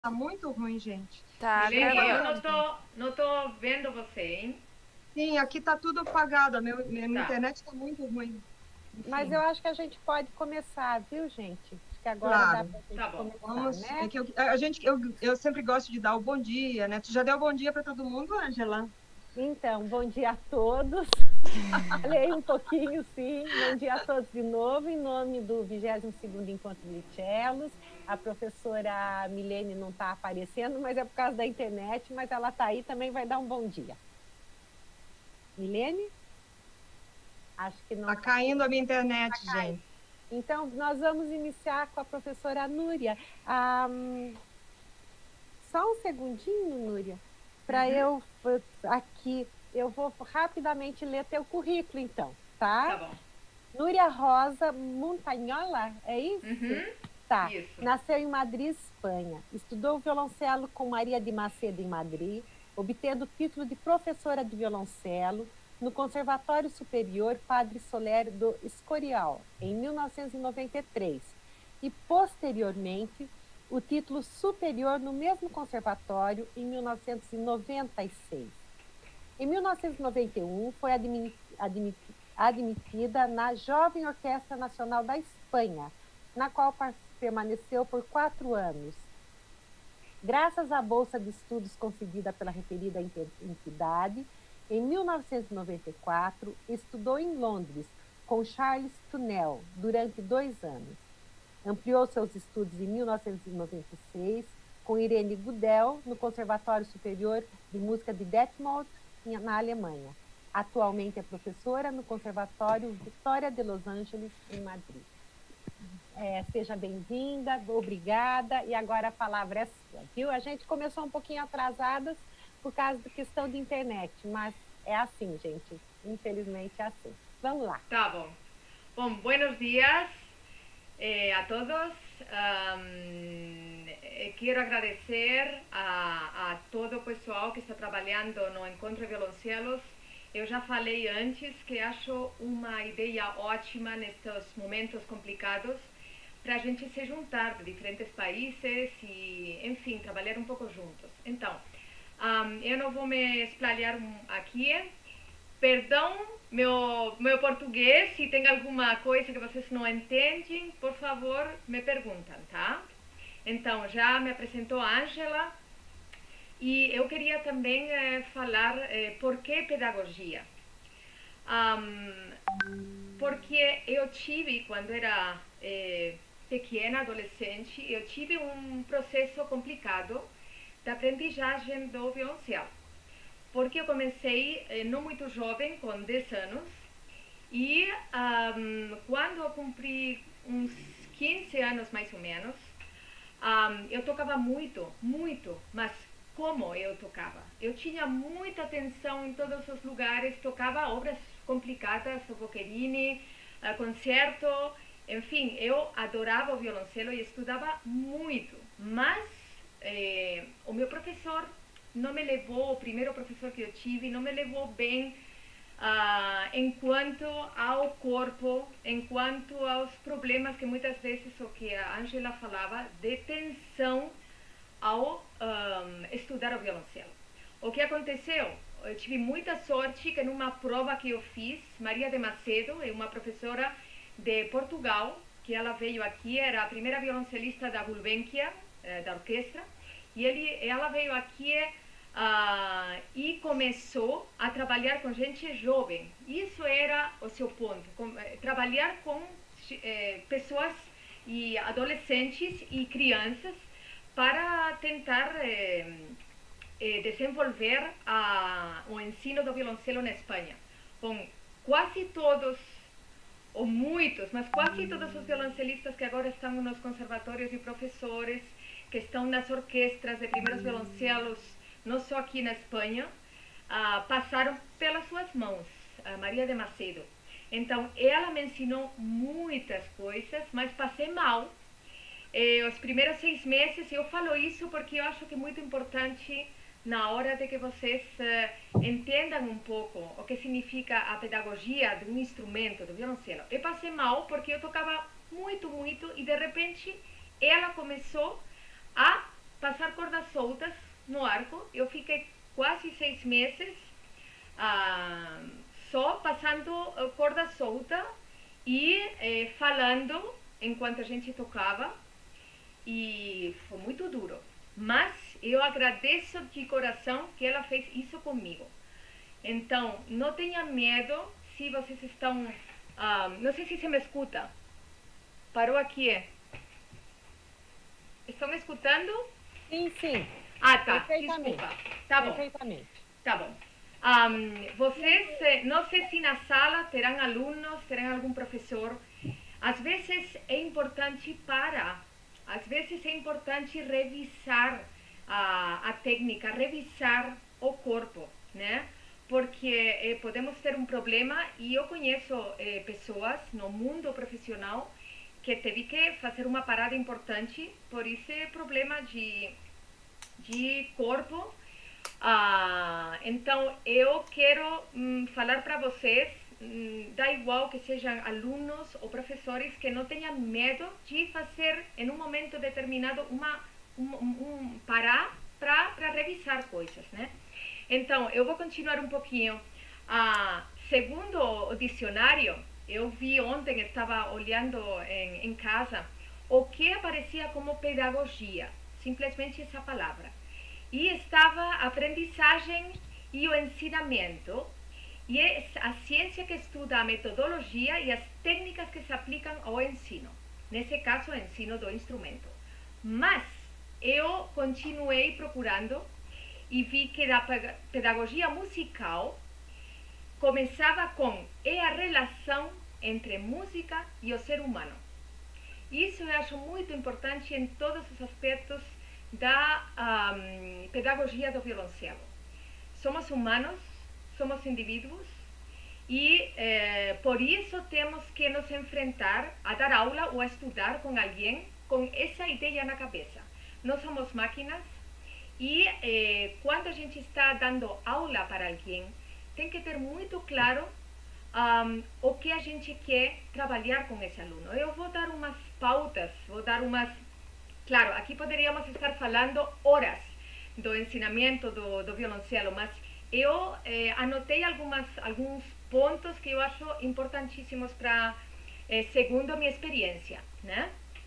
Tá muito ruim, gente. Tá Milene, eu gravando. não tô vendo você, hein? Sim, aqui tá tudo apagado. Minha Tá. internet está muito ruim. Mas eu Enfim, acho que a gente pode começar, viu, gente? Acho que agora dá claro. pra Tá gente bom. começar, Vamos. né? É que eu sempre gosto de dar o bom dia, né? Tu já deu bom dia para todo mundo, Ângela? Então, bom dia a todos. Falei um pouquinho, sim. Bom dia a todos de novo, em nome do 22º Encontro de Cellos. A professora Milene não está aparecendo, mas é por causa da internet, mas ela está aí, também vai dar um bom dia. Milene? Acho que não Tá está. caindo a minha internet, gente. Então, nós vamos iniciar com a professora Núria. Só um segundinho, Núria, para eu aqui, eu vou rapidamente ler teu currículo, então, tá? Tá bom. Núria Rosa Montagnola, é isso? Uhum. Tá. Isso. Nasceu em Madrid, Espanha. Estudou violoncelo com Maria de Macedo em Madrid, obtendo o título de professora de violoncelo no Conservatório Superior Padre Soler do Escorial, em 1993, e posteriormente o título superior no mesmo conservatório em 1996. Em 1991, foi admitida na Jovem Orquestra Nacional da Espanha, na qual permaneceu por 4 anos. Graças à bolsa de estudos concedida pela referida entidade, em 1994, estudou em Londres com Charles Tunnell durante 2 anos. Ampliou seus estudos em 1996 com Irene Gudel no Conservatório Superior de Música de Detmold, na Alemanha. Atualmente é professora no Conservatório Vitória de Los Angeles, em Madrid. Seja bem-vinda, obrigada, e agora a palavra é sua, viu? A gente começou um pouquinho atrasadas por causa da questão de internet, mas é assim, gente, infelizmente é assim. Vamos lá. Tá bom. Bom, buenos días a todos. Quero agradecer a todo o pessoal que está trabalhando no Encontro de Violoncelos. Eu já falei antes que acho uma ideia ótima nestes momentos complicados para a gente se juntar de diferentes países e, enfim, trabalhar um pouco juntos. Então, eu não vou me espalhar aqui. Perdão, meu português, se tem alguma coisa que vocês não entendem, por favor, me perguntam, tá? Então, já me apresentou a Ângela e eu queria também falar por que pedagogia. Porque eu tive, quando era pequena, adolescente, eu tive um processo complicado de aprendizagem do violoncelo. Porque eu comecei não muito jovem, com 10 anos, e quando eu cumpri uns 15 anos mais ou menos, eu tocava muito, muito, mas como eu tocava? Eu tinha muita atenção em todos os lugares, tocava obras complicadas, Boccherini, concerto, enfim, eu adorava o violoncelo e estudava muito, mas o meu professor não me levou, o primeiro professor que eu tive, não me levou bem enquanto ao corpo, enquanto aos problemas que muitas vezes o que a Ângela falava, de tensão ao estudar o violoncelo. O que aconteceu? Eu tive muita sorte que numa prova que eu fiz, Maria de Macedo, é uma professora de Portugal, que ela veio aqui, era a primeira violoncelista da Gulbenkian, da orquestra, e ela veio aqui e começou a trabalhar com gente jovem. Isso era o seu ponto, trabalhar com pessoas e adolescentes e crianças para tentar desenvolver o ensino do violoncelo na Espanha. Bom, quase todos, ou muitos, mas quase todos os violoncelistas que agora estão nos conservatórios e professores, que estão nas orquestras de primeiros violoncelos, não só aqui na Espanha, passaram pelas suas mãos, a Maria de Macedo. Então, ela me ensinou muitas coisas, mas passei mal. Os primeiros 6 meses, eu falo isso porque eu acho que é muito importante na hora de que vocês entendam um pouco o que significa a pedagogia de um instrumento, do violoncelo. Eu passei mal porque eu tocava muito, muito e de repente ela começou a passar cordas soltas no arco. Eu fiquei quase 6 meses só passando corda solta e falando enquanto a gente tocava, e foi muito duro. Mas eu agradeço de coração que ela fez isso comigo. Então, não tenha medo se vocês estão... não sei se você me escuta. Parou aqui. Estão me escutando? Sim, sim. Ah, tá. Perfeitamente. Desculpa. Tá bom. Perfeitamente. Tá bom. Vocês, não sei se na sala terão alunos, terão algum professor. Às vezes é importante revisar a técnica, revisar o corpo, né? Porque podemos ter um problema, e eu conheço pessoas no mundo profissional que teve que fazer uma parada importante por esse problema de corpo. Então, eu quero falar para vocês, dá igual que sejam alunos ou professores, que não tenham medo de fazer, em um momento determinado, parar para revisar coisas, né? Então, eu vou continuar um pouquinho. Segundo o dicionário, eu vi ontem, estava olhando em casa, o que aparecia como pedagogia, simplesmente essa palavra. E estava a aprendizagem e o ensinamento, e é a ciência que estuda a metodologia e as técnicas que se aplicam ao ensino, nesse caso, o ensino do instrumento. Mas eu continuei procurando e vi que a pedagogia musical começava com a relação entre música e o ser humano. Isso eu acho muito importante em todos os aspectos da pedagogia do violoncelo. Somos humanos, somos indivíduos, e por isso temos que nos enfrentar a dar aula ou a estudar com alguém com essa ideia na cabeça. Nós somos máquinas, e quando a gente está dando aula para alguém, tem que ter muito claro o que a gente quer trabalhar com esse aluno. Eu vou dar umas pautas, Claro, aqui poderíamos estar falando horas do ensinamento do violoncelo, mas eu anotei alguns pontos que eu acho importantíssimos para, segundo a minha experiência, né?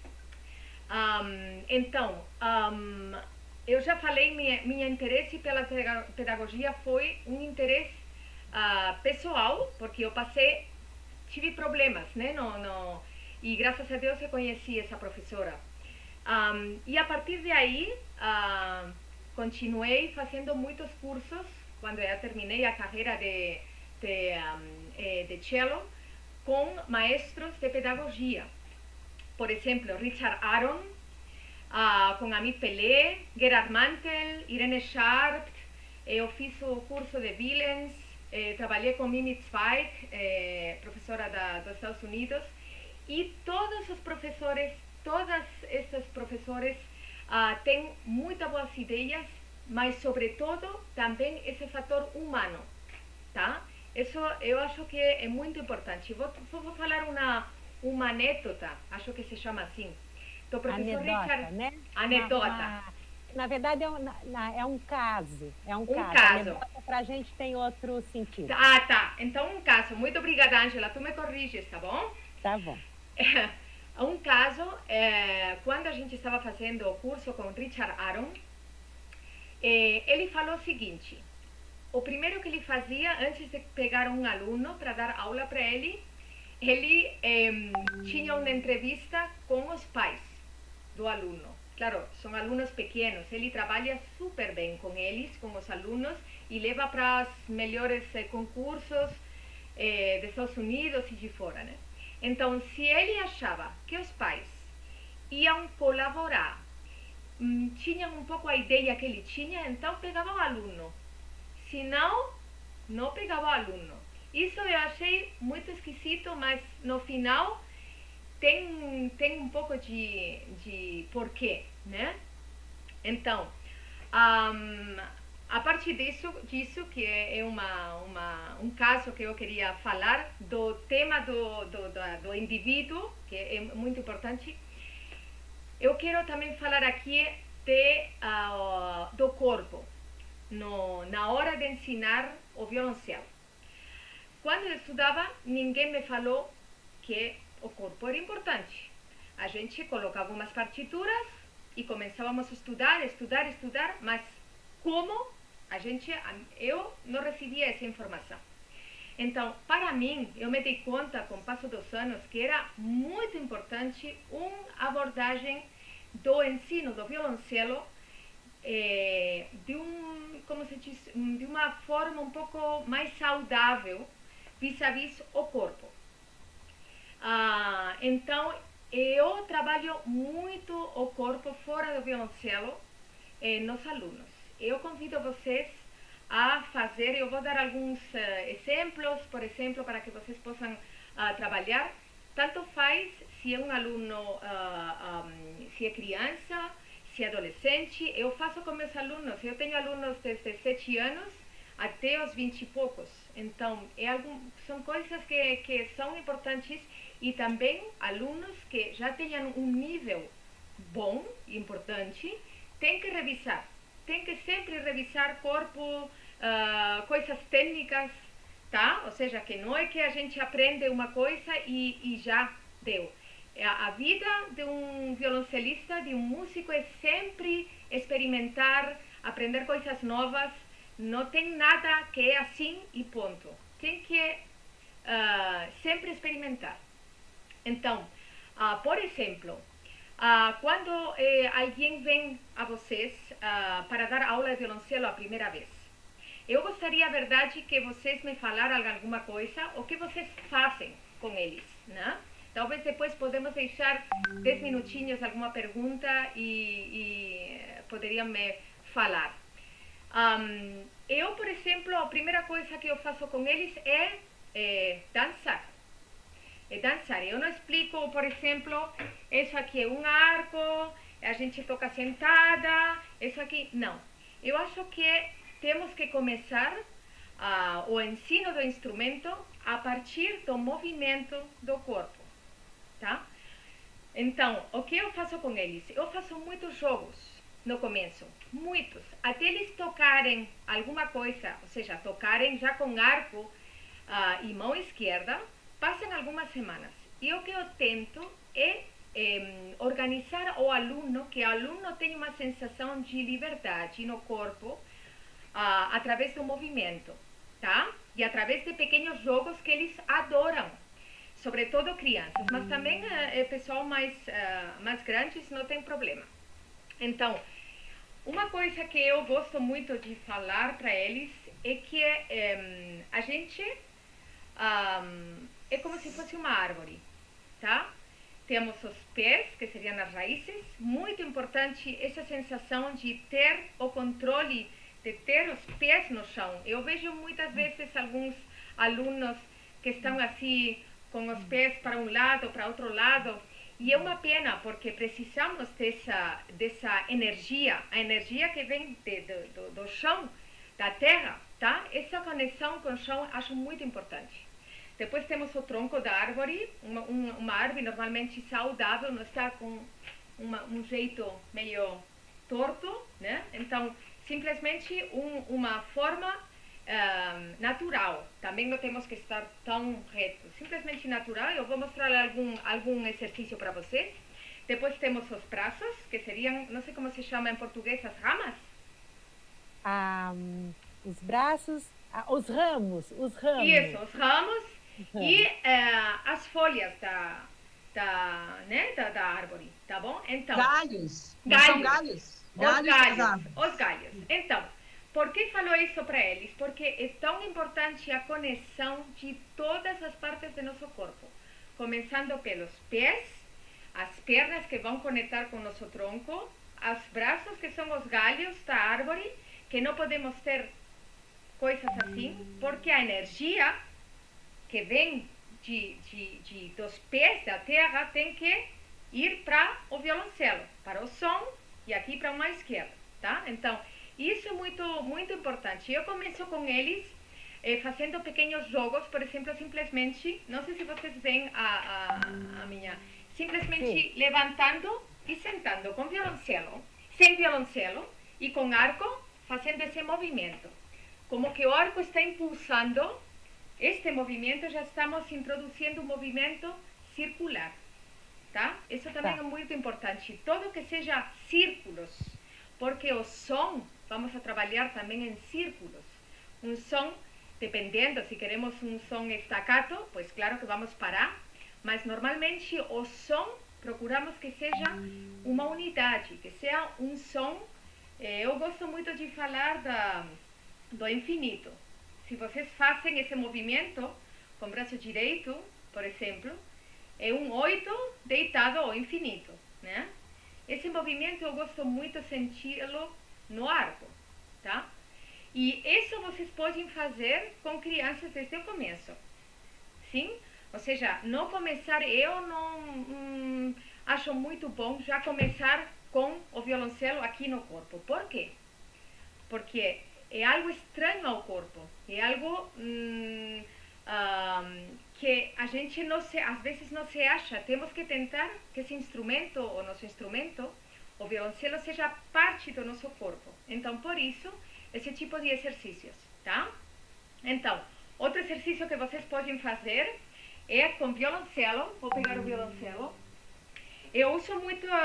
Então, eu já falei, meu interesse pela pedagogia foi um interesse pessoal, porque eu tive problemas, né? E graças a Deus eu conheci essa professora. E a partir de aí, continuei fazendo muitos cursos, quando eu terminei a carreira de cello, com maestros de pedagogia. Por exemplo, Richard Aron, com Amit Pelé, Gerard Mantel, Irene Sharp. Eu fiz o curso de Willens, trabalhei com Mimi Zweig, professora dos Estados Unidos, e todos esses professores têm muitas boas ideias, mas sobretudo também esse fator humano, tá? Isso eu acho que é muito importante. Vou falar uma anedota, acho que se chama assim, do professor Anedota, Richard. né? Anedota. Na verdade, é um caso. É um caso. Anedota para a gente tem outro sentido. Tá. Então, um caso. Muito obrigada, Ângela. Tu me corriges, tá bom? Tá bom. Um caso, quando a gente estava fazendo o curso com Richard Aron, ele falou o seguinte: o primeiro que ele fazia, antes de pegar um aluno para dar aula para ele tinha uma entrevista com os pais do aluno. Claro, são alunos pequenos, ele trabalha super bem com eles, com os alunos, e leva para os melhores concursos dos Estados Unidos e de fora, né? Então, se ele achava que os pais iam colaborar, tinham um pouco a ideia que ele tinha, então pegava o aluno. Se não, não pegava o aluno. Isso eu achei muito esquisito, mas no final tem um pouco de porquê, né? Então, a partir disso que é um caso que eu queria falar, do tema do indivíduo, que é muito importante, eu quero também falar aqui do corpo na hora de ensinar o violoncelo. Quando eu estudava, ninguém me falou que o corpo era importante. A gente colocava umas partituras e começávamos a estudar, mas como eu não recebia essa informação. Então, para mim, eu me dei conta com o passo dos anos que era muito importante uma abordagem do ensino do violoncelo de uma forma um pouco mais saudável vis-à-vis o corpo. Então, eu trabalho muito o corpo fora do violoncelo nos alunos. Eu convido vocês a fazer, eu vou dar alguns exemplos, por exemplo, para que vocês possam trabalhar. Tanto faz se é um aluno, se é criança, se é adolescente. Eu faço com meus alunos, eu tenho alunos desde 7 anos até os 20 e poucos. Então, são coisas que são importantes, e também alunos que já tenham um nível bom, importante, tem que revisar. Tem que sempre revisar corpo, coisas técnicas, tá? Ou seja, que não é que a gente aprende uma coisa e já deu. A vida de um violoncelista, de um músico, é sempre experimentar, aprender coisas novas. Não tem nada que é assim e ponto. Tem que sempre experimentar. Então, por exemplo, quando alguém vem a vocês para dar aula de violoncelo a primeira vez, eu gostaria, a verdade, que vocês me falaram alguma coisa, o que vocês fazem com eles, né? Talvez depois podemos deixar 10 minutinhos alguma pergunta e poderiam me falar. Eu, por exemplo, a primeira coisa que eu faço com eles é dançar. Eu não explico, por exemplo, isso aqui é um arco, a gente toca sentada, isso aqui, não. Eu acho que temos que começar o ensino do instrumento a partir do movimento do corpo, tá? Então, o que eu faço com eles? Eu faço muitos jogos no começo, muitos, até eles tocarem alguma coisa, ou seja, tocarem já com arco e mão esquerda. Passam algumas semanas, e o que eu tento é organizar o aluno, que o aluno tenha uma sensação de liberdade no corpo através do movimento, tá? E através de pequenos jogos que eles adoram, sobretudo crianças, mas também pessoal mais grandes não tem problema. Então, uma coisa que eu gosto muito de falar para eles é que a gente é como se fosse uma árvore, tá? Temos os pés, que seriam as raízes. Muito importante essa sensação de ter o controle, de ter os pés no chão. Eu vejo muitas vezes alguns alunos que estão assim, com os pés para um lado, para outro lado, e é uma pena, porque precisamos dessa energia, a energia que vem do chão, da terra, tá? Essa conexão com o chão acho muito importante. Depois temos o tronco da árvore, uma árvore normalmente saudável, não está com um jeito meio torto, né? Então, simplesmente uma forma natural. Também não temos que estar tão reto, simplesmente natural. Eu vou mostrar algum exercício para vocês. Depois temos os braços, que seriam, não sei como se chama em português, as ramas? Os braços, os ramos. Isso, os ramos. E as folhas da árvore, tá bom? Então, galhos. Os galhos. Então, por que falou isso para eles? Porque é tão importante a conexão de todas as partes do nosso corpo, começando pelos pés, as pernas que vão conectar com o nosso tronco, os braços que são os galhos da árvore, que não podemos ter coisas assim, porque a energia que vem dos pés da terra tem que ir para o violoncelo, para o som, e aqui para uma esquerda, tá? Então, isso é muito, muito importante. Eu começo com eles fazendo pequenos jogos, por exemplo, simplesmente, não sei se vocês veem a minha, simplesmente levantando e sentando com violoncelo, sem violoncelo e com arco, fazendo esse movimento. Como que o arco está impulsando este movimento, já estamos introduzindo um movimento circular, tá? Isso também é muito importante. Todo que seja círculos, porque o som, vamos a trabalhar também em círculos. Um som, dependendo, se queremos um som staccato, pois claro que vamos parar, mas normalmente o som, procuramos que seja uma unidade, que seja um som. Eu gosto muito de falar do infinito. Se vocês fazem esse movimento com o braço direito, por exemplo, é um 8 deitado ao infinito, né? Esse movimento eu gosto muito de senti-lo no arco, tá? E isso vocês podem fazer com crianças desde o começo, sim? Ou seja, não começar, eu não acho muito bom já começar com o violoncelo aqui no corpo. Por quê? Porque é algo estranho ao corpo, é algo que a gente não se, às vezes não se acha. Temos que tentar que esse instrumento, o nosso instrumento, o violoncelo, seja parte do nosso corpo. Então, por isso, esse tipo de exercícios, tá? Então, outro exercício que vocês podem fazer é com violoncelo. Vou pegar o violoncelo. Eu uso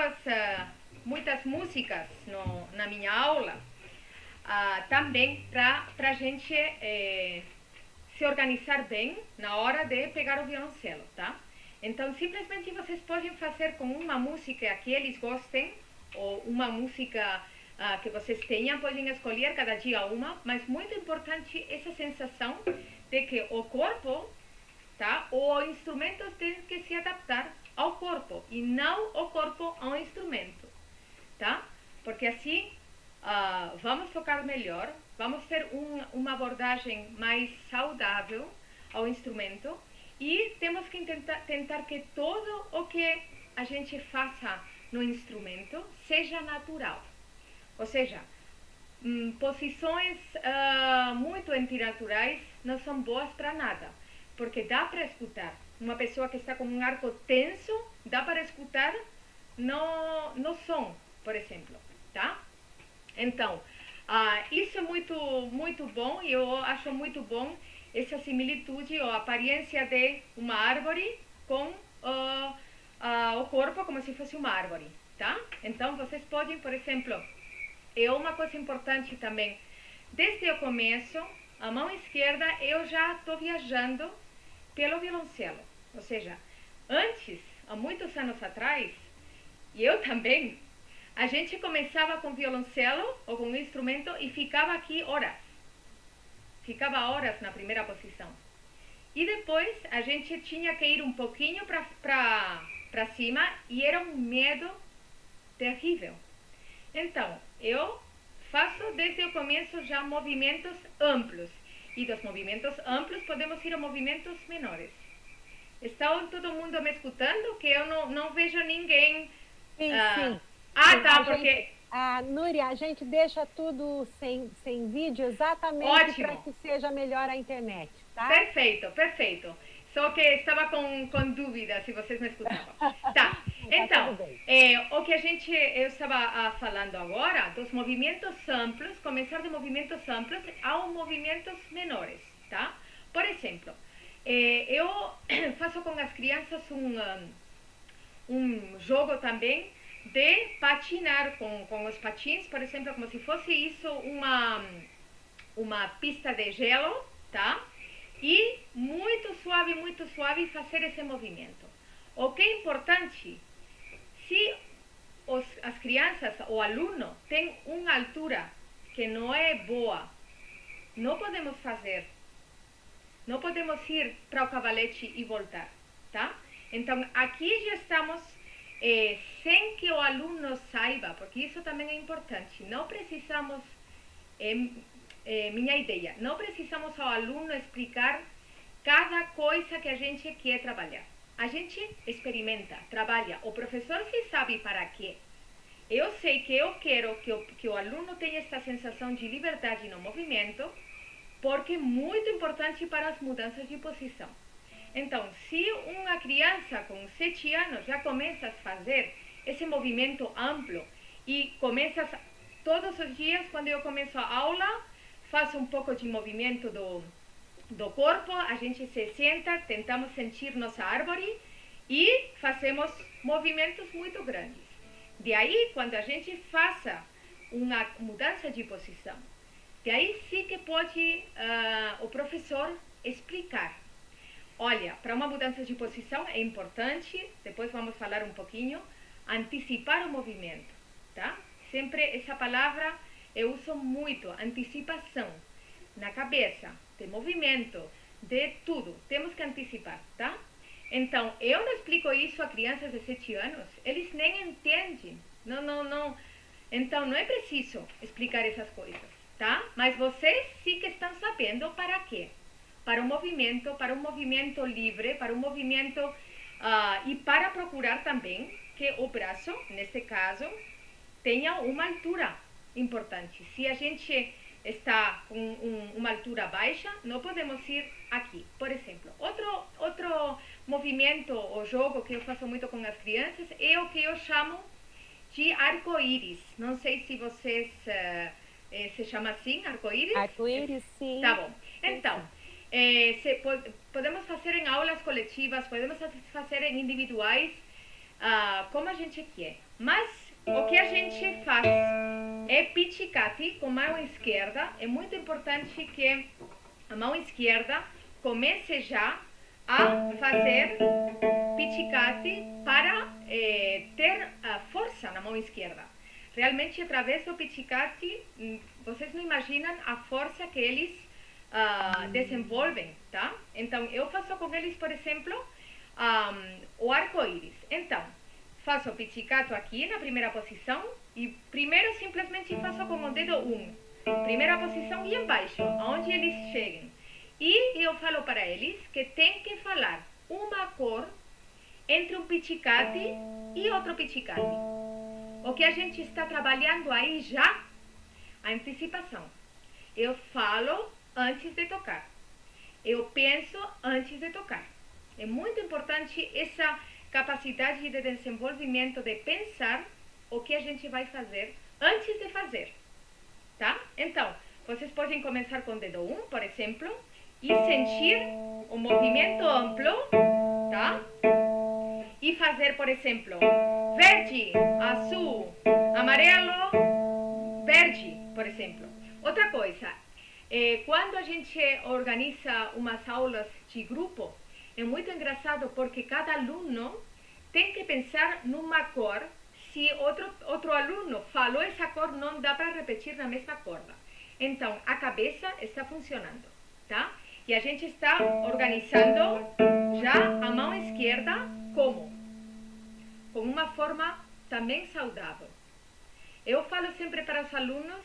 muitas músicas na minha aula, também para a gente se organizar bem na hora de pegar o violoncelo, tá? Então, simplesmente vocês podem fazer com uma música que eles gostem, ou uma música que vocês tenham, podem escolher cada dia uma, mas muito importante essa sensação de que o corpo, tá? O instrumento tem que se adaptar ao corpo e não o corpo ao instrumento, tá? Porque assim vamos tocar melhor, vamos ter uma abordagem mais saudável ao instrumento e temos que tentar que tudo o que a gente faça no instrumento seja natural. Ou seja, posições muito antinaturais não são boas para nada, porque dá para escutar. Uma pessoa que está com um arco tenso, dá para escutar no som, por exemplo, tá? Então, isso é muito bom, e eu acho muito bom essa similitude ou aparência de uma árvore com o corpo como se fosse uma árvore, tá? Então, vocês podem, por exemplo, uma coisa importante também, desde o começo, a mão esquerda, eu já estou viajando pelo violoncelo. Ou seja, antes, há muitos anos atrás, e eu também, a gente começava com violoncelo ou com um instrumento e ficava aqui horas. Ficava horas na primeira posição. E depois a gente tinha que ir um pouquinho para cima e era um medo terrível. Então, eu faço desde o começo já movimentos amplos. E dos movimentos amplos podemos ir a movimentos menores. Está todo mundo me escutando? Que eu não vejo ninguém. Sim, sim. Tá, porque... Núria, a gente deixa tudo sem vídeo exatamente para que seja melhor a internet, tá? Perfeito, perfeito. Só que estava com dúvida se vocês me escutavam. Tá, então, o que eu estava falando agora, dos movimentos amplos, começar de movimentos amplos a movimentos menores, tá? Por exemplo, eu faço com as crianças um jogo também de patinar com os patins, por exemplo, como se fosse isso uma pista de gelo, tá? E muito suave fazer esse movimento. O que é importante, se as crianças, o aluno, tem uma altura que não é boa, não podemos fazer. Não podemos ir para o cavalete e voltar, tá? Então, aqui já estamos sem que o aluno saiba, porque isso também é importante. Não precisamos, minha ideia, não precisamos ao aluno explicar cada coisa que a gente quer trabalhar. A gente experimenta, trabalha. O professor se sabe para quê. Eu sei que eu quero que o aluno tenha esta sensação de liberdade no movimento, porque é muito importante para as mudanças de posição. Então, se uma criança com 7 anos já começa a fazer esse movimento amplo e começas todos os dias, quando eu começo a aula, faço um pouco de movimento do corpo, a gente se senta, tentamos sentir nossa árvore e fazemos movimentos muito grandes. De aí, quando a gente faça uma mudança de posição, de aí sim que pode o professor explicar. Olha, para uma mudança de posição é importante, depois vamos falar um pouquinho, antecipar o movimento, tá? Sempre essa palavra eu uso muito, antecipação, na cabeça, de movimento, de tudo, temos que antecipar, tá? Então, eu não explico isso a crianças de 7 anos, eles nem entendem, não. Então, não é preciso explicar essas coisas, tá? Mas vocês sim que estão sabendo para quê? Para um movimento livre, para um movimento e para procurar também que o braço, neste caso, tenha uma altura importante. Se a gente está com uma altura baixa, não podemos ir aqui. Por exemplo, outro movimento ou jogo que eu faço muito com as crianças é o que eu chamo de arco-íris. Não sei se vocês se chama assim, arco-íris? Arco-íris, sim. Tá bom. Então, podemos fazer em aulas coletivas, podemos fazer em individuais, como a gente quer. Mas o que a gente faz é pichicati com a mão esquerda. É muito importante que a mão esquerda comece já a fazer pichicati para ter força na mão esquerda. Realmente, através do pichicati, vocês não imaginam a força que eles desenvolvem, tá? Então, eu faço com eles, por exemplo, o arco-íris. Então, faço o pichicato aqui na primeira posição e primeiro simplesmente faço com o dedo 1. Primeira posição e embaixo, aonde eles cheguem. E eu falo para eles que tem que falar uma cor entre um pichicati e outro pichicati. O que a gente está trabalhando aí já, a antecipação. Eu falo antes de tocar. Eu penso antes de tocar. É muito importante essa capacidade de desenvolvimento de pensar o que a gente vai fazer antes de fazer, tá? Então, vocês podem começar com o dedo 1, por exemplo, e sentir o movimento amplo, tá? E fazer, por exemplo, verde, azul, amarelo, verde, por exemplo. Outra coisa, quando a gente organiza umas aulas de grupo, é muito engraçado porque cada aluno tem que pensar numa cor. Se outro aluno falou essa cor, não dá para repetir na mesma corda. Então, a cabeça está funcionando, tá? E a gente está organizando já a mão esquerda como? Com uma forma também saudável. Eu falo sempre para os alunos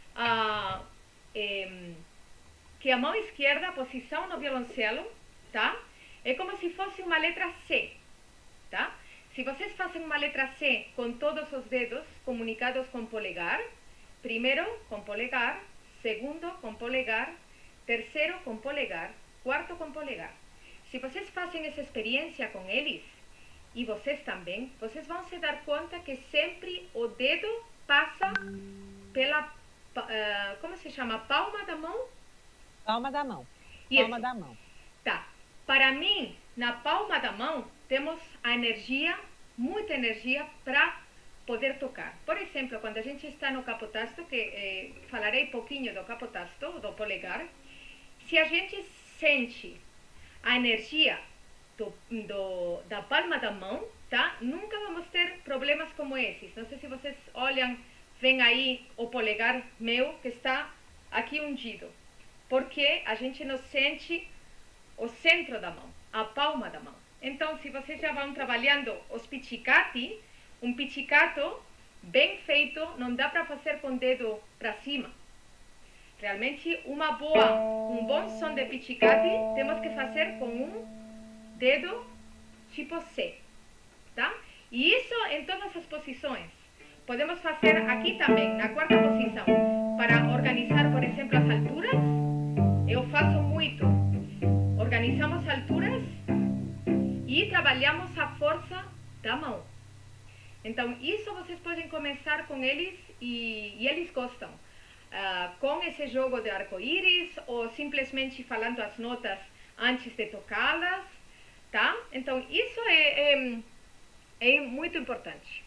que a mão esquerda, a posição no violoncelo, tá? É como se fosse uma letra C, tá? Se vocês fazem uma letra C com todos os dedos comunicados com polegar, primeiro com polegar, segundo com polegar, terceiro com polegar, quarto com polegar. Se vocês fazem essa experiência com eles, e vocês também, vocês vão se dar conta que sempre o dedo passa pela, como se chama? Palma da mão? Palma da mão. Isso. Palma da mão. Tá. Para mim, na palma da mão, temos a energia, muita energia para poder tocar. Por exemplo, quando a gente está no capotasto, que falarei pouquinho do capotasto, do polegar, se a gente sente a energia da palma da mão, tá? Nunca vamos ter problemas como esses. Não sei se vocês olham, vem aí o polegar meu que está aqui ungido. Porque a gente não sente o centro da mão, a palma da mão. Então, se vocês já vão trabalhando os pichicati, um pichicato bem feito não dá para fazer com o dedo para cima. Realmente, um bom som de pichicati temos que fazer com um dedo tipo C, tá? E isso em todas as posições. Podemos fazer aqui também, na quarta posição, para organizar, por exemplo, as alturas. Eu faço muito. Organizamos alturas e trabalhamos a força da mão. Então, isso vocês podem começar com eles e eles gostam. Com esse jogo de arco-íris ou simplesmente falando as notas antes de tocá-las, tá? Então, isso é muito importante.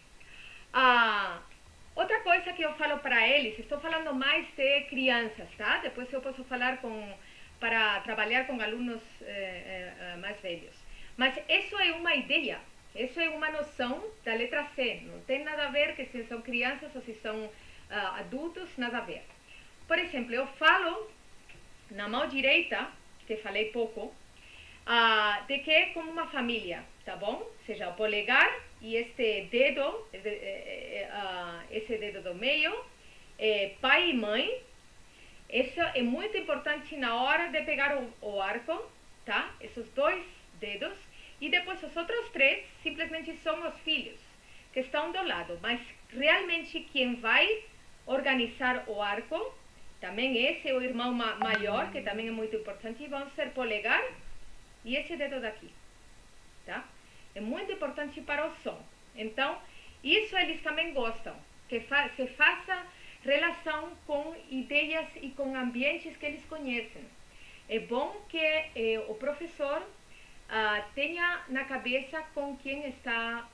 Outra coisa que eu falo para eles, estou falando mais de crianças, tá? Depois eu posso falar para trabalhar com alunos mais velhos. Mas isso é uma ideia, isso é uma noção da letra C. Não tem nada a ver que se são crianças ou se são adultos, nada a ver. Por exemplo, eu falo na mão direita, que falei pouco, de que é como uma família, tá bom? Ou seja, o polegar e este dedo, esse dedo do meio, pai e mãe. Isso é muito importante na hora de pegar o arco, tá? Esses dois dedos. E depois os outros três simplesmente são os filhos, que estão do lado. Mas realmente quem vai organizar o arco, também esse é o irmão maior, que também é muito importante, vão ser polegar e esse dedo daqui, tá? É muito importante para o som. Então, isso eles também gostam, que se faça relação com ideias e com ambientes que eles conhecem. É bom que o professor tenha na cabeça com quem está,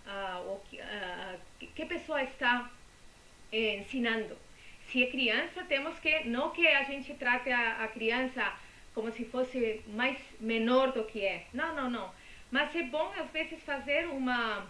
que pessoa está ensinando. Se é criança, temos que, não que a gente trate a criança como se fosse mais menor do que é. Não, não, não. Mas é bom, às vezes, fazer uma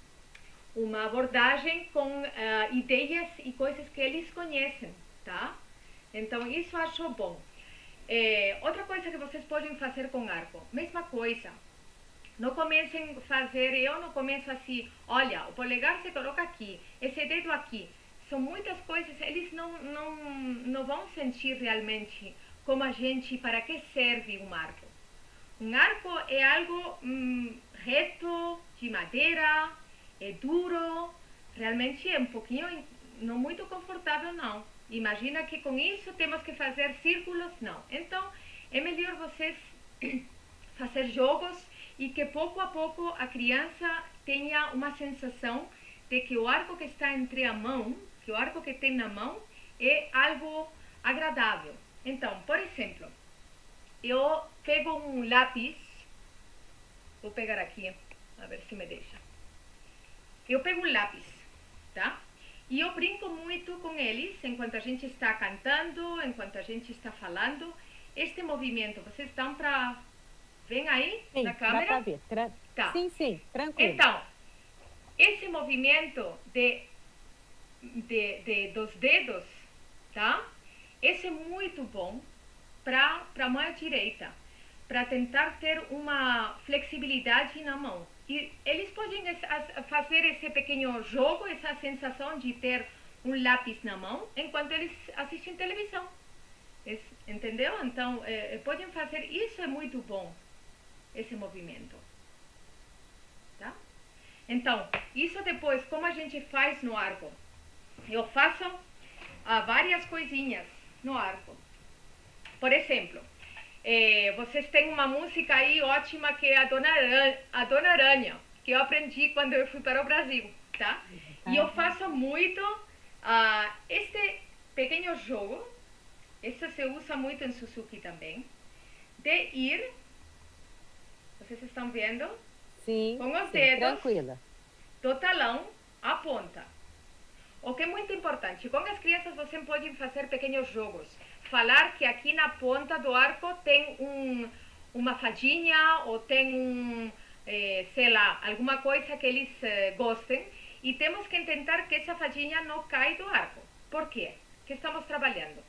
abordagem com ideias e coisas que eles conhecem, tá? Então, isso eu acho bom. Outra coisa que vocês podem fazer com arco, mesma coisa. Não comecem a fazer, eu não começo assim, olha, o polegar se coloca aqui, esse dedo aqui. São muitas coisas, eles não vão sentir realmente como a gente, para que serve um arco. Um arco é algo reto, de madeira, é duro, realmente é um pouquinho, não muito confortável não. Imagina que com isso temos que fazer círculos, não. Então, é melhor vocês fazer jogos e que pouco a pouco a criança tenha uma sensação de que o arco que está entre a mão, que o arco que tem na mão, é algo agradável. Então, por exemplo, eu pego um lápis, vou pegar aqui, a ver se me deixa. Eu pego um lápis, tá? E eu brinco muito com eles, enquanto a gente está cantando, enquanto a gente está falando. Este movimento, vocês estão para... Vem aí, sim, na câmera? Dá pra ver. Tá. Sim, sim, tranquilo. Então, esse movimento dos dedos, tá? Esse é muito bom para a mão direita, para tentar ter uma flexibilidade na mão. E eles podem fazer esse pequeno jogo, essa sensação de ter um lápis na mão, enquanto eles assistem televisão. Entendeu? Então, podem fazer, isso é muito bom, esse movimento. Tá? Então, isso depois, como a gente faz no arco? Eu faço várias coisinhas no arco. Por exemplo, vocês têm uma música aí ótima que é a Dona Aranha, que eu aprendi quando eu fui para o Brasil, tá? E eu faço muito este pequeno jogo, isso se usa muito em Suzuki também, de ir, vocês estão vendo? Sim, com os sim, dedos tranquila. do talão à ponta. O que é muito importante, com as crianças vocês podem fazer pequenos jogos. Falar que aqui na ponta do arco tem uma fadinha ou tem sei lá, alguma coisa que eles gostem. E temos que tentar que essa fadinha não caia do arco. Por quê? Que estamos trabalhando.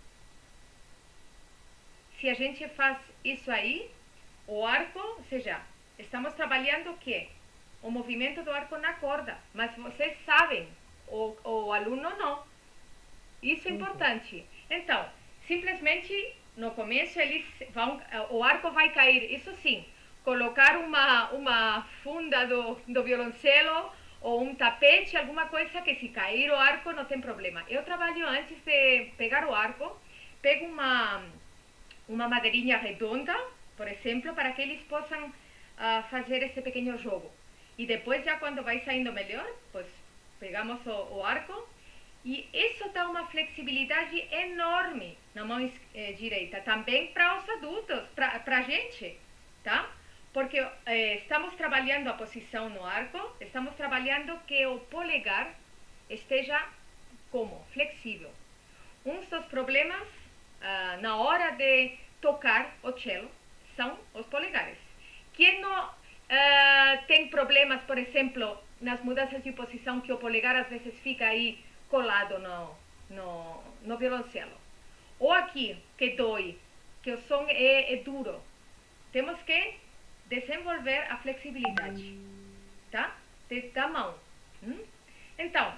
Se a gente faz isso aí, o arco, ou seja, estamos trabalhando o quê? O movimento do arco na corda. Mas vocês sabem, o aluno não. Isso é importante. Então, simplesmente no começo o arco vai cair. Isso sim, colocar uma funda do violoncelo ou um tapete, alguma coisa que se cair o arco não tem problema. Eu trabalho antes de pegar o arco, pego uma madeirinha redonda, por exemplo, para que eles possam fazer esse pequeno jogo. E depois, já quando vai saindo melhor, pois pegamos o arco, e isso dá uma flexibilidade enorme na mão direita, também para os adultos, para a gente, tá? Porque estamos trabalhando a posição no arco, estamos trabalhando que o polegar esteja como? Flexível. Um dos problemas na hora de tocar o cello são os polegares. Quem não tem problemas, por exemplo, nas mudanças de posição, que o polegar às vezes fica aí colado no violoncelo. Ou aqui, que dói, que o som é duro. Temos que desenvolver a flexibilidade, tá? Da mão. Então,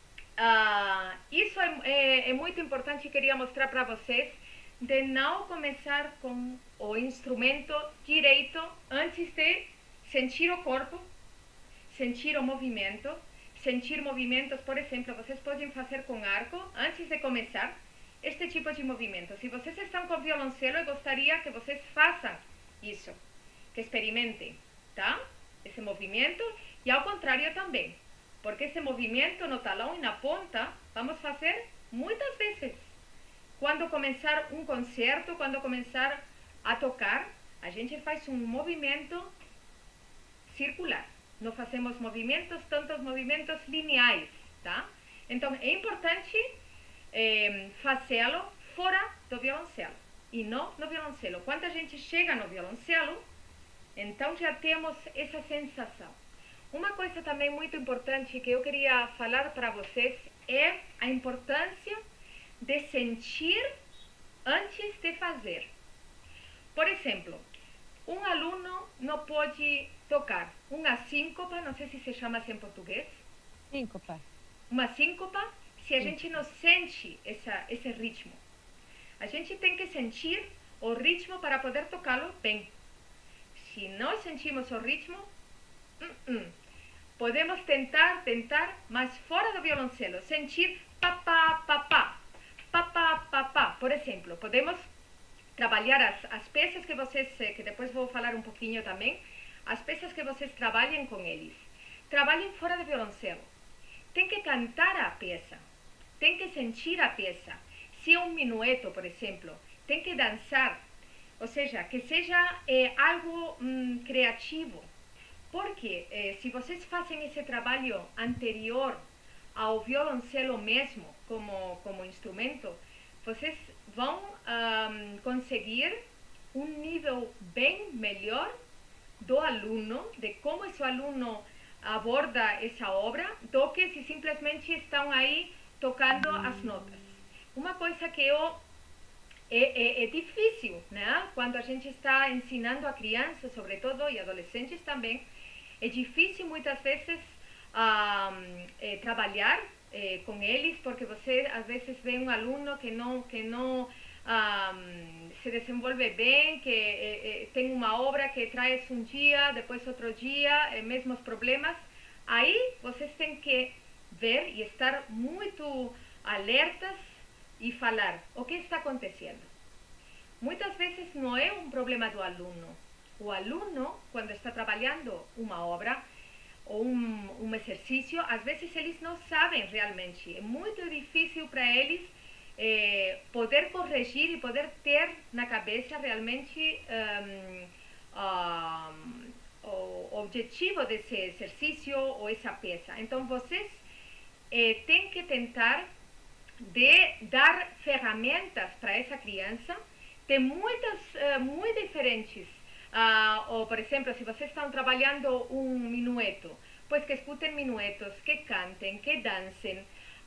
isso é muito importante e queria mostrar para vocês de não começar com o instrumento direito antes de sentir o corpo, sentir o movimento, sentir movimentos. Por exemplo, vocês podem fazer com arco, antes de começar, este tipo de movimento. Se vocês estão com violoncelo, eu gostaria que vocês façam isso, que experimentem, tá? Esse movimento, e ao contrário também, porque esse movimento no talão e na ponta, vamos fazer muitas vezes. Quando começar um concerto, quando começar a tocar, a gente faz um movimento circular. Não fazemos tantos movimentos lineares, tá? Então, é importante fazê-lo fora do violoncelo e não no violoncelo. Quando a gente chega no violoncelo, então já temos essa sensação. Uma coisa também muito importante que eu queria falar para vocês é a importância de sentir antes de fazer. Por exemplo, um aluno não pode tocar uma síncopa, não sei se se chama assim em português. Síncopa. Uma síncopa, se a gente não sente esse ritmo. A gente tem que sentir o ritmo para poder tocá-lo bem. Se não sentimos o ritmo, podemos tentar, mas fora do violoncelo, sentir papá, papá, papá, papá. Por exemplo, podemos trabalhar as peças que vocês, que depois vou falar um pouquinho também, as peças que vocês trabalhem com eles. Trabalhem fora do violoncelo. Tem que cantar a peça, tem que sentir a peça. Se é um minueto, por exemplo, tem que dançar. Ou seja, que seja algo criativo. Porque se vocês fazem esse trabalho anterior ao violoncelo mesmo, como instrumento, vocês vão conseguir um nível bem melhor do aluno, de como esse aluno aborda essa obra, do que se simplesmente estão aí tocando as notas. Uma coisa que é difícil, né? Quando a gente está ensinando a crianças, sobretudo, e adolescentes também, é difícil muitas vezes trabalhar com eles, porque você às vezes vê um aluno que não se desenvolve bem, que tem uma obra que traz um dia, depois outro dia, mesmos problemas. Aí vocês têm que ver e estar muito alertas e falar o que está acontecendo. Muitas vezes não é um problema do aluno. O aluno, quando está trabalhando uma obra ou um exercício, às vezes eles não sabem realmente. É muito difícil para eles poder corrigir e poder ter na cabeça realmente o objetivo desse exercício ou essa peça. Então, vocês têm que tentar de dar ferramentas para essa criança, de muitas, muito diferentes. Ou, por exemplo, se vocês estão trabalhando um minueto, pois que escutem minuetos, que cantem, que dancem,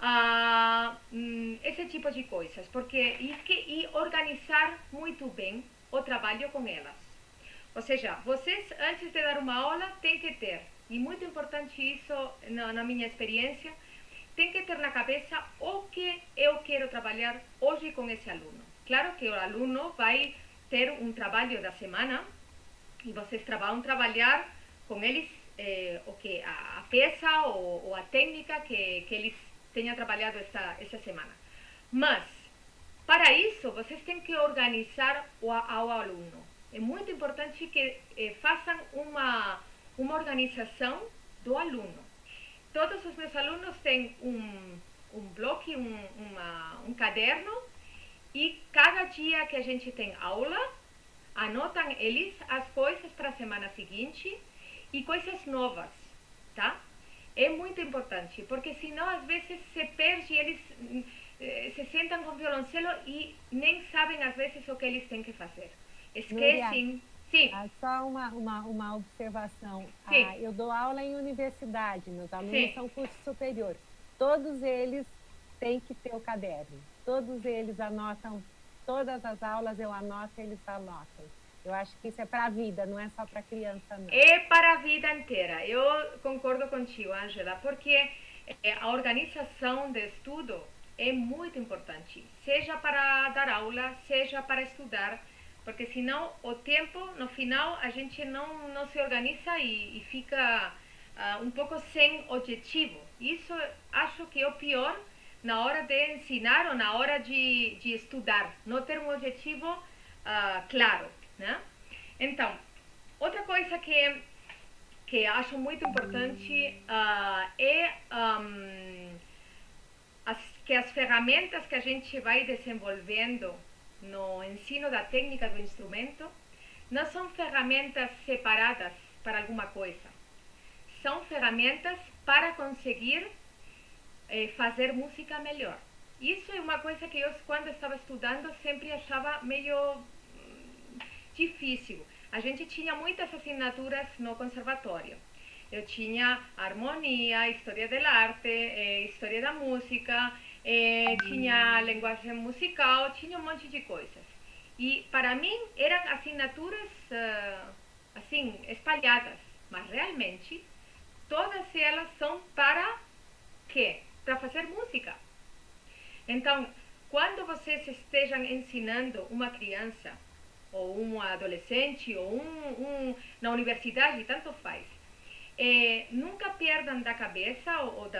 esse tipo de coisas, porque e organizar muito bem o trabalho com elas. Ou seja, vocês, antes de dar uma aula, têm que ter, e muito importante isso na minha experiência, tem que ter na cabeça o que eu quero trabalhar hoje com esse aluno. Claro que o aluno vai ter um trabalho da semana e vocês vão trabalhar com eles o que a peça ou a técnica que eles tenham trabalhado essa semana. Mas, para isso, vocês têm que organizar ao aluno. É muito importante que façam uma organização do aluno. todos os meus alunos têm um bloco, um caderno, e cada dia que a gente tem aula, anotam eles as coisas para a semana seguinte e coisas novas, tá? É muito importante, porque senão às vezes se perde, eles se sentam com o violoncelo e nem sabem às vezes o que eles têm que fazer. Esquecem. Sim. Só uma observação. Sim. Eu dou aula em universidade, meus alunos Sim. são curso superior. Todos eles têm que ter o caderno. Todos eles anotam, todas as aulas eu anoto, eles anotam. Eu acho que isso é para a vida, não é só para criança, não. É para a vida inteira. Eu concordo contigo, Ângela, porque a organização de estudo é muito importante, seja para dar aula, seja para estudar, porque senão o tempo, no final, a gente não se organiza e fica um pouco sem objetivo. Isso acho que é o pior na hora de ensinar ou na hora de estudar, não ter um objetivo claro, né? Então, outra coisa que acho muito importante é que as ferramentas que a gente vai desenvolvendo no ensino da técnica do instrumento não são ferramentas separadas para alguma coisa. São ferramentas para conseguir fazer música melhor. Isso é uma coisa que eu, quando estava estudando, sempre achava meio difícil. A gente tinha muitas assinaturas no conservatório. Eu tinha harmonia, história da arte, história da música, tinha linguagem musical, tinha um monte de coisas. E para mim eram assinaturas assim, espalhadas, mas realmente todas elas são para quê? Para fazer música. Então, quando vocês estejam ensinando uma criança, ou um adolescente, ou na universidade, tanto faz, nunca perdam da cabeça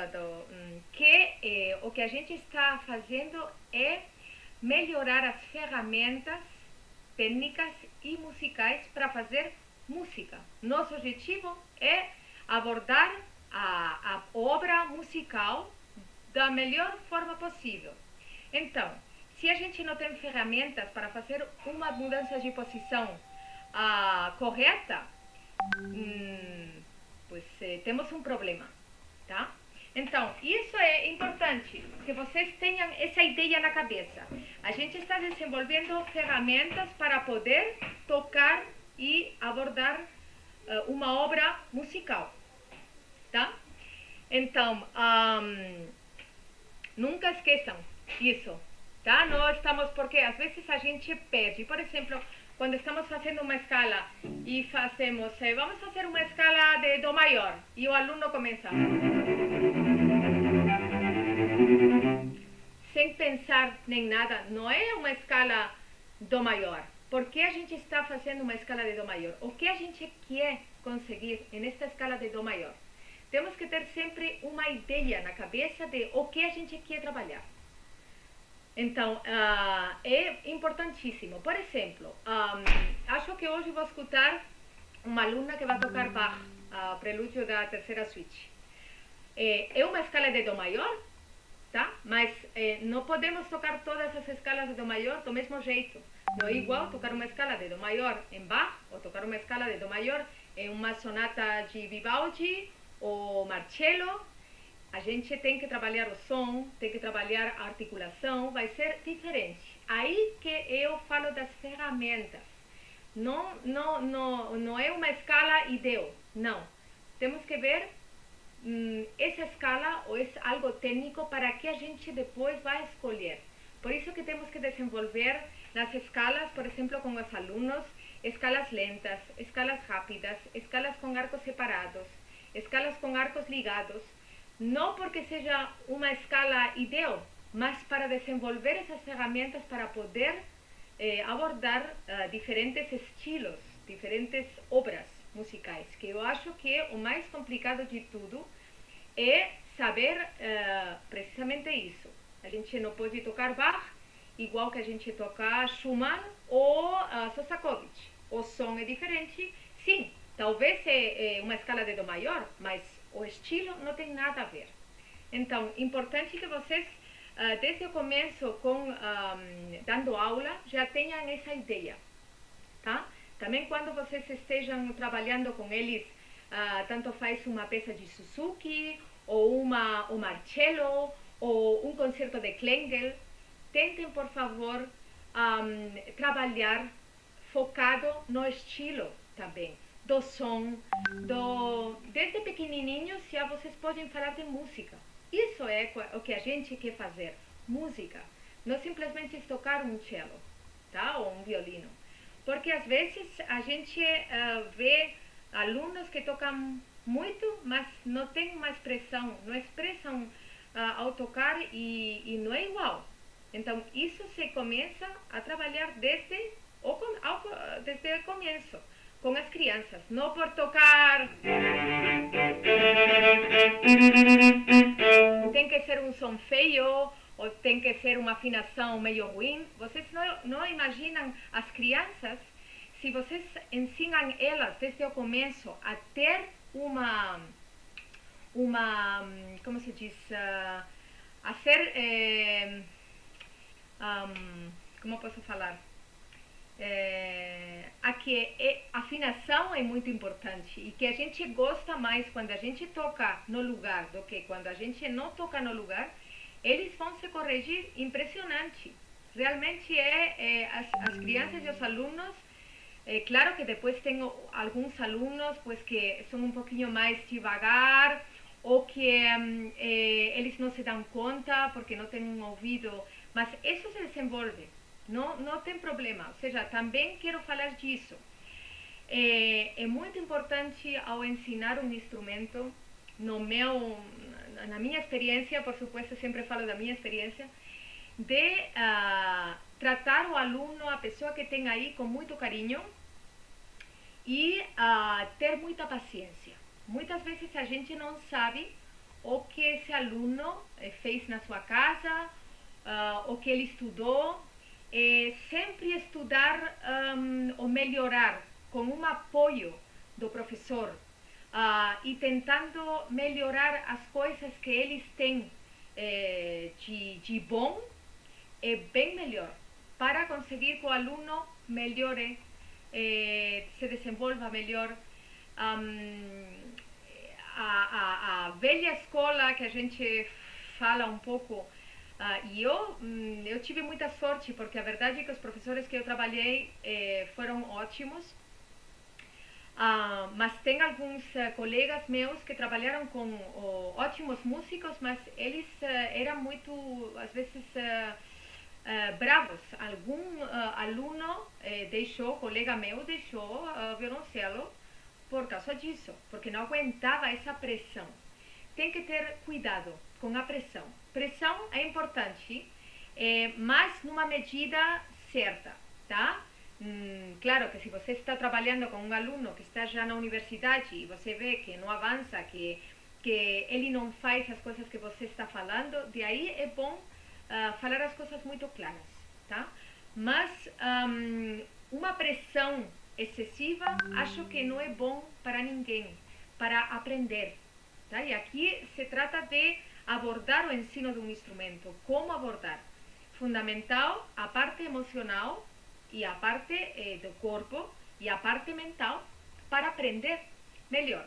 que o que a gente está fazendo é melhorar as ferramentas técnicas e musicais para fazer música. Nosso objetivo é abordar a obra musical da melhor forma possível. Então, se a gente não tem ferramentas para fazer uma mudança de posição correta, pois temos um problema, tá? Então, isso é importante, que vocês tenham essa ideia na cabeça. A gente está desenvolvendo ferramentas para poder tocar e abordar uma obra musical, tá? Então, nunca esqueçam isso, tá? Não estamos, porque às vezes a gente perde. Por exemplo, quando estamos fazendo uma escala e fazemos, vamos fazer uma escala de Dó maior, e o aluno começa sem pensar nem nada, não é uma escala Dó maior. Por que a gente está fazendo uma escala de Dó maior? O que a gente quer conseguir nesta escala de Dó maior? Temos que ter sempre uma ideia na cabeça de o que a gente quer trabalhar. Então, é importantíssimo. Por exemplo, acho que hoje vou escutar uma aluna que vai tocar Bach, prelúdio da terceira suíte. É uma escala de Dó maior, tá? Mas não podemos tocar todas as escalas de Dó maior do mesmo jeito. Não é igual tocar uma escala de Dó maior em Bach ou tocar uma escala de Dó maior em uma sonata de Vivaldi ou Marcello. A gente tem que trabalhar o som, tem que trabalhar a articulação, vai ser diferente. Aí que eu falo das ferramentas. Não é uma escala e deu, não. Temos que ver essa escala ou algo técnico para que a gente depois vai escolher. Por isso que temos que desenvolver nas escalas, por exemplo, com os alunos, escalas lentas, escalas rápidas, escalas com arcos separados, escalas com arcos ligados. Não porque seja uma escala ideal, mas para desenvolver essas ferramentas para poder abordar diferentes estilos, diferentes obras musicais, que eu acho que o mais complicado de tudo é saber precisamente isso. A gente não pode tocar Bach igual que a gente toca Schumann ou Shostakovich. O som é diferente, sim, talvez é uma escala de Dó maior, mas O estilo não tem nada a ver. Então, importante que vocês, desde o começo, dando aula, já tenham essa ideia, tá? Também quando vocês estejam trabalhando com eles, tanto faz uma peça de Suzuki, ou um Marcello, ou um concerto de Klengel, tentem, por favor, trabalhar focado no estilo também, do som, desde pequenininhos já vocês podem falar de música. Isso é o que a gente quer fazer, música, não simplesmente tocar um cello, tá? Ou um violino. Porque às vezes a gente vê alunos que tocam muito, mas não tem uma expressão, não expressam ao tocar e não é igual. Então isso se começa a trabalhar desde o começo, com as crianças, não por tocar. Tem que ser um som feio, ou tem que ser uma afinação meio ruim. Vocês não imaginam as crianças, se vocês ensinam elas desde o começo a ter como se diz, a ser, como posso falar? A que afinação é muito importante e que a gente gosta mais quando a gente toca no lugar do que quando a gente não toca no lugar, eles vão se corrigir impressionante. Realmente as crianças e os alunos, claro que depois tem alguns alunos pues, que são um pouquinho mais devagar ou que eles não se dão conta porque não têm um ouvido, mas isso se desenvolve. Não tem problema, ou seja, também quero falar disso. É muito importante ao ensinar um instrumento, na minha experiência, por supuesto, sempre falo da minha experiência, de tratar o aluno, a pessoa que tem aí, com muito carinho e ter muita paciência. Muitas vezes a gente não sabe o que esse aluno fez na sua casa, o que ele estudou. Sempre estudar ou melhorar com um apoio do professor e tentando melhorar as coisas que eles têm de bom é bem melhor para conseguir que o aluno melhore, se desenvolva melhor. A velha escola que a gente fala um pouco. E eu tive muita sorte, porque a verdade é que os professores que eu trabalhei foram ótimos, mas tem alguns colegas meus que trabalharam com ótimos músicos, mas eles eram muito, às vezes, bravos. Algum aluno colega meu deixou violoncelo por causa disso, porque não aguentava essa pressão. Tem que ter cuidado com a pressão. Pressão é importante, mas numa medida certa, tá? Claro que se você está trabalhando com um aluno que está já na universidade e você vê que não avança, que ele não faz as coisas que você está falando, de aí é bom falar as coisas muito claras, tá? Mas uma pressão excessiva, acho que não é bom para ninguém, para aprender, tá? E aqui se trata de abordar o ensino de um instrumento. Como abordar? Fundamental a parte emocional e a parte do corpo e a parte mental para aprender melhor.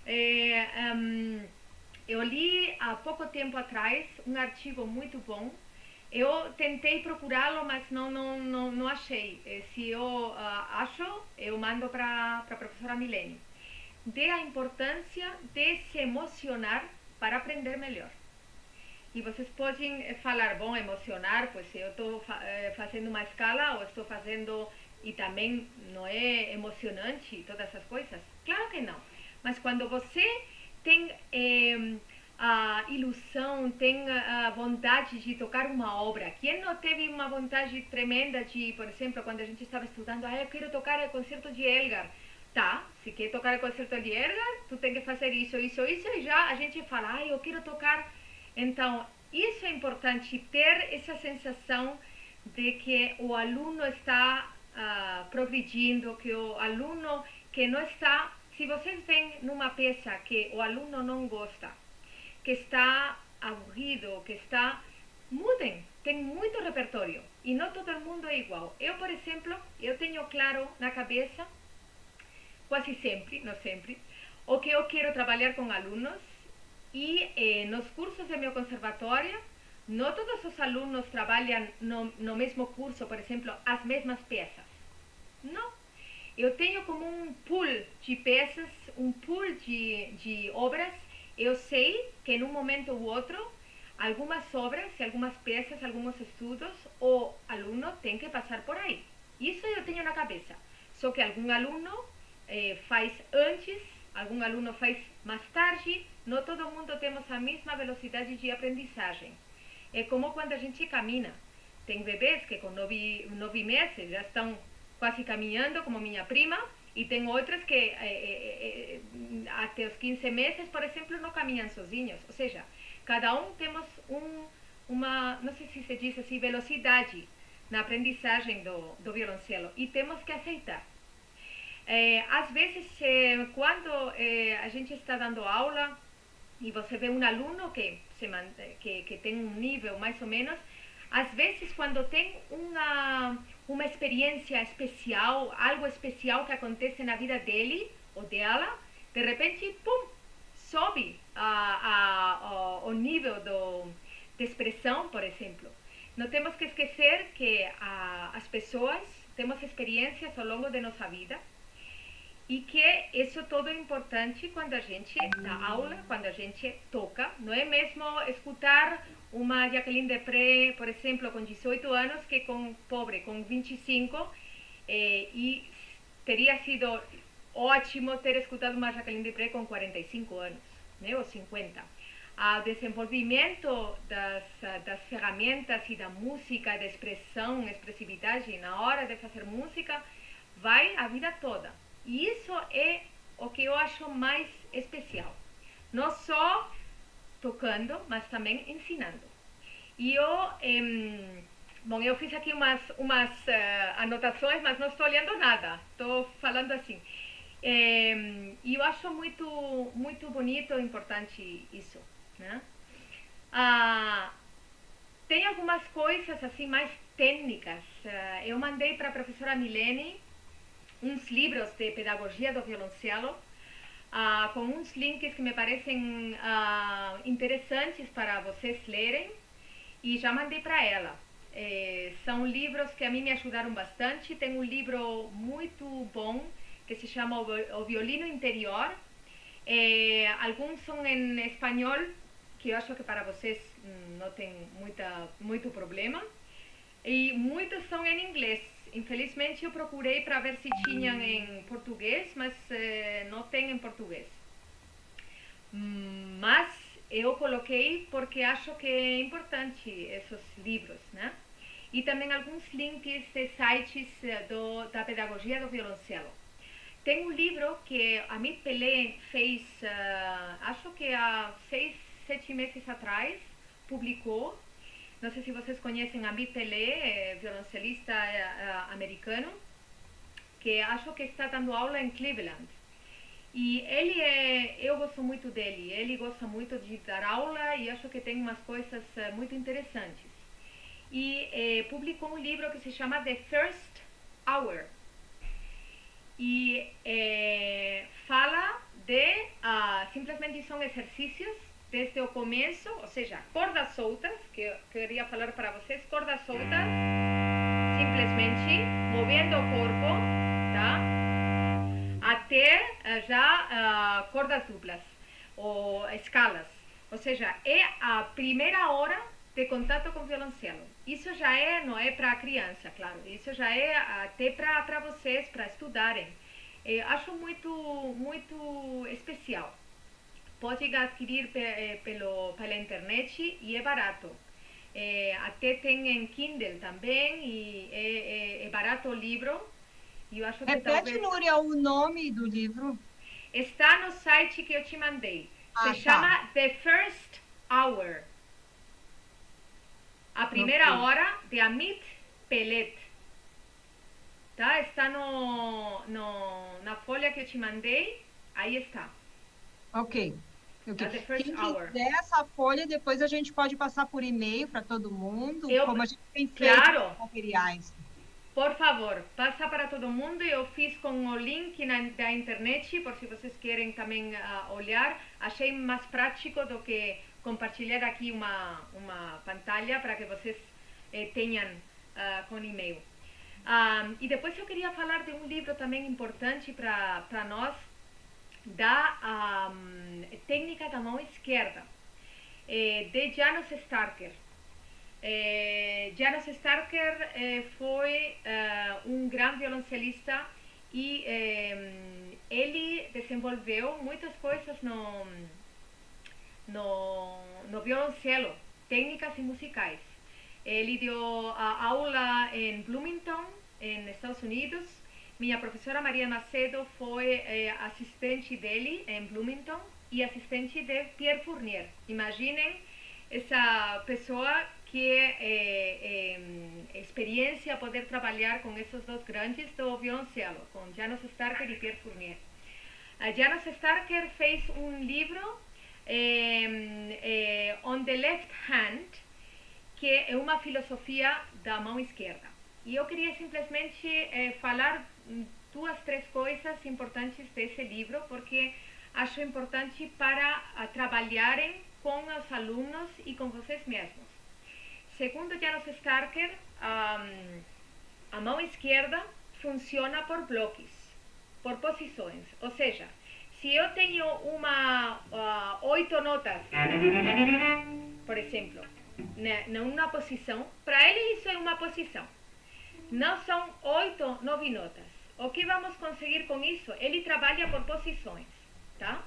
Eu li há pouco tempo atrás um artigo muito bom. Eu tentei procurá-lo, mas não achei. Se eu acho, eu mando para a professora Milene. De a importância de se emocionar para aprender melhor. E vocês podem falar, bom, emocionar, pois eu estou fazendo uma escala ou estou fazendo e também não é emocionante todas essas coisas? Claro que não. Mas quando você tem a ilusão, tem a vontade de tocar uma obra, quem não teve uma vontade tremenda de, por exemplo, quando a gente estava estudando, eu quero tocar o concerto de Elgar. Tá, se quer tocar o concerto de Elgar, tu tem que fazer isso, e já a gente fala, eu quero tocar. Então, isso é importante, ter essa sensação de que o aluno está progredindo, que o aluno que não está se vocês veem numa peça que o aluno não gosta, que está aburrido, que está... Mudem, tem muito repertório e não todo mundo é igual. Eu, por exemplo, eu tenho claro na cabeça, quase sempre, não sempre, o que eu quero trabalhar com alunos e nos cursos do meu conservatório, não todos os alunos trabalham no mesmo curso, por exemplo, as mesmas peças. Não. Eu tenho como um pool de peças, um pool de obras. Eu sei que em um momento ou outro, algumas obras, algumas peças, alguns estudos, o aluno tem que passar por aí. Isso eu tenho na cabeça. Só que algum aluno faz antes, algum aluno faz mais tarde. Não todo mundo temos a mesma velocidade de aprendizagem. É como quando a gente caminha. Tem bebês que com 9 meses já estão quase caminhando, como minha prima, e tem outras que até os 15 meses, por exemplo, não caminham sozinhos. Ou seja, cada um temos uma, não sei se se diz assim, velocidade na aprendizagem do violoncelo, e temos que aceitar. Às vezes, quando a gente está dando aula, e você vê um aluno que tem um nível mais ou menos, às vezes quando tem uma experiência especial, algo especial que acontece na vida dele ou dela, de repente, pum, sobe o nível de expressão, por exemplo. Não temos que esquecer que as pessoas temos experiências ao longo de nossa vida, e que isso todo é importante quando a gente dá aula, quando a gente toca. Não é mesmo escutar uma Jacqueline Desprez, por exemplo, com 18 anos, que com 25, e teria sido ótimo ter escutado uma Jacqueline Desprez com 45 anos, né, ou 50. O desenvolvimento das ferramentas e da música, da expressão, expressividade na hora de fazer música, vai a vida toda. E isso é o que eu acho mais especial. Não só tocando, mas também ensinando. E eu fiz aqui umas anotações, mas não estou olhando nada. Estou falando assim. E eu acho muito, muito bonito e importante isso, né? Tem algumas coisas assim mais técnicas. Eu mandei para a professora Milene uns livros de pedagogia do violoncelo, com uns links que me parecem interessantes para vocês lerem, e já mandei para ela. São livros que a mim me ajudaram bastante. Tem um livro muito bom que se chama O Violino Interior. Alguns são em espanhol, que eu acho que para vocês não tem muito problema, e muitos são em inglês. Infelizmente eu procurei para ver se tinham em português, mas não tem em português. Mas eu coloquei porque acho que é importante esses livros, né? E também alguns links de sites da pedagogia do violoncelo. Tem um livro que a Amit Pelé fez, acho que há 6, 7 meses atrás, publicou. Não sei se vocês conhecem a Amit Pelé, violoncelista americano, que acho que está dando aula em Cleveland. E eu gosto muito dele, ele gosta muito de dar aula e acho que tem umas coisas muito interessantes. E publicou um livro que se chama The First Hour. E fala de, simplesmente são exercícios desde o começo, ou seja, cordas soltas, que eu queria falar para vocês, cordas soltas, simplesmente movendo o corpo, tá? Até já cordas duplas, ou escalas. Ou seja, é a primeira hora de contato com o violoncelo. Isso já não é para a criança, claro, isso já é até para vocês, para estudarem. Acho muito, muito especial. Pode adquirir pela internet e é barato. Até tem em Kindle também e é barato o livro. E eu acho que repete, Núria, o nome do livro. Está no site que eu te mandei. Se chama The First Hour. A primeira hora de Amit Pelé. Tá? Está na folha que eu te mandei. Aí está. Ok. Ok. The first Quem hour. quiser essa folha, depois a gente pode passar por e-mail para todo mundo, como a gente tem feito Claro. com os materiais. Por favor, passa para todo mundo. Eu fiz com o link da internet, por se vocês querem também olhar. Achei mais prático do que compartilhar aqui uma pantalha para que vocês tenham com e-mail. E depois eu queria falar de um livro também importante para nós, da técnica da mão esquerda, de Janos Starker. Janos Starker foi um grande violoncelista e ele desenvolveu muitas coisas no violoncelo, técnicas e musicais. Ele deu aula em Bloomington, em Estados Unidos. Minha professora Maria Macedo foi assistente dele em Bloomington e assistente de Pierre Fournier. Imaginem essa pessoa que experiência poder trabalhar com esses dois grandes do violoncelo, com Janos Starker e Pierre Fournier. Janos Starker fez um livro On the Left Hand, que é uma filosofia da mão esquerda. E eu queria simplesmente falar 2, 3 coisas importantes desse livro, porque acho importante para trabalharem com os alunos e com vocês mesmos. Segundo Janos Starker, a mão esquerda funciona por bloques, por posições. Ou seja, se eu tenho 8 notas, por exemplo, numa posição, para ele isso é uma posição. Não são 8, 9 notas. O que vamos conseguir com isso? Ele trabalha por posições, tá?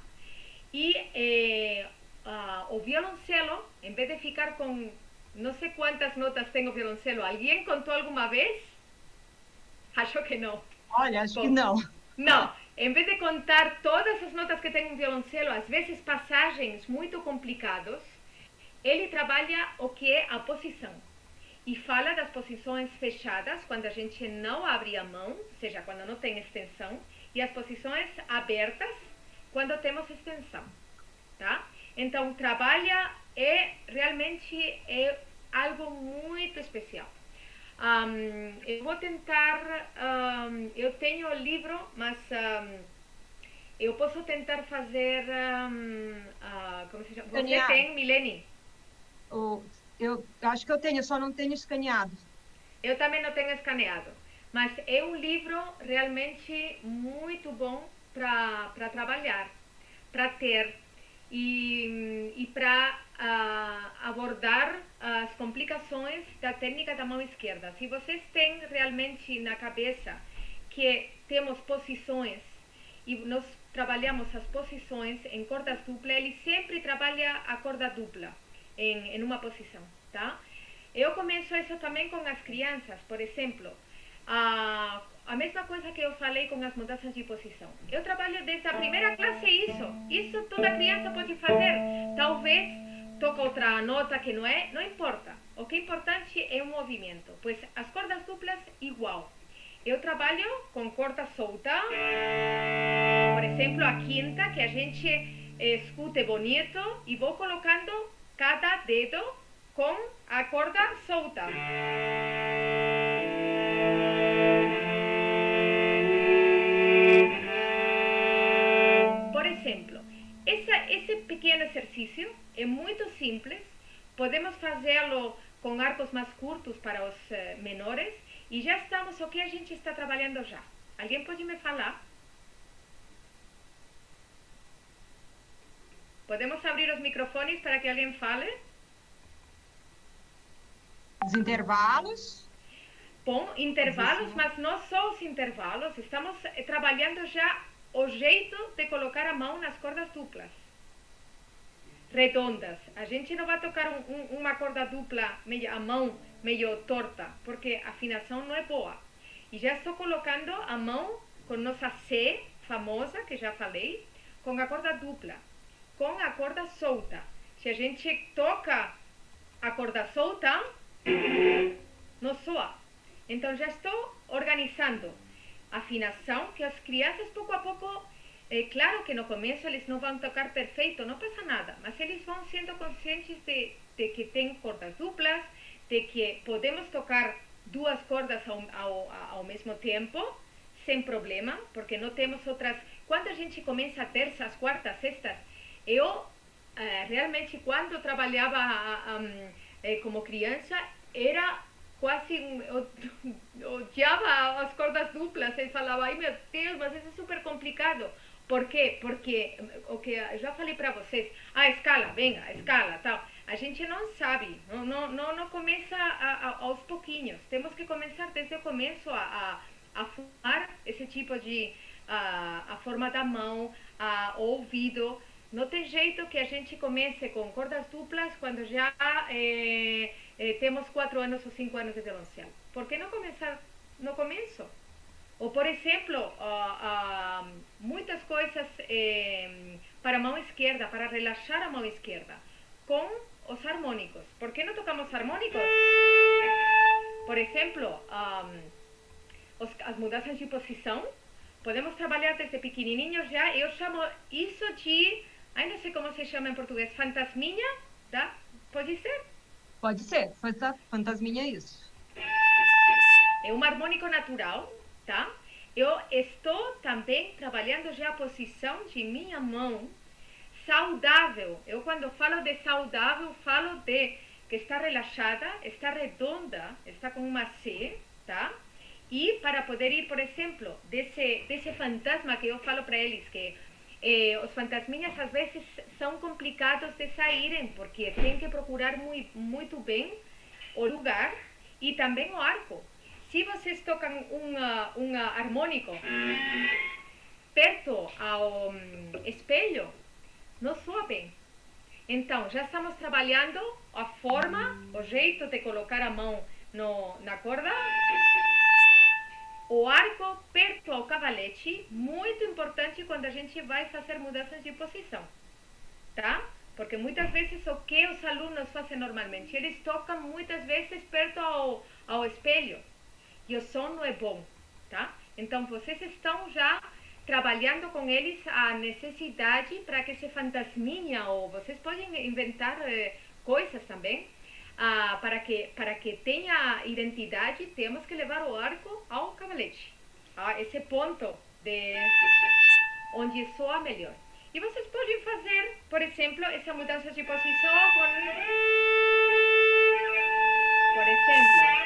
E o violoncelo, em vez de ficar com não sei quantas notas tem o violoncelo, alguém contou alguma vez? Acho que não. Olha, acho que não. Não, em vez de contar todas as notas que tem um violoncelo, às vezes passagens muito complicadas, ele trabalha o que é a posição. E fala das posições fechadas, quando a gente não abre a mão, ou seja, quando não tem extensão, e as posições abertas, quando temos extensão, tá? Então, trabalha realmente algo muito especial. Eu vou tentar, eu tenho o livro, mas eu posso tentar fazer, como se chama? Você tem, Milene? Eu acho que eu tenho, só não tenho escaneado. Eu também não tenho escaneado, mas é um livro realmente muito bom para trabalhar, para ter e para abordar as complicações da técnica da mão esquerda. Se vocês têm realmente na cabeça que temos posições e nós trabalhamos as posições em cordas duplas, ele sempre trabalha a corda dupla em uma posição, tá? Eu começo isso também com as crianças, por exemplo, a mesma coisa que eu falei com as mudanças de posição. Eu trabalho desde a primeira classe isso toda criança pode fazer. Talvez toca outra nota que não importa. O que é importante é o movimento, pois as cordas duplas igual. Eu trabalho com corda solta, por exemplo, a quinta, que a gente escute bonito, e vou colocando cada dedo com a corda solta. Por exemplo, esse pequeno exercício é muito simples, podemos fazê-lo com arcos mais curtos para os menores, e já estamos, o que a gente está trabalhando já? Alguém pode me falar? Podemos abrir os microfones para que alguém fale? Os intervalos. Bom, intervalos, mas não só os intervalos, estamos trabalhando já o jeito de colocar a mão nas cordas duplas, redondas. A gente não vai tocar uma corda dupla, a mão meio torta, porque a afinação não é boa. E já estou colocando a mão com nossa C famosa, que já falei, com a corda dupla, com a corda solta. Se a gente toca a corda solta, não soa. Então já estou organizando a afinação, que as crianças pouco a pouco claro que no começo eles não vão tocar perfeito, não passa nada, mas eles vão sendo conscientes de que tem cordas duplas, de que podemos tocar duas cordas ao mesmo tempo, sem problema, porque não temos outras... Quando a gente começa terças, quartas, sextas, eu realmente, quando trabalhava como criança, era quase... odiava as cordas duplas, e falava, ai meu Deus, mas isso é super complicado. Por quê? Porque, o que eu já falei para vocês, a escala, venga, a escala, tal. A gente não sabe, não começa aos pouquinhos. Temos que começar desde o começo a formar esse tipo de... a forma da mão, o ouvido. Não tem jeito que a gente comece com cordas duplas quando já temos 4 anos ou 5 anos de violoncelo. Por que não começar no começo? Ou, por exemplo, muitas coisas para a mão esquerda, para relaxar a mão esquerda, com os harmônicos. Por que não tocamos harmônicos? Por exemplo, as mudanças de posição, podemos trabalhar desde pequenininhos já. Eu chamo isso de, ai, não sei como se chama em português, fantasminha, tá? Pode ser? Pode ser, fantasminha é isso. É um harmônico natural, tá? Eu estou também trabalhando já a posição de minha mão saudável. Eu, quando falo de saudável, falo de que está relaxada, está redonda, está com uma C, tá? E para poder ir, por exemplo, desse fantasma que eu falo para eles, que os fantasminhas às vezes são complicados de saírem, porque tem que procurar muito bem o lugar e também o arco. Se vocês tocam um harmônico perto ao espelho, não soa bem. Então, já estamos trabalhando a forma, o jeito de colocar a mão na corda. O arco perto ao cavalete, muito importante quando a gente vai fazer mudanças de posição, tá? Porque muitas vezes o que os alunos fazem normalmente, eles tocam muitas vezes perto ao espelho e o som não é bom, tá? Então vocês estão já trabalhando com eles a necessidade para que esse fantasminha, ou vocês podem inventar coisas também, para que tenha identidade, temos que levar o arco ao cavalete, a esse ponto de onde soa melhor. E vocês podem fazer, por exemplo, essa mudança de posição com... Por exemplo,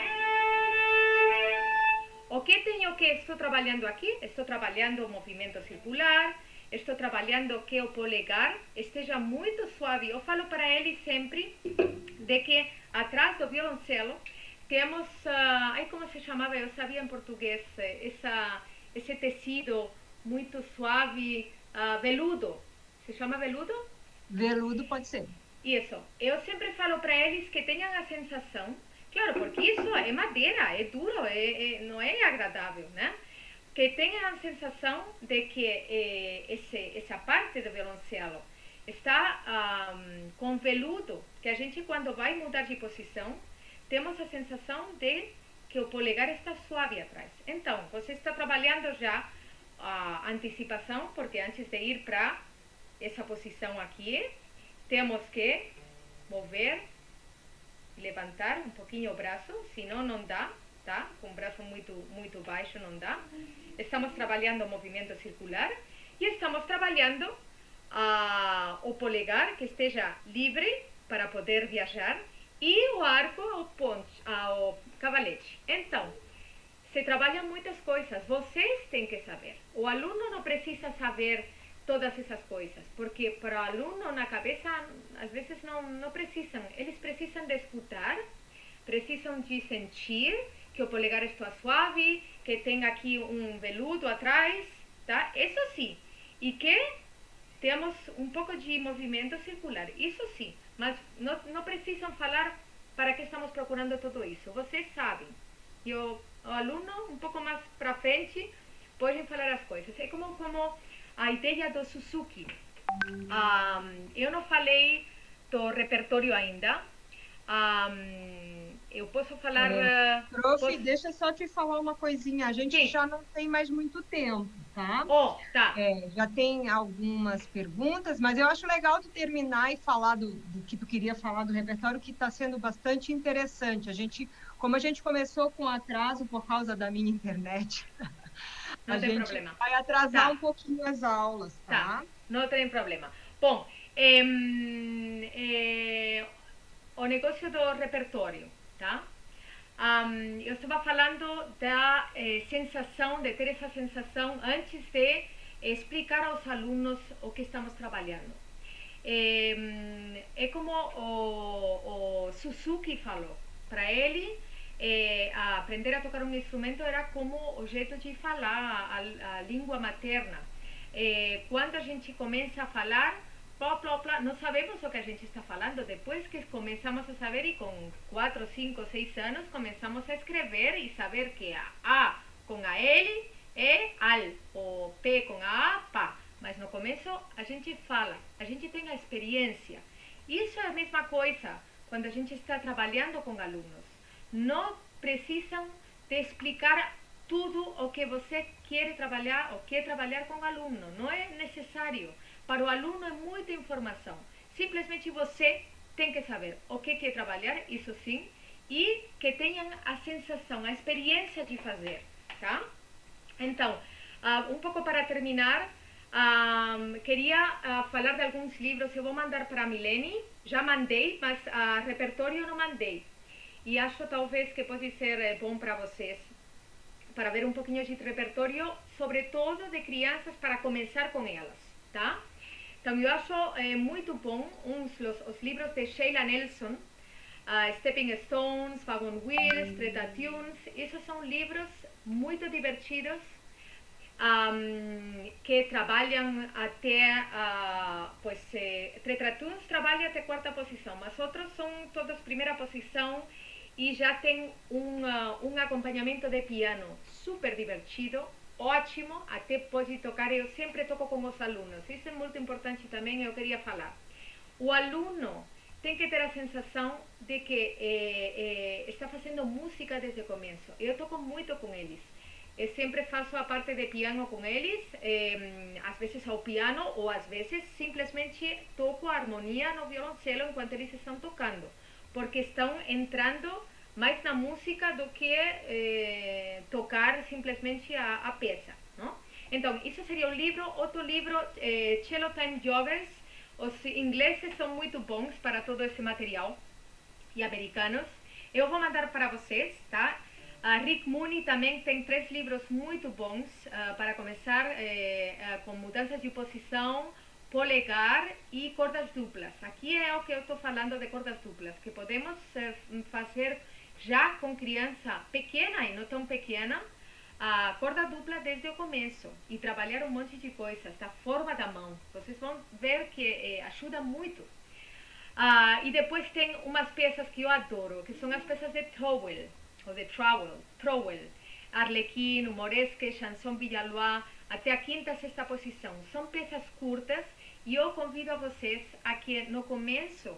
o que tenho que estou trabalhando aqui? Estou trabalhando o movimento circular, estou trabalhando que o polegar esteja muito suave. Eu falo para eles sempre de que atrás do violoncelo temos, como se chamava, eu sabia em português, esse tecido muito suave, veludo. Se chama veludo? Veludo pode ser. Isso. Eu sempre falo para eles que tenham a sensação, claro, porque isso é madeira, é duro, não é agradável, né? Que tenham a sensação de que essa parte do violoncelo está com veludo, que a gente, quando vai mudar de posição, temos a sensação de que o polegar está suave atrás. Então, você está trabalhando já a antecipação, porque antes de ir para essa posição aqui, temos que mover, levantar um pouquinho o braço, senão não dá, tá? Com o braço muito baixo não dá. Estamos trabalhando o movimento circular e estamos trabalhando o polegar que esteja livre para poder viajar e o arco ao cavalete. Então, se trabalham muitas coisas, vocês têm que saber. O aluno não precisa saber todas essas coisas, porque para o aluno na cabeça, às vezes não precisam. Eles precisam de escutar, precisam de sentir que o polegar está suave, que tem aqui um veludo atrás, tá? Isso sim. E que temos um pouco de movimento circular, isso sim. Mas não precisam falar para que estamos procurando tudo isso. Vocês sabem. E o aluno, um pouco mais para frente, pode falar as coisas. É como a ideia do Suzuki. Eu não falei do repertório ainda. Eu posso falar... Prof, deixa eu só te falar uma coisinha. A gente já não tem mais muito tempo. tá? Oh, tá. Já tem algumas perguntas, mas eu acho legal tu terminar e falar do que tu queria falar do repertório, que está sendo bastante interessante. Como a gente começou com atraso por causa da minha internet, a Não tem gente problema. vai atrasar um Tá, pouquinho as aulas, tá. tá? Não tem problema. Bom, o negócio do repertório, tá? Eu estava falando da sensação, de ter essa sensação antes de explicar aos alunos o que estamos trabalhando. É como o Suzuki falou. Para ele, aprender a tocar um instrumento era como o jeito de falar, a língua materna. Quando a gente começa a falar, plá, plá, plá, não sabemos o que a gente está falando. Depois que começamos a saber, e com 4, 5, 6 anos, começamos a escrever e saber que a com a L é al, o P com a pá. Mas no começo a gente fala, a gente tem a experiência. Isso é a mesma coisa quando a gente está trabalhando com alunos. Não precisam de explicar tudo o que você quer trabalhar ou quer trabalhar com o aluno. Não é necessário. Para o aluno é muita informação. Simplesmente você tem que saber o que quer trabalhar, isso sim, e que tenham a sensação, a experiência de fazer, tá? Então, um pouco para terminar, queria falar de alguns livros. Eu vou mandar para a Milene, já mandei, mas repertório não mandei. E acho talvez que pode ser bom para vocês, para ver um pouquinho de repertório, sobretudo de crianças, para começar com elas, tá? Então eu acho muito bom os livros de Sheila Nelson, Stepping Stones, Wagon Wheels, Treta Tunes. Esses são livros muito divertidos, que trabalham até, Treta Tunes trabalha até quarta posição, mas outros são todos primeira posição e já tem um acompanhamento de piano super divertido, ótimo, até pode tocar. Eu sempre toco com os alunos, isso é muito importante também, eu queria falar. O aluno tem que ter a sensação de que está fazendo música desde o começo. Eu toco muito com eles. Eu sempre faço a parte de piano com eles, às vezes ao piano, ou às vezes simplesmente toco a harmonia no violoncelo enquanto eles estão tocando, porque estão entrando mais na música do que tocar simplesmente a peça, não? Então, isso seria o livro. Outro livro, Cello Time Joggers. Os ingleses são muito bons para todo esse material, e americanos. Eu vou mandar para vocês, tá? Rick Mooney também tem 3 livros muito bons para começar, com mudanças de posição, polegar e cordas duplas. Aqui é o que eu estou falando de cordas duplas, que podemos fazer já com criança pequena e não tão pequena, a corda dupla desde o começo e trabalhar um monte de coisas, da forma da mão. Vocês vão ver que ajuda muito. E depois tem umas peças que eu adoro, que são as peças de trowel, ou de trowel, Arlequim, Humoresque, Chanson Villalois, até a quinta, sexta posição. São peças curtas e eu convido a vocês a que no começo,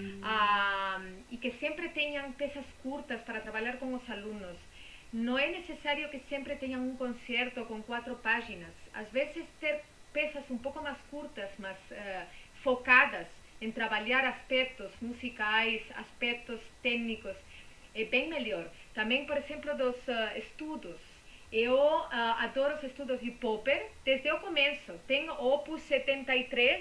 e que sempre tenham peças curtas para trabalhar com os alunos. Não é necessário que sempre tenham um concerto com 4 páginas. Às vezes ter peças um pouco mais curtas, mas focadas em trabalhar aspectos musicais, aspectos técnicos, é bem melhor. Também, por exemplo, dos estudos. Eu adoro os estudos de Popper desde o começo. Tem o Opus 73,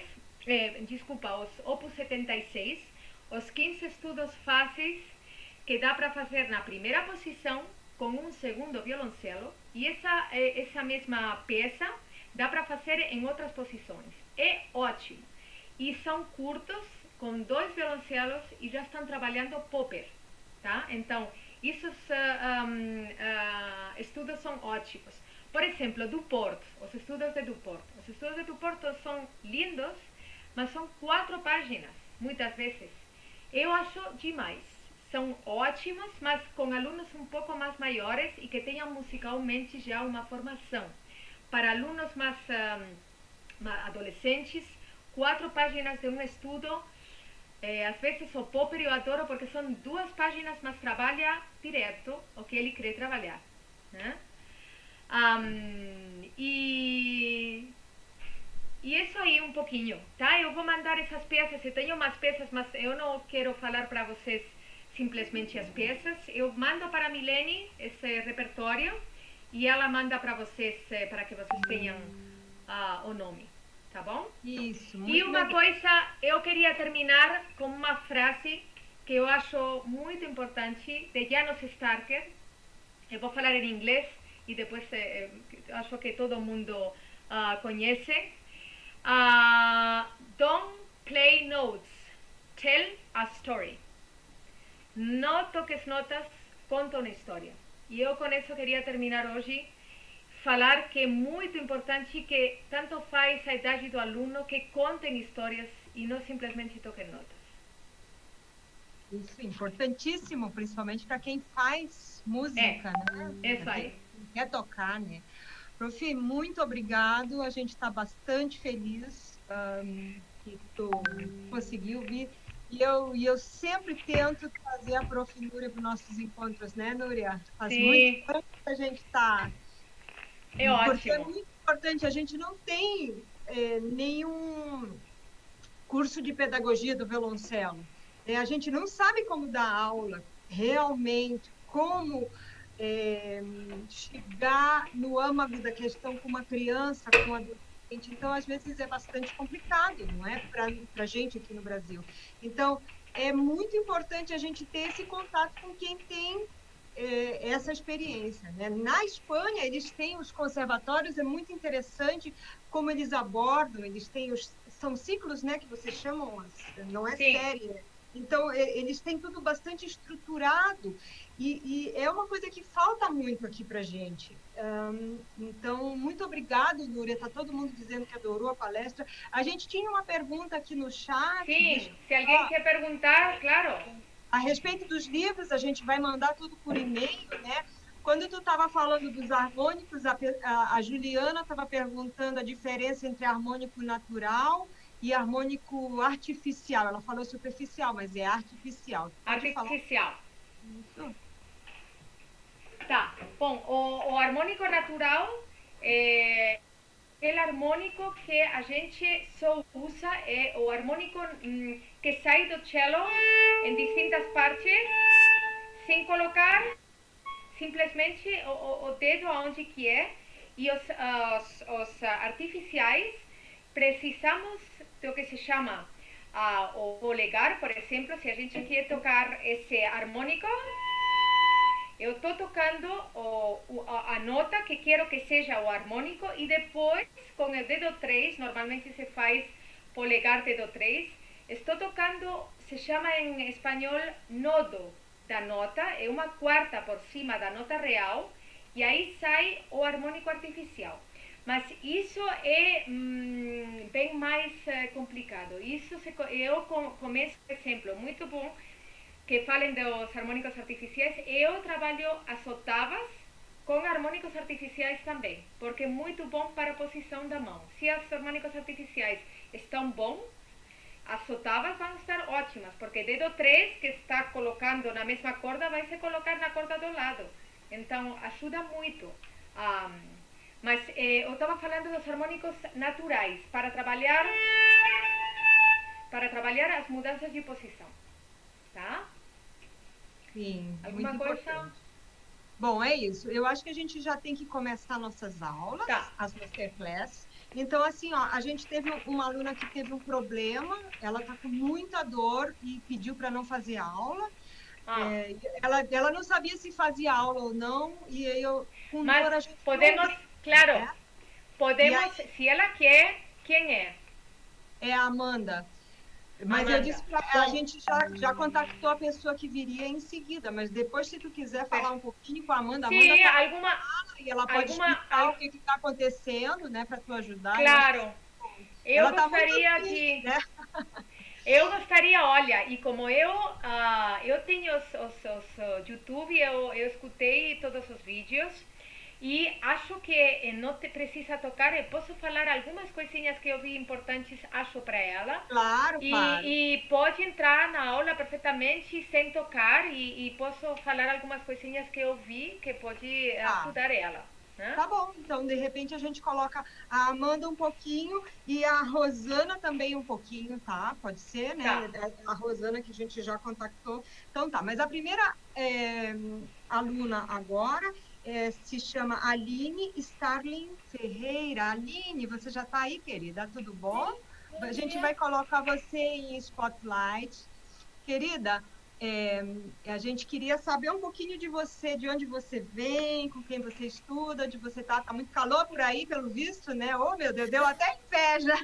os Opus 76, os 15 estudos fáceis que dá para fazer na primeira posição com um segundo violoncelo, e essa mesma peça dá para fazer em outras posições. É ótimo. E são curtos, com 2 violoncelos, e já estão trabalhando Popper, tá? Então, esses estudos são ótimos. Por exemplo, Duport, os estudos de Duport. Os estudos de Duport são lindos, mas são 4 páginas, muitas vezes. Eu acho demais. São ótimos, mas com alunos um pouco mais maiores e que tenham musicalmente já uma formação. Para alunos mais adolescentes, 4 páginas de um estudo. Às vezes o Popper eu adoro porque são 2 páginas, mas trabalha direto o que ele quer trabalhar, né? E aí um pouquinho, tá? Eu vou mandar essas peças, eu tenho umas peças, mas eu não quero falar para vocês simplesmente as peças. Eu mando para a Milene esse repertório e ela manda para vocês, para que vocês tenham o nome, tá bom? Isso, E muito uma legal. coisa, eu queria terminar com uma frase que eu acho muito importante, de Janos Starker. Eu vou falar em inglês e depois acho que todo mundo conhece. Don't play notes, tell a story. Não toques notas, conta uma história. E eu com isso queria terminar hoje, falar que é muito importante que tanto faz a idade do aluno que contem histórias e não simplesmente toquem notas. Isso, importantíssimo, principalmente para quem faz música, né? Isso Pra aí. quem quer tocar, né? Profi, muito obrigado. A gente está bastante feliz que tu conseguiu vir. E eu sempre tento trazer a Prof. Núria para os nossos encontros, né, Núria? Faz muito Sim, tempo que a gente está. é Porque é ótimo. muito importante, a gente não tem nenhum curso de pedagogia do violoncelo. A gente não sabe como dar aula, realmente, como chegar no âmago da questão com uma criança, com um adolescente. Então, às vezes, é bastante complicado, não é? Para a gente aqui no Brasil. Então, é muito importante a gente ter esse contato com quem tem essa experiência, né? Na Espanha, eles têm os conservatórios, é muito interessante como eles abordam, eles têm são ciclos, né, que vocês chamam, não é Sim. série. Então, eles têm tudo bastante estruturado e é uma coisa que falta muito aqui para a gente. Então, muito obrigado, Núria. Está todo mundo dizendo que adorou a palestra. A gente tinha uma pergunta aqui no chat. Sim, se alguém quer perguntar, claro. A respeito dos livros, a gente vai mandar tudo por e-mail, né? Quando tu estava falando dos harmônicos, a Juliana estava perguntando a diferença entre harmônico natural e harmônico artificial. Ela falou superficial, mas é artificial. Pode Artificial. Falar? Isso. Tá. Bom, o harmônico natural é o harmônico que a gente só usa, é o harmônico que sai do cello em distintas partes, sem colocar simplesmente o dedo aonde que é. E os artificiais precisamos do que se chama o polegar, por exemplo, se a gente quer tocar esse harmônico, eu estou tocando a nota que quero que seja o harmônico e depois, com o dedo 3, normalmente se faz polegar dedo 3, estou tocando, se chama em espanhol nodo da nota, é uma quarta por cima da nota real e aí sai o harmônico artificial. Mas isso é bem mais complicado. Isso eu começo, por exemplo, muito bom, que falem dos harmônicos artificiais, eu trabalho as oitavas com harmônicos artificiais também, porque é muito bom para a posição da mão. Se os harmônicos artificiais estão bons, as oitavas vão estar ótimas, porque dedo 3 que está colocando na mesma corda vai se colocar na corda do lado. Então, ajuda muito. Mas eu estava falando dos harmônicos naturais, para trabalhar as mudanças de posição. Tá? Sim, alguma muito coisa? Importante. Bom, é isso. Eu acho que a gente já tem que começar nossas aulas, tá. As masterclass. Então, assim, ó, a gente teve uma aluna que teve um problema, ela está com muita dor e pediu para não fazer aula. Ela não sabia se fazia aula ou não, e aí com Mas dor a gente podemos, não, claro, né? podemos, aí, se ela quer, quem é? É a Amanda. Mas Amanda. eu disse a gente já contactou a pessoa que viria em seguida, mas depois, se tu quiser falar um pouquinho com a Amanda, Sim, Amanda e ela pode explicar o que está acontecendo, né, para tu ajudar. Claro. Eu gostaria tá triste, de... né? Eu gostaria, olha, e como eu tenho os YouTube, eu escutei todos os vídeos, e acho que não precisa tocar, eu posso falar algumas coisinhas que eu vi importantes, acho, para ela. Claro, claro. E pode entrar na aula perfeitamente sem tocar, e posso falar algumas coisinhas que eu vi que pode ajudar ela. Né? Tá bom, então de repente a gente coloca a Amanda um pouquinho e a Rosana também um pouquinho, tá? Pode ser, né? Tá. A Rosana que a gente já contactou. Então tá, mas a primeira aluna agora se chama Aline Starling Ferreira. Aline, você já está aí, querida? Tudo bom? Sim, A bom gente dia. vai colocar você em spotlight. Querida, é, a gente queria saber um pouquinho de você, de onde você vem, com quem você estuda, onde você está. Tá muito calor por aí, pelo visto, né? Oh, meu Deus, deu até inveja.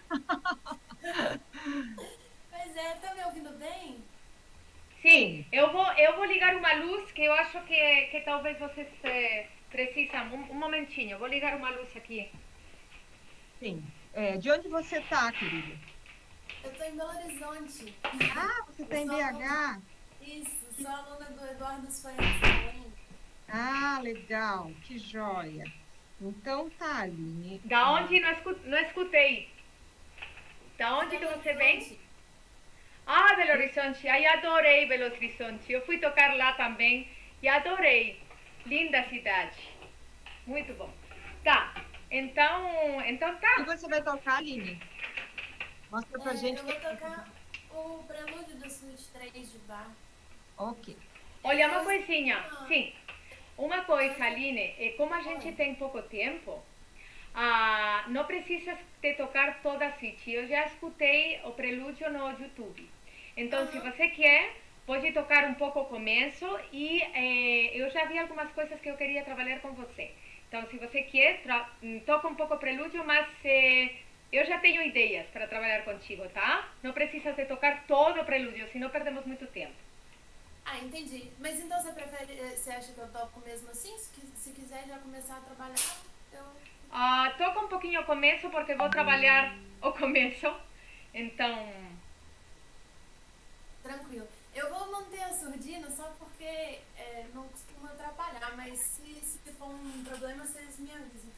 Pois é, tá me ouvindo bem? Sim, eu vou ligar uma luz que eu acho que talvez vocês precisam. Um momentinho, vou ligar uma luz aqui. Sim. De onde você está, querida? Eu tô em Belo Horizonte. Ah, você Eu está em sou aluna. BH? Isso, sou aluna do Eduardo Espanhol também. Ah, legal, que joia. Então tá, Aline. Da onde não escutei? Da De onde que Belo você vem? Horizonte. Ah, Belo Horizonte. Ai, adorei Belo Horizonte. Eu fui tocar lá também e adorei. Linda cidade. Muito bom. Tá. Então E tá. você vai tocar, Aline? Mostra pra gente Eu o que vou que você vai tocar tocar. o prelúdio do Suíte 3 de Bach. Ok. Olha, uma Eu escutei coisinha. Sim. Uma coisa, Aline, como a gente Oi. tem pouco tempo, não precisas de tocar toda a suíte. Eu já escutei o prelúdio no YouTube. Então, se Aham. você quer, pode tocar um pouco o começo e eu já vi algumas coisas que eu queria trabalhar com você. Então, se você quer, toca um pouco o prelúdio, mas eu já tenho ideias para trabalhar contigo, tá? Não precisas de tocar todo o prelúdio, senão perdemos muito tempo. Ah, entendi. Mas então você prefere, você acha que eu toco mesmo assim? Se quiser já começar a trabalhar, eu Toca um pouquinho o começo, porque vou trabalhar o começo. Então, tranquilo. Eu vou manter a surdina só porque não costuma atrapalhar, mas se for um problema, vocês me avisam.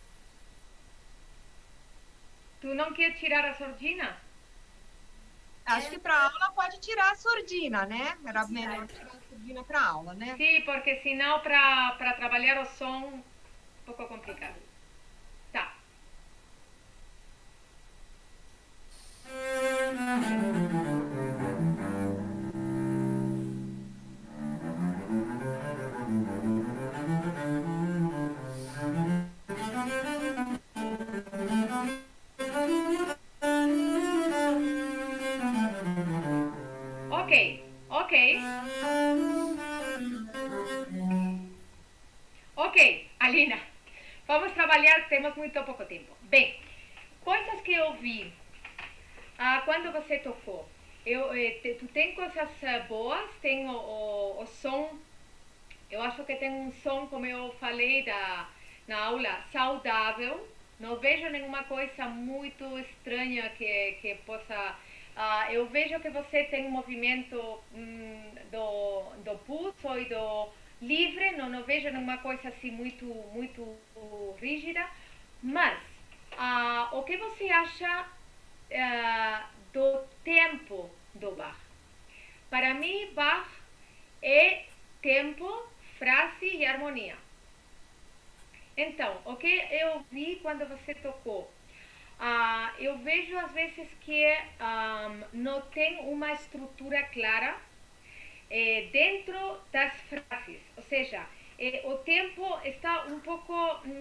tu não quer tirar a sordina? Acho que para aula pode tirar a surdina, né? Era Tirar, melhor então. tirar a surdina para aula, né? Sim, porque senão para trabalhar o som, um pouco Ok. complicado. Tá. Ok, ok, ok, Alina. Vamos trabalhar, temos muito pouco tempo. Bem, coisas que eu vi quando você tocou. Tu tem coisas boas, tem o som. Eu acho que tem um som, como eu falei na aula, saudável. Não vejo nenhuma coisa muito estranha que possa. Eu vejo que você tem um movimento do pulso e do livre. Não vejo nenhuma coisa assim muito rígida. Mas o que você acha do tempo do Bach? Para mim, Bach é tempo, frase e harmonia. Então, o que eu vi quando você tocou? Eu vejo às vezes que não tem uma estrutura clara dentro das frases. Ou seja, o tempo está um pouco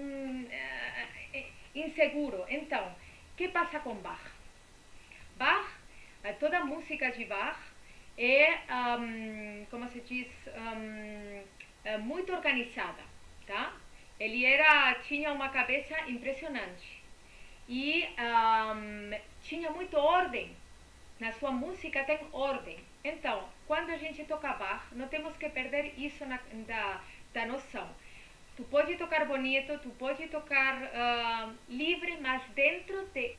inseguro. Então, o que passa com Bach? Bach, toda a música de Bach é, como se diz, muito organizada, tá? Ele tinha uma cabeça impressionante e tinha muita ordem. Na sua música tem ordem. Então, quando a gente toca Bach, não temos que perder isso da noção. Tu pode tocar bonito, tu pode tocar livre, mas dentro de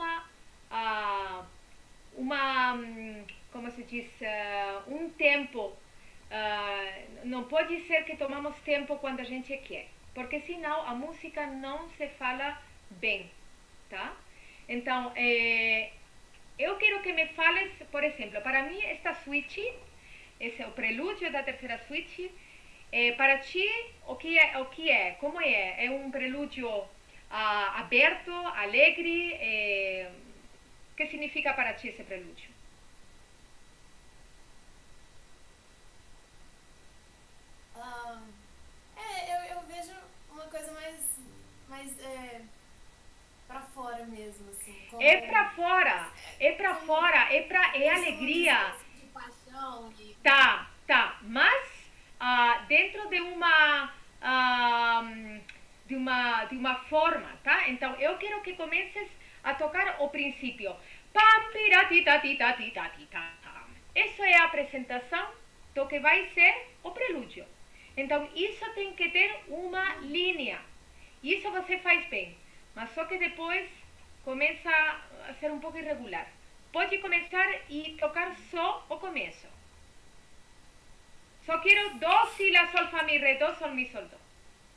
como se diz, um tempo. Não pode ser que tomamos tempo quando a gente quer, porque senão a música não se fala bem, tá? Então, eu quero que me fales, por exemplo, para mim esta suíte, esse é o prelúdio da terceira suíte, para ti, o que é? Como é? É um prelúdio aberto, alegre? O que significa para ti esse prelúdio? Eu vejo uma coisa mais pra fora mesmo, assim. É pra fora, é alegria. De paixão e... Tá, mas dentro de uma forma, tá? Então eu quero que comeces a tocar o princípio. Pam, piratitatitatatita. Isso é a apresentação do que vai ser o prelúdio. Então isso tem que ter uma linha. Isso você faz bem, mas só que depois começa a ser um pouco irregular. Pode começar e tocar só o começo. Só quero do, si, la, sol, fa, mi, re, do, sol, mi, sol, do.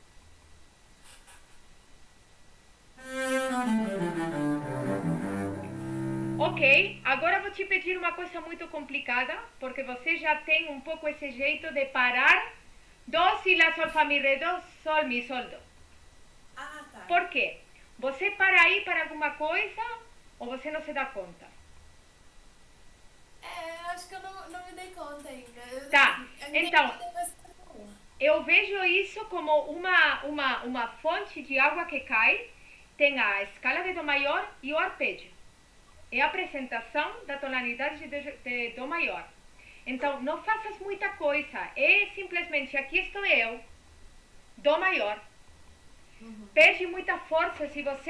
Ok, agora vou te pedir uma coisa muito complicada, porque você já tem um pouco esse jeito de parar. Do, si, la, sol, fa, mi, re, do, sol, mi, sol, do. Ah, tá. Por quê? Você para aí para alguma coisa ou você não se dá conta? Acho que eu não me dei conta ainda. Tá, então, eu vejo isso como uma fonte de água que cai, tem a escala de Dó maior e o arpejio. É a apresentação da tonalidade de Dó maior. Então, não faças muita coisa, é simplesmente, aqui estou eu, Dó maior. Perde muita força se você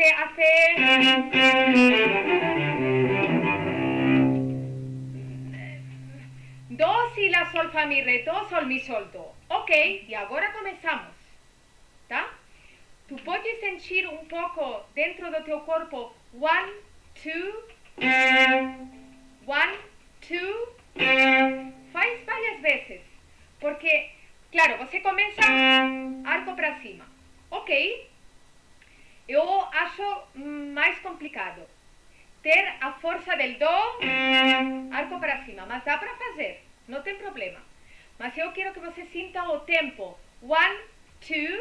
do, si, la, sol, fa, mi, re, do, sol, mi, sol, do. Ok, e agora começamos, tá? Tu pode sentir um pouco dentro do teu corpo, 1, 2, 1, 2, faz várias vezes, porque, claro, você começa arco para cima, ok? Eu acho mais complicado ter a força del do, arco para cima, mas dá para fazer, não tem problema. Mas eu quero que você sinta o tempo. 1, 2.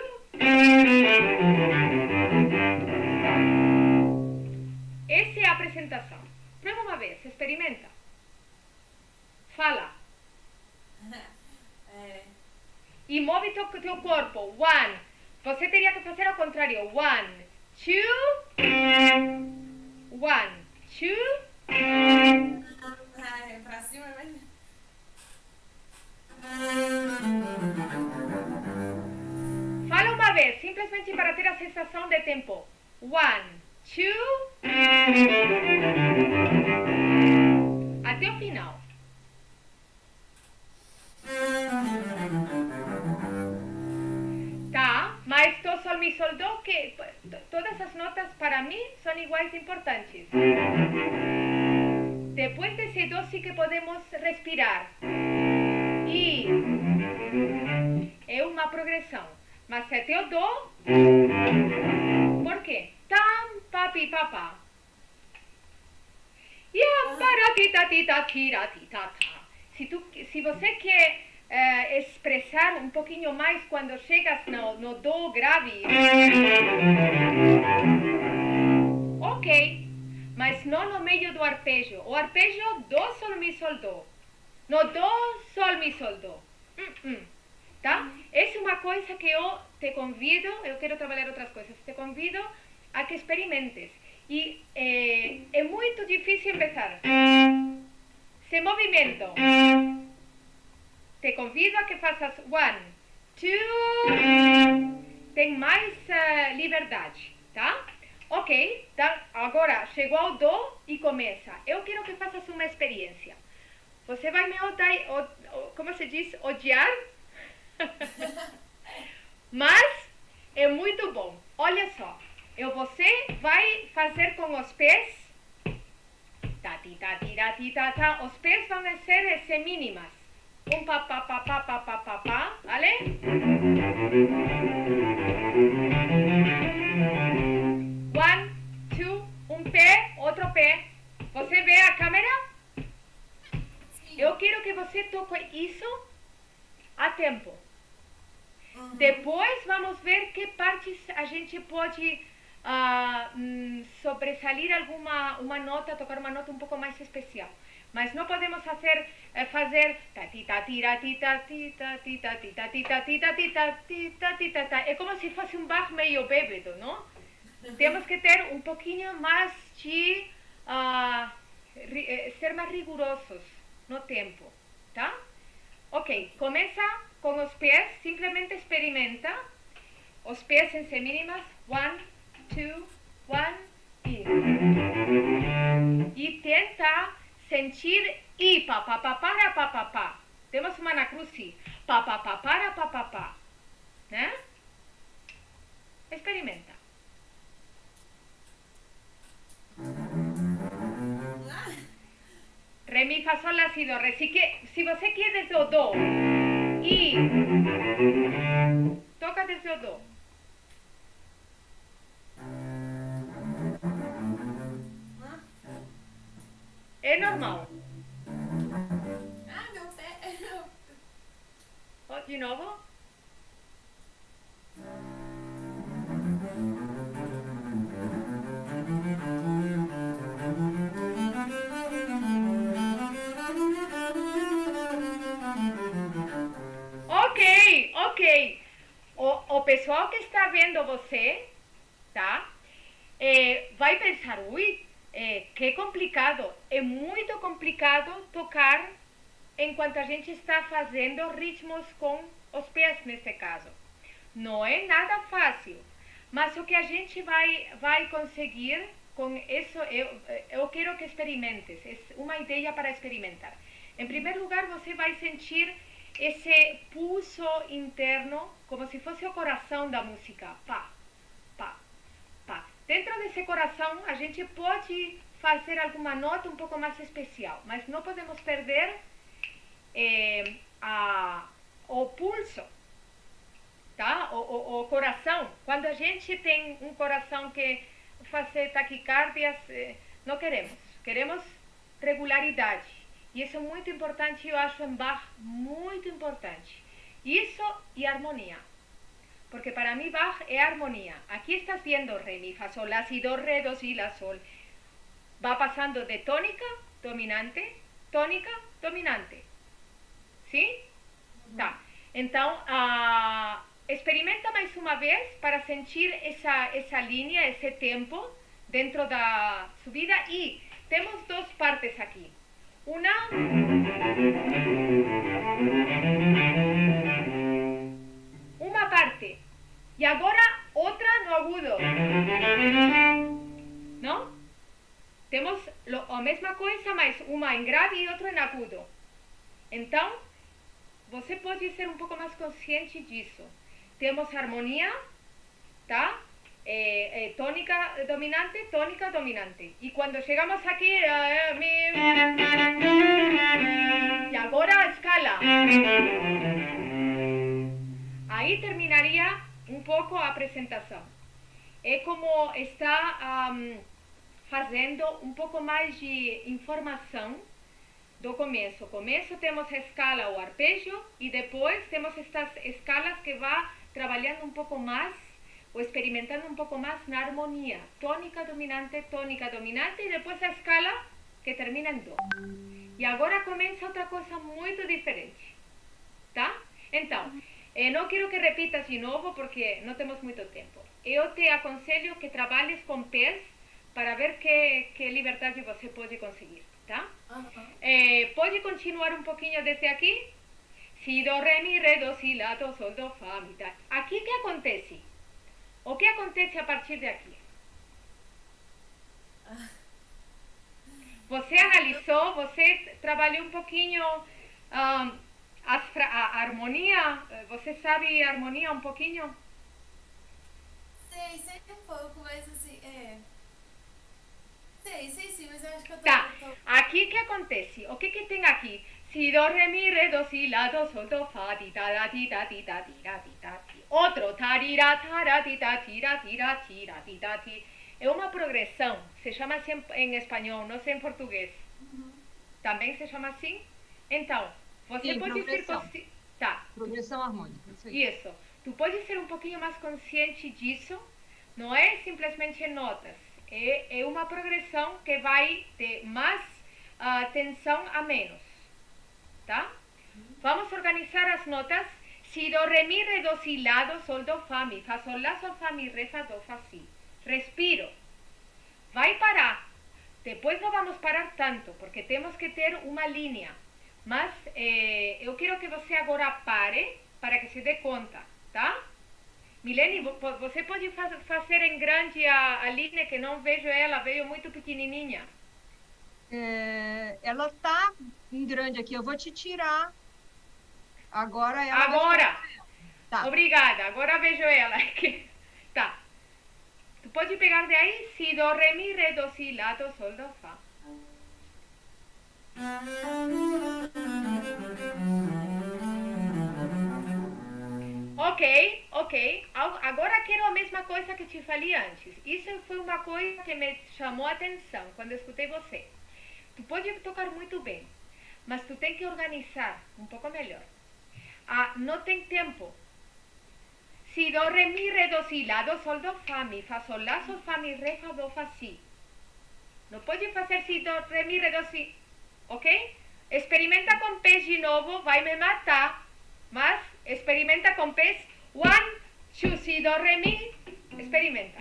Essa é a apresentação. Prova uma vez, experimenta. Fala. E move teu corpo. 1. Você teria que fazer ao contrário. 1, 2. 1, 2. Pra cima, mas... Fala uma vez, simplesmente para ter a sensação de tempo. 1, 2. Até o final. Tá, mas do, sol, mi, sol, do, que todas as notas para mim são iguais de importantes. Depois desse do sí que podemos respirar. E é uma progressão. Mas até o do, por quê? Tam, papi, papá. E a paratitatatiratatata. Se você quer expressar um pouquinho mais quando chegas no do grave, ok, mas não no meio do arpejo. O arpejo do, sol, mi, sol, do. No do, sol, mi, sol, do. Tá? Essa é uma coisa que eu te convido, eu quero trabalhar outras coisas, te convido a que experimentes. E é muito difícil começar. Sem movimento. Te convido a que faças 1, 2. Tem mais liberdade, tá? Ok, tá? Agora chegou ao do e começa. Eu quero que faças uma experiência. Você vai me odiar, como se diz, odiar? Mas é muito bom. Olha só, você vai fazer com os pés. Os pés vão ser semínimas. Pa, pa, pa, pa, pa, pa, pa, pa, ¿vale? 1, 2, um pé, outro pé. Você vê a câmera? Sim. Eu quero que você toque isso a tempo. Depois vamos ver que partes a gente pode sobresalir uma nota, tocar uma nota um pouco mais especial. Mas não podemos fazer é como se fosse um Bach meio bêbado, não? Temos que ter um pouquinho mais de ser mais rigorosos no tempo, tá? Ok, começa com os pés, simplesmente experimenta os pés em semínimas, 1, 2, 1 e tenta sentir e pa pa pa para pa pa pa. Temos uma na cruci, pa pa pa para pa pa pa, né? Experimenta. Re, mi, fa, sol, la, si, do, re. Se você quer desde o do e toca desde o do. É normal. Ah, meu pé. De novo. Ok. O pessoal que está vendo você, tá? Vai pensar, que complicado. É muito complicado tocar enquanto a gente está fazendo ritmos com os pés, nesse caso. Não é nada fácil, mas o que a gente vai conseguir com isso, eu quero que experimentes. É uma ideia para experimentar. Em primeiro lugar, você vai sentir esse pulso interno, como se fosse o coração da música. Pá, pá, pá. Dentro desse coração, a gente pode fazer alguma nota um pouco mais especial, mas não podemos perder o pulso, tá? O coração. Quando a gente tem um coração que faz taquicardias, não queremos. Queremos regularidade. E isso é muito importante, eu acho, em Bach, muito importante. Isso e harmonia. Porque para mí Bach é harmonia. Aqui estás vendo re, mi, fa, sol, la, si, do, re, do, si, la, sol. Va pasando de tónica, dominante, tónica, dominante. ¿Sí? Tá. Então, experimenta mais uma vez para sentir essa linha, esse tempo dentro da subida. E temos duas partes aqui. Uma parte. E agora outra no agudo. Não? Temos a mesma coisa, mas uma em grave e outra em agudo. Então, você pode ser um pouco mais consciente disso. Temos harmonia, tá? Tónica dominante. E quando chegamos aqui, e agora a escala. Aí terminaria um pouco a apresentação. É como está fazendo um pouco mais de informação do começo. No começo temos a escala, o arpejo, e depois temos estas escalas que vai trabalhando um pouco mais, ou experimentando um pouco mais na harmonia. Tônica, dominante, e depois a escala que termina em dó. E agora começa outra coisa muito diferente, tá? Então, não quero que repitas de novo, porque não temos muito tempo. Eu te aconselho que trabalhes com pés para ver que liberdade você pode conseguir, tá? Pode continuar um pouquinho desde aqui? Si, do, re, mi, re, do, si, la, do, sol, do, fa, mi, tá. Aqui que acontece? O que acontece a partir de aqui? Você analisou, você trabalhou um pouquinho a harmonia? Você sabe a harmonia um pouquinho? Sei um pouco, mas assim, Sei sim, mas eu acho que eu tô... Tá, aqui que acontece? O que tem aqui? Si, do, re, mi, re, do, si, la, do, sol, do, fa, ti, ta, da, ti, ta, ti, ta, ti, ra, ti, ta, ti. Outro, tarira, tara, ti, ta, tira, tira, tira, ti, ta, ti. É uma progressão, se chama assim em espanhol, não sei em português. Também se chama assim? Então, você Sim, pode progressão. Tá. Progressão harmônica, isso aí. Isso. tu podes ser um pouquinho mais consciente disso. Não é simplesmente notas. É uma progressão que vai de mais tensão a menos. Tá? Vamos organizar as notas. Si, do, re, mi, re, do, si, la, do, sol, do, fa, mi, fa, sol, la, sol, fa, mi, re, fa, do, fa, si. Respiro. Vai parar. Depois não vamos parar tanto, porque temos que ter uma linha. Mas eu quero que você agora pare para que se dê conta, tá? Milene, você pode fazer em grande a Aline, que não vejo ela, veio muito pequenininha. Ela tá em grande aqui, eu vou te tirar. Agora ela Agora! Tá. Obrigada, agora vejo ela. Tá. Tu pode pegar de aí, si, do, re, mi, re, do, si, la, do, sol, do, fa. Ok. Agora quero a mesma coisa que te falei antes. Isso foi uma coisa que me chamou a atenção quando escutei você. Tu pode tocar muito bem, mas tu tem que organizar um pouco melhor. Não tem tempo. Si, do, re, mi, re, do, si, la, do, sol, do, fa, mi, fa, sol, la, sol, fa, mi, re, fa, do, fa, si. Não pode fazer si, do, re, mi, re, do, si. Ok? Experimenta com pés de novo, vai me matar. Mas experimenta com pés. 1, 2, si, do, re, mi. Experimenta.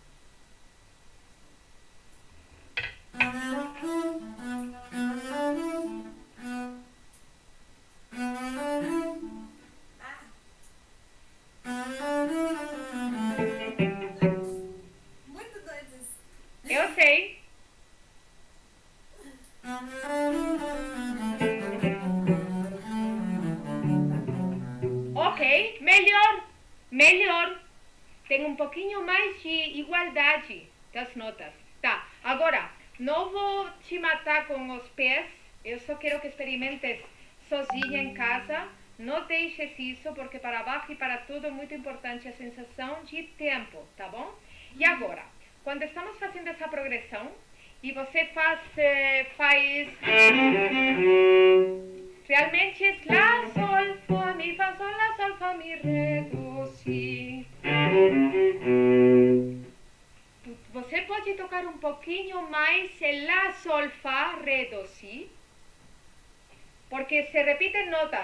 Muito doido isso. Eu sei. Ok, melhor. Tem um pouquinho mais de igualdade das notas. Tá, agora, não vou te matar com os pés. Eu só quero que experimentes sozinha em casa. Não deixes isso, porque para baixo e para tudo é muito importante a sensação de tempo, tá bom? E agora, quando estamos fazendo essa progressão, e você faz realmente é lá, sol, fa, mi, fa, sol, la, sol, fa, mi, re, do, si. Você pode tocar um pouquinho mais el lá, sol, fa, re, do, si. Porque se repiten notas.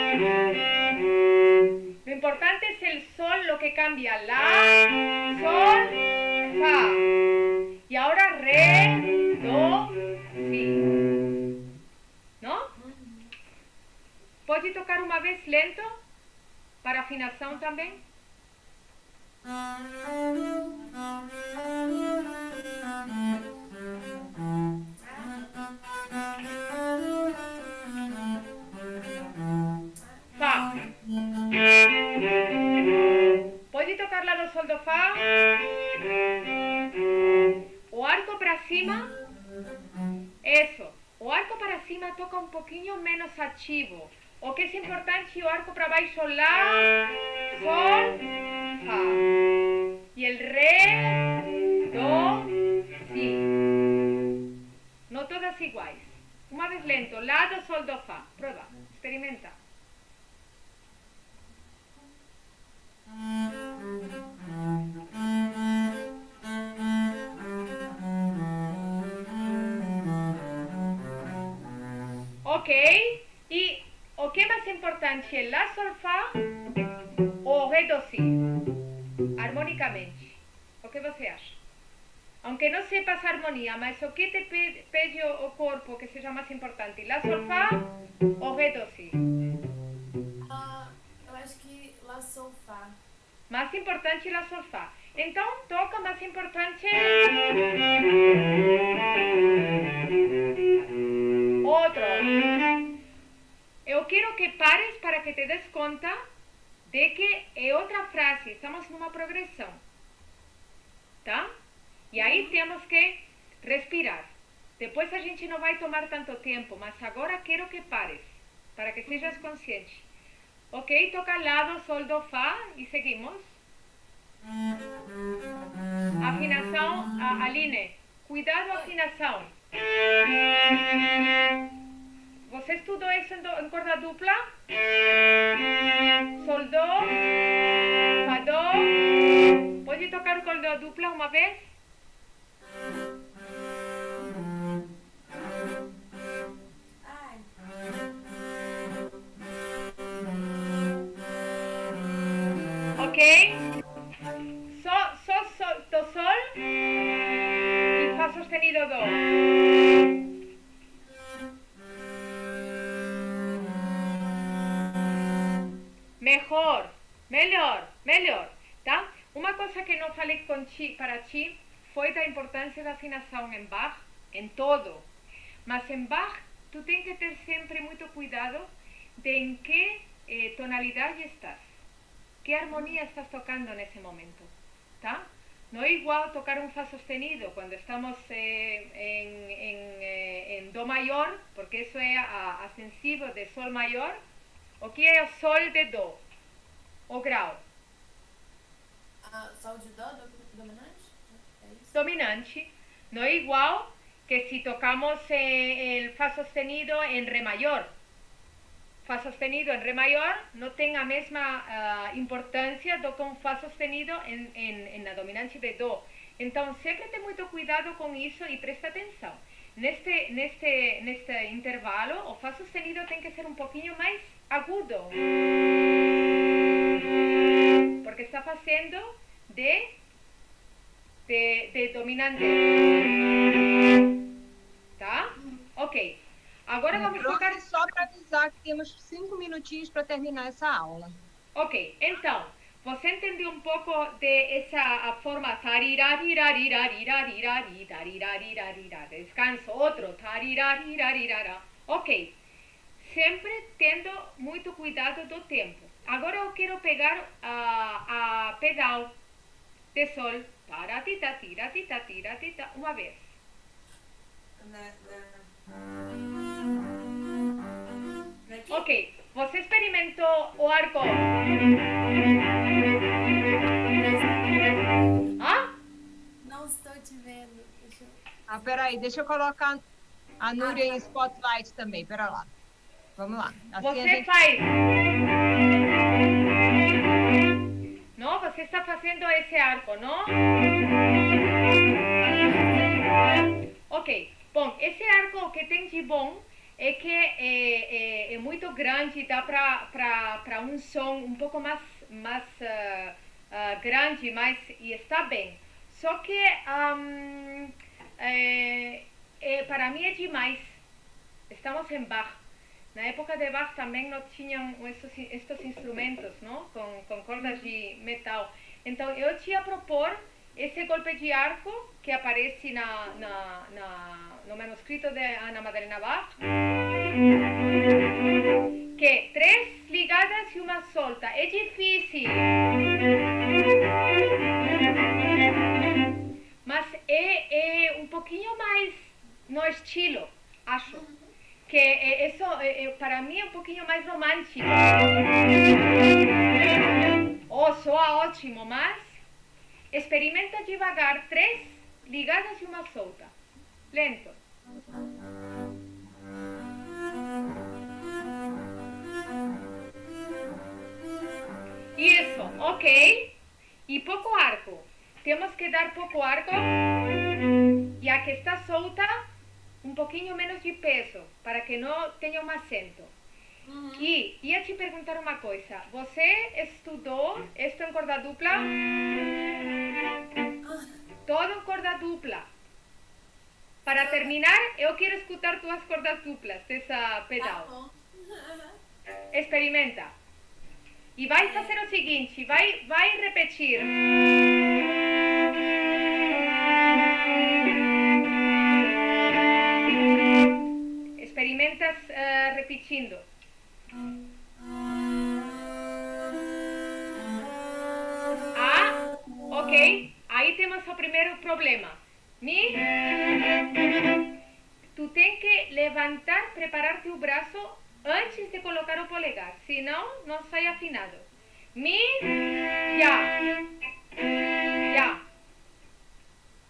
Lo importante es el sol, lo que cambia. La, sol, fa. Y ahora re, do, si. ¿No? ¿Puede tocar una vez lento? Para afinación también. Fa. Pode tocar lá do sol do Fá. O arco para cima. Isso. O arco para cima toca um pouquinho menos ativo. O que é importante, o arco para baixo, Lá, Sol, Fá. E el Re, Do, Si. Não todas iguais. Uma vez lento. Lá, do, Sol, do, Fá. Prova. Experimenta. Ok? E o que é mais importante é Lá, Sol, Fá ou Ré, Do, Si? Harmonicamente. O que você acha? Aunque não sepas a harmonia, mas o que te pede o corpo que seja mais importante? Lá, Sol, Fá ou Ré, Do, Si? Eu acho que Lá, Sol, Fá. Mais importante Lá, Sol, Fá. Então, toca mais importante outro. Eu quero que pares para que te des conta de que é outra frase. Estamos numa progressão. Tá? E aí temos que respirar. Depois a gente não vai tomar tanto tempo, mas agora quero que pares, para que sejas consciente. Ok? Toca Lá, do, Sol, do, Fá e seguimos. Afinação, Aline. Cuidado, afinação. Você estudou isso em corda dupla? Sol, do, Fá, do. Pode tocar corda dupla uma vez? Ai, Ok? Do, sol e Fá sostenido, do. Melhor, tá? Uma coisa que não falei para ti foi da importância da afinação em Bach, em todo. Mas em Bach, tu tem que ter sempre muito cuidado de em que tonalidade estás. Que harmonia estás tocando nesse momento, tá? No é igual tocar un Fá sostenido cuando estamos en Do mayor, porque eso é ascensivo de Sol mayor, o que é o Sol de Do, o grau. sol de dó, dominante? É isso? Dominante. No é igual que si tocamos el Fá sostenido en Re mayor. Fá sostenido en Re mayor no tem a mesma importância do que um Fá sostenido na dominante de Do. Então, sempre tem muito cuidado com isso e presta atenção. Neste intervalo, o Fá sostenido tem que ser um pouquinho mais agudo. Porque está fazendo de dominante. Tá? Ok. Agora vamos tocar... Só para avisar que temos 5 minutinhos para terminar essa aula. Ok, então, você entendeu um pouco de essa forma descanso, outro ok, sempre tendo muito cuidado do tempo. Agora eu quero pegar a pedal de Sol, uma vez. Daqui? Ok, você experimentou o arco? Ah? Não estou te vendo. Deixa eu... Peraí, deixa eu colocar a Núria em Spotlight também. Pera lá. Vamos lá. Assim Você faz. Não, você está fazendo esse arco, não? Ok, bom, esse arco o que tem de bom é que é muito grande, dá para um som um pouco mais grande, e está bem. Só que para mim é demais. Estamos em Bach. Na época de Bach também não tinham estes instrumentos, não? Com cordas de metal. Então eu te ia propor esse golpe de arco que aparece no manuscrito de Ana Madalena Bach, que 3 ligadas e uma solta. É difícil, mas é um pouquinho mais no estilo, acho. Que isso para mim é um pouquinho mais romântico. Soa ótimo, mas experimenta devagar, 3 ligadas e uma solta. Lento. Isso, ok. E pouco arco. Temos que dar pouco arco. E a que está solta, um pouquinho menos de peso, para que não tenha um acento. E ia te perguntar uma coisa. Você estudou isto em corda dupla? Todo em corda dupla. Para terminar, eu quero escutar tuas cordas duplas dessa pedal. Tá bom. Experimenta. E vai fazer o seguinte, vai repetir. Experimentas repetindo. Ok. Aí temos o primeiro problema. Mi. Tu tem que levantar, preparar teu braço antes de colocar o polegar, senão não sai afinado. Mi, ya. Ya.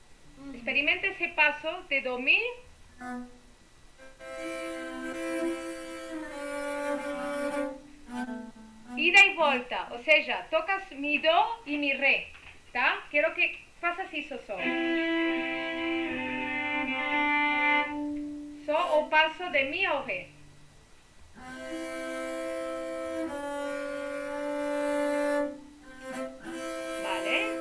Experimenta esse passo de do mi. ida e volta, ou seja, tocas mi dó e mi ré, tá? Quero que faças isso só. Só o passo de mi ao ré. Vale?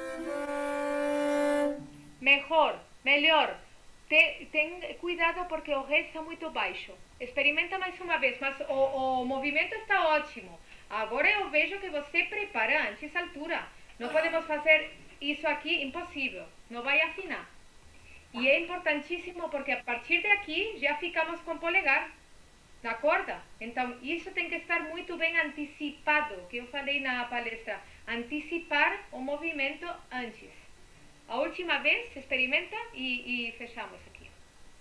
Melhor. Ten cuidado porque o ré está muito baixo. Experimenta mais uma vez, mas o movimento está ótimo. Agora eu vejo que você prepara antes a altura. Não podemos fazer isso aqui, impossível. Não vai afinar. E é importantíssimo porque a partir de aqui já ficamos com polegar. Na corda? Então, isso tem que estar muito bem antecipado, que eu falei na palestra. Antecipar o movimento antes. A última vez, experimenta e fechamos aqui.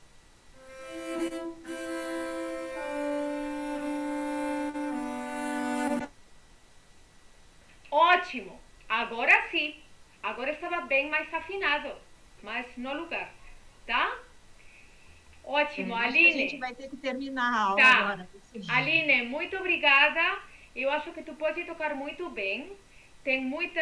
Ótimo! Agora sim. Agora estava bem mais afinado, mas no lugar. Tá? Ótimo, Aline. A gente vai ter que terminar a aula tá. agora. Aline, muito obrigada. Eu acho que tu pode tocar muito bem. Tem muita...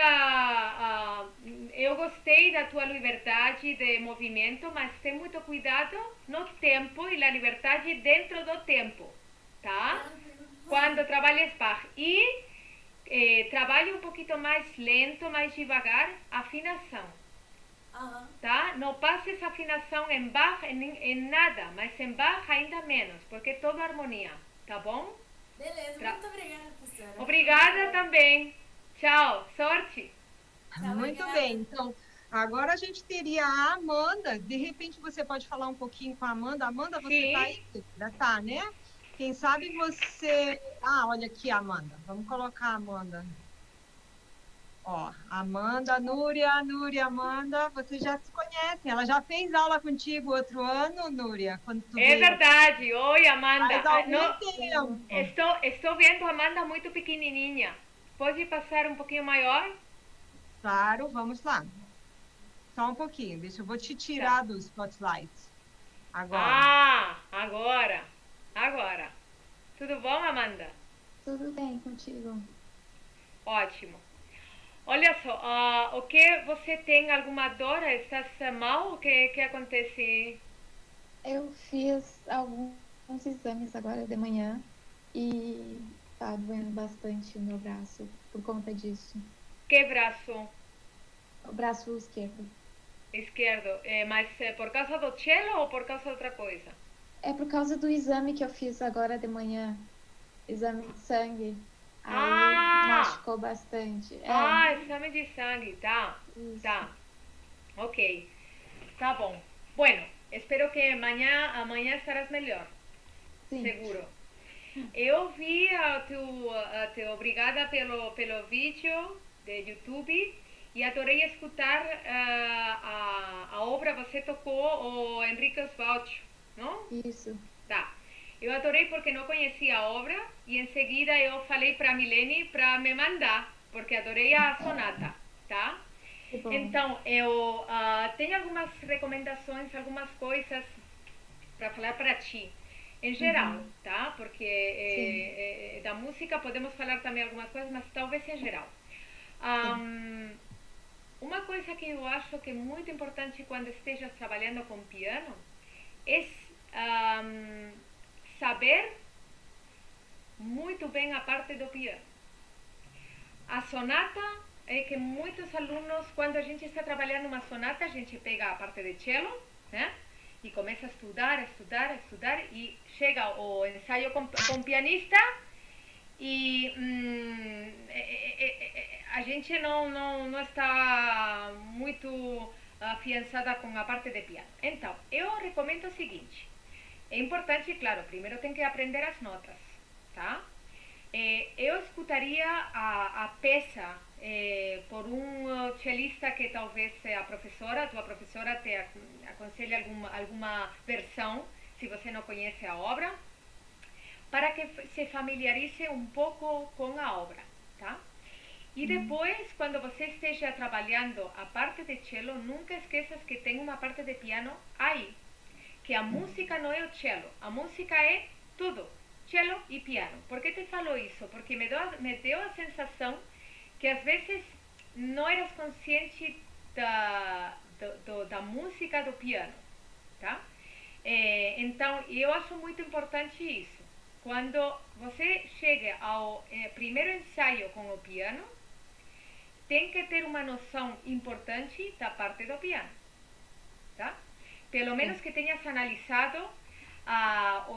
eu gostei da tua liberdade de movimento, mas tem muito cuidado no tempo e na liberdade dentro do tempo, tá? Quando trabalhas Bach. E trabalhe um pouquinho mais lento, mais devagar, afinação. Tá? Não passe essa afinação em Bach em nada, mas em Bach ainda menos, porque é toda harmonia, tá bom? Beleza, muito obrigada, professora. Obrigada também. Tchau, sorte. Muito bem, então, agora a gente teria a Amanda. De repente você pode falar um pouquinho com a Amanda. Amanda, você Sim. tá aí? Já tá, né? Quem sabe você... Ah, olha aqui, Amanda. Vamos colocar a Amanda. Ó, Amanda, Núria, Amanda, vocês já se conhecem. Ela já fez aula contigo outro ano, Núria? Quando tu É veio. verdade. Oi, Amanda. Faz algum tempo. Estou vendo a Amanda muito pequenininha. Pode passar um pouquinho maior? Claro, vamos lá. Só um pouquinho, eu vou te tirar do spotlight. Agora. Agora. Tudo bom, Amanda? Tudo bem contigo? Ótimo. Olha só, o que você tem alguma dor? Estás mal? O que acontece? Eu fiz alguns exames agora de manhã e tá doendo bastante o meu braço por conta disso. Que braço? O braço esquerdo. Esquerdo. Mas por causa do cello ou por causa de outra coisa? É por causa do exame que eu fiz agora de manhã. Exame de sangue. Aí machucou bastante. Exame de sangue, tá. Isso. Tá. Ok. Tá bom. Bueno, espero que amanhã estarás melhor. Sim. Seguro. Eu vi obrigada pelo vídeo de YouTube e adorei escutar a obra. Você tocou o Henrique Oswald, não? Isso. Tá. Eu adorei porque não conhecia a obra e em seguida eu falei para a Milene para me mandar, porque adorei a sonata, tá? Que bom. Então, eu tenho algumas recomendações, algumas coisas para falar para ti. Em geral, tá? Porque da música podemos falar também algumas coisas, mas talvez em geral. Uma coisa que eu acho que é muito importante quando estejas trabalhando com piano é saber muito bem a parte do piano. A sonata é que muitos alunos, quando a gente está trabalhando uma sonata, a gente pega a parte de cello, né? E começa a estudar e chega o ensaio com pianista e a gente não está muito afiançada com a parte de piano. Então, eu recomendo o seguinte. É importante, claro, primeiro tem que aprender as notas, tá? Eu escutaria a peça por um cellista que talvez a tua professora te aconselhe alguma versão, se você não conhece a obra, para que se familiarize um pouco com a obra, tá? E depois, quando você esteja trabalhando a parte de cello, nunca esqueças que tem uma parte de piano aí. Que a música não é o cello, a música é tudo, cello e piano. Por que te falo isso? Porque me deu a sensação que às vezes não eras consciente da música do piano, tá? Então, eu acho muito importante isso. Quando você chega ao primeiro ensaio com o piano, tem que ter uma noção importante da parte do piano, tá? Pelo menos que tenhas analisado a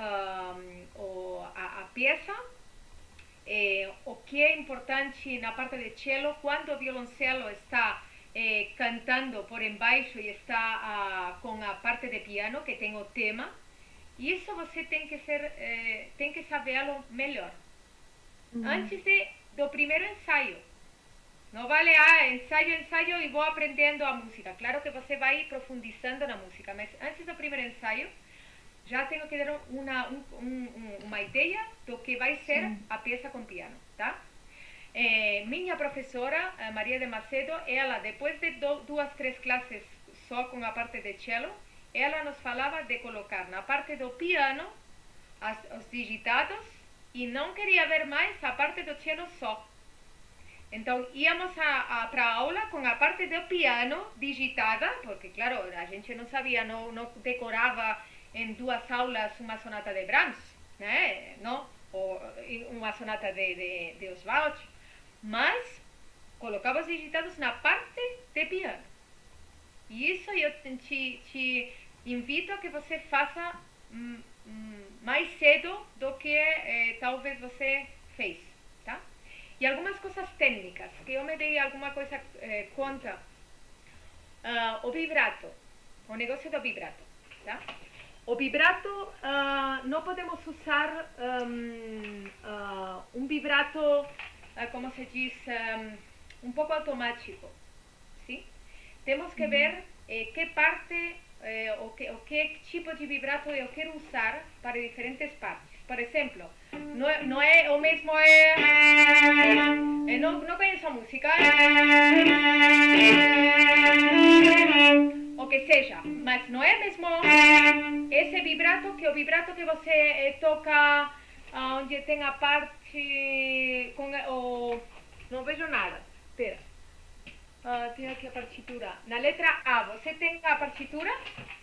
peça, o que é importante na parte de cello, quando o violoncelo está cantando por embaixo e está com a parte de piano, que tem o tema. Isso você tem que sabê-lo melhor. Antes do primeiro ensaio. Não vale, ensaio e vou aprendendo a música. Claro que você vai profundizando na música, mas antes do primeiro ensaio, já tenho que dar uma ideia do que vai ser a peça com piano, tá? Minha professora, Maria de Macedo, ela, depois de 2, 3 classes só com a parte de cello, ela nos falava de colocar na parte do piano os digitados e não queria ver mais a parte do cello só. Então, íamos para a aula com a parte do piano digitada, porque, claro, a gente não sabia, não decorava em 2 aulas uma sonata de Brahms, né? Não? Ou uma sonata de Oswald, mas colocava os digitados na parte de piano. E isso eu te invito a que você faça mais cedo do que talvez você fez, tá? E algumas coisas técnicas, que eu me dei alguma coisa conta. O vibrato, o negócio do vibrato, tá? O vibrato, não podemos usar um vibrato, como se diz, um pouco automático, sim? Temos que ver que parte, o que tipo de vibrato eu quero usar para diferentes partes. Por exemplo, não é o mesmo, não conheço a música, o que seja, mas não é mesmo esse vibrato que o vibrato que você toca onde tem a parte com não vejo nada, espera, tenho aqui a partitura, na letra A, você tem a partitura?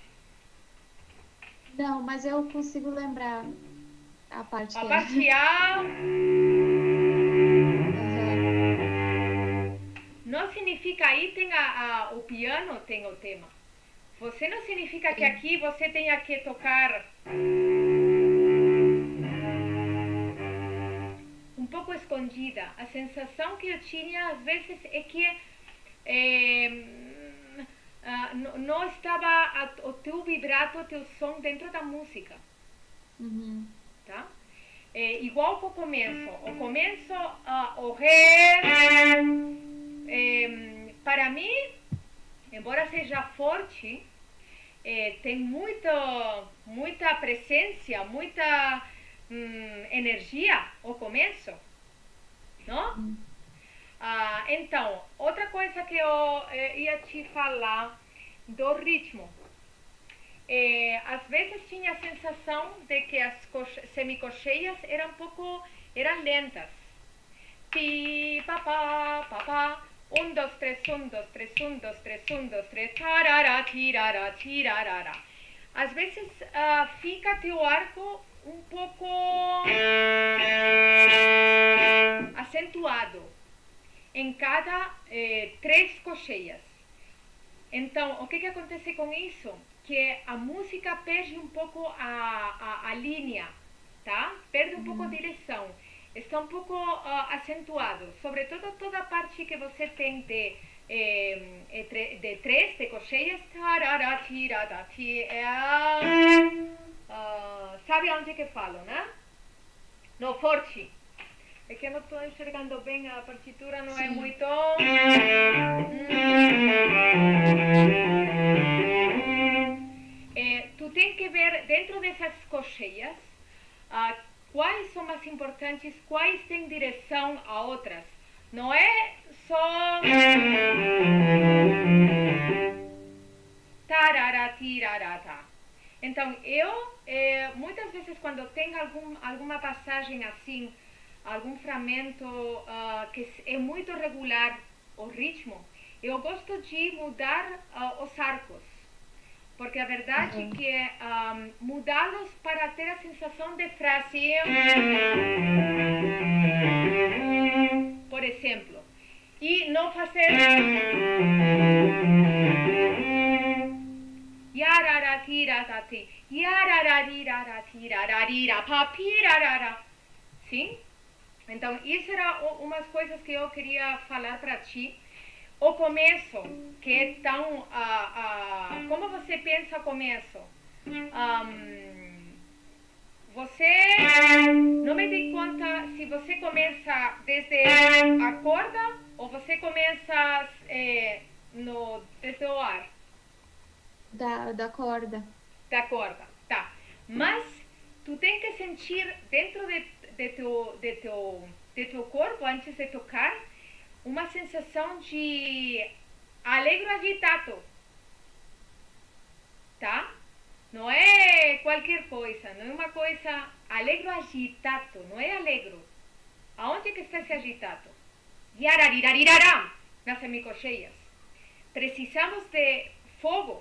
Não, mas eu consigo lembrar a parte A que parte A não significa aí tem o piano, tem o tema. Você não significa que aqui você tenha que tocar um pouco escondida. A sensação que eu tinha às vezes é que não estava o teu vibrato, o teu som dentro da música. Tá? Igual para o começo. O começo, o ré, para mim, embora seja forte, tem muita presença, muita energia o começo, não? Então, outra coisa que eu ia te falar do ritmo. Às vezes tinha a sensação de que as semicolcheias eram lentas. Pi, pa, pa, 1, 2, 3, 1, 2, 3, 1, 2, 3, 1, 2, 3, tarará, tirará, tirará. Às vezes fica teu arco um pouco acentuado em cada 3 colcheias. Então, o que acontece com isso? Que a música perde um pouco a linha, tá? Perde um pouco a direção. Está um pouco acentuado. Sobretudo toda a parte que você tem de 3, de colcheias. Sabe onde que falo, né? No forte. É que eu não estou enxergando bem, a partitura não é muito... Tu tem que ver dentro dessas colcheias quais são as importantes, quais têm direção a outras. Não é só... Tarará, tirará, tá. Então, eu, muitas vezes, quando tem alguma passagem assim, algum fragmento que é muito regular o ritmo, eu gosto de mudar os arcos. Porque a verdade é que mudá-los para ter a sensação de frase, por exemplo, e não fazer yararatirarati, yararariraratirararira, papirarara. Sim? Então, isso era umas coisas que eu queria falar para ti. O começo, que é tão... como você pensa o começo? Você não me dei conta se você começa desde a corda ou você começa desde o ar. Da corda. Da corda, tá. Mas tu tem que sentir dentro de teu corpo, antes de tocar, uma sensação de alegro agitado, tá? Não é qualquer coisa, não é uma coisa alegro agitado, não é alegro. Aonde que está esse agitado? Yararirarirará, nas semicolcheias. Precisamos de fogo.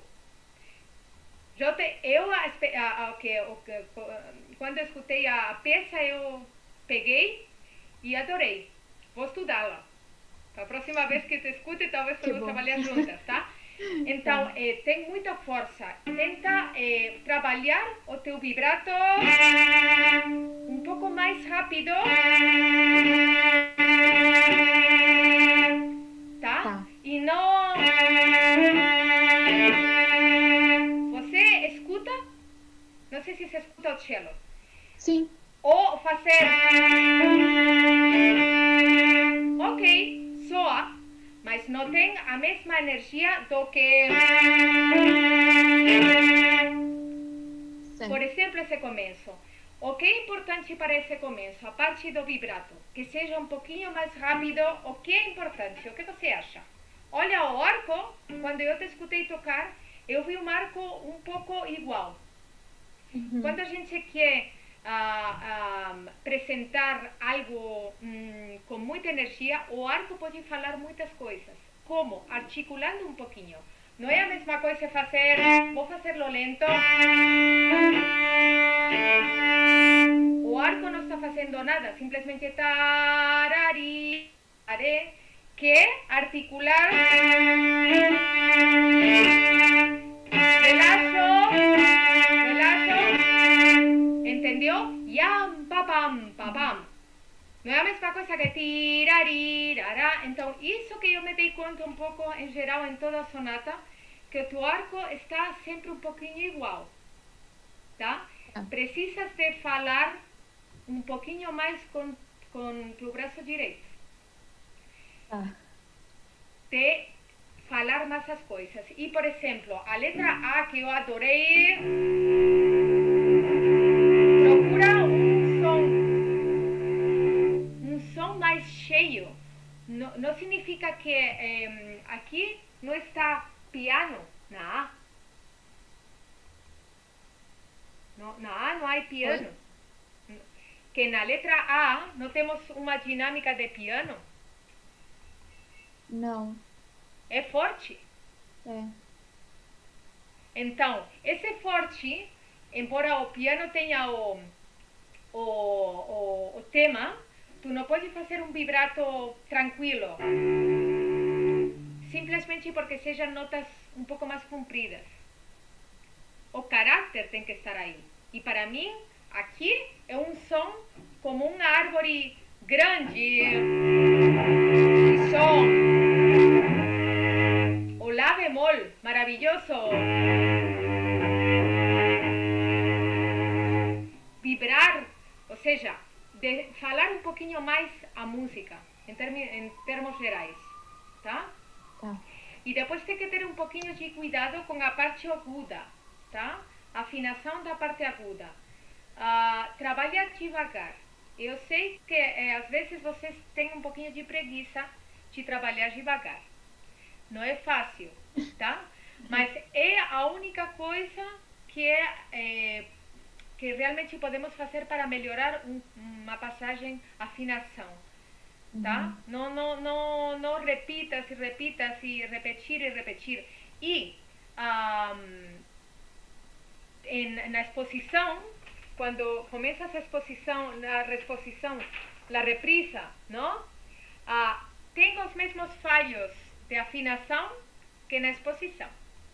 Quando eu escutei a peça, eu peguei e adorei. Vou estudá-la. A próxima vez que te escute, talvez podemos trabalhar juntas, tá? Então, tem muita força. Tenta trabalhar o teu vibrato um pouco mais rápido. Tá? E não... Você escuta? Não sei se você escuta o cello. Sim. Ou fazer... Ok, soa, mas não tem a mesma energia do que... Certo. Por exemplo, esse começo. O que é importante para esse começo? A parte do vibrato. Que seja um pouquinho mais rápido. O que é importante? O que você acha? Olha o arco. Quando eu te escutei tocar, eu vi um arco um pouco igual. Uhum. Quando a gente quer apresentar algo com muita energia, o arco pode falar muitas coisas. Como? Articulando um pouquinho. Não é a mesma coisa fazer... Vou fazê-lo lento. O arco não está fazendo nada. Simplesmente tarari, taré, que articular... Relaxo. ¿Entendió? Yam, papam, papam. Não é a mesma coisa que tirarirará. Então, isso que eu me dei conta um pouco, em geral, em toda a sonata, que o teu arco está sempre um pouquinho igual. Tá? Precisas de falar um pouquinho mais com teu braço direito. De falar mais as coisas. E, por exemplo, a letra A, que eu adorei, procura um som mais cheio. Não significa que aqui não está piano na A. Na A não há piano. Que na letra A não temos uma dinâmica de piano. Não. É forte. É. Então, esse forte, embora o piano tenha o tema, tu não pode fazer um vibrato tranquilo. Simplesmente porque sejam notas um pouco mais compridas. O caráter tem que estar aí. E para mim, aqui é um som como uma árvore grande. Som. O lá bemol, maravilhoso. Vibrar, ou seja, de falar um pouquinho mais a música, em termos gerais, tá? Tá. E depois tem que ter um pouquinho de cuidado com a parte aguda, tá? Afinação da parte aguda. Trabalha devagar. Eu sei que às vezes vocês têm um pouquinho de preguiça de trabalhar devagar. Não é fácil, tá? Mas é a única coisa que realmente podemos fazer para melhorar uma passagem, afinação, tá? Não repitas e repetir. E na exposição, quando começas a exposição, a reprisa, não? Tem os mesmos falhos de afinação que na exposição.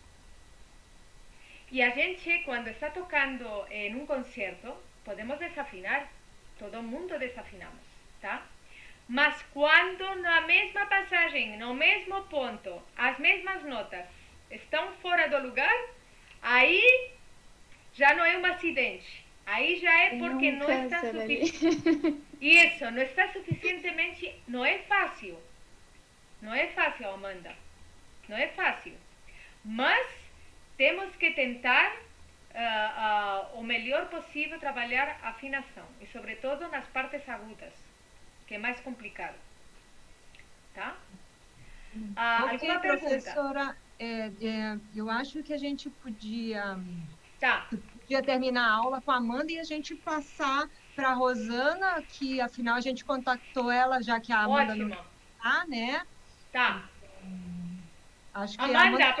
E a gente, quando está tocando em um concerto, podemos desafinar, todo mundo desafinamos, tá? Mas quando na mesma passagem, no mesmo ponto, as mesmas notas estão fora do lugar, aí já não é um acidente. Aí já é porque não está suficiente. Isso, não está suficientemente. Não é fácil. Não é fácil, Amanda. Não é fácil. Mas temos que tentar o melhor possível trabalhar a afinação. E sobretudo nas partes agudas, que é mais complicado. Tá? Alguma pergunta? Professora, eu acho que a gente podia Tá. terminar a aula com a Amanda e a gente passar para a Rosana, que afinal a gente contactou ela, já que a Amanda Ótimo. não está, né? Tá. Acho que Amanda,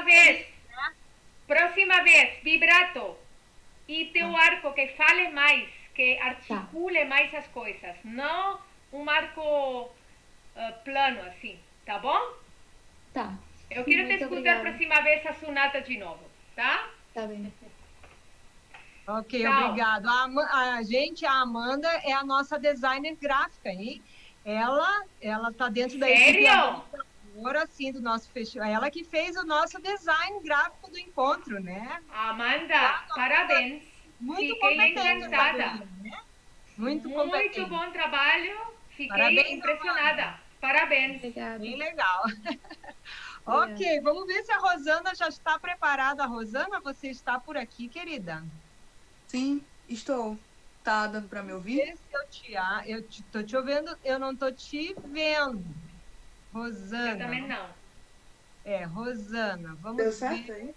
próxima vez, vibrato. E teu arco que fale mais, que articule mais as coisas. Não um arco plano assim, tá bom? Tá. Eu quero te escutar obrigada. Próxima vez a sonata de novo, tá? Tá bem. Ok, Tchau. obrigado. A Amanda é a nossa designer gráfica, hein? Ela tá dentro da equipe Sério? agora, assim, do nosso festival. Ela que fez o nosso design gráfico do encontro, né? Amanda, parabéns. Muito Fiquei competente, encantada. essa guria, né? Muito competente. Muito bom trabalho. Fiquei Parabéns, impressionada. Parabéns. Obrigada. Bem legal. Ok, vamos ver se a Rosana já está preparada. Rosana, você está por aqui, querida? Sim, estou. Tá dando para me ouvir? Eu estou te ouvindo, eu não estou te vendo. Rosana. Eu também não. Rosana, vamos Deu ver. certo aí?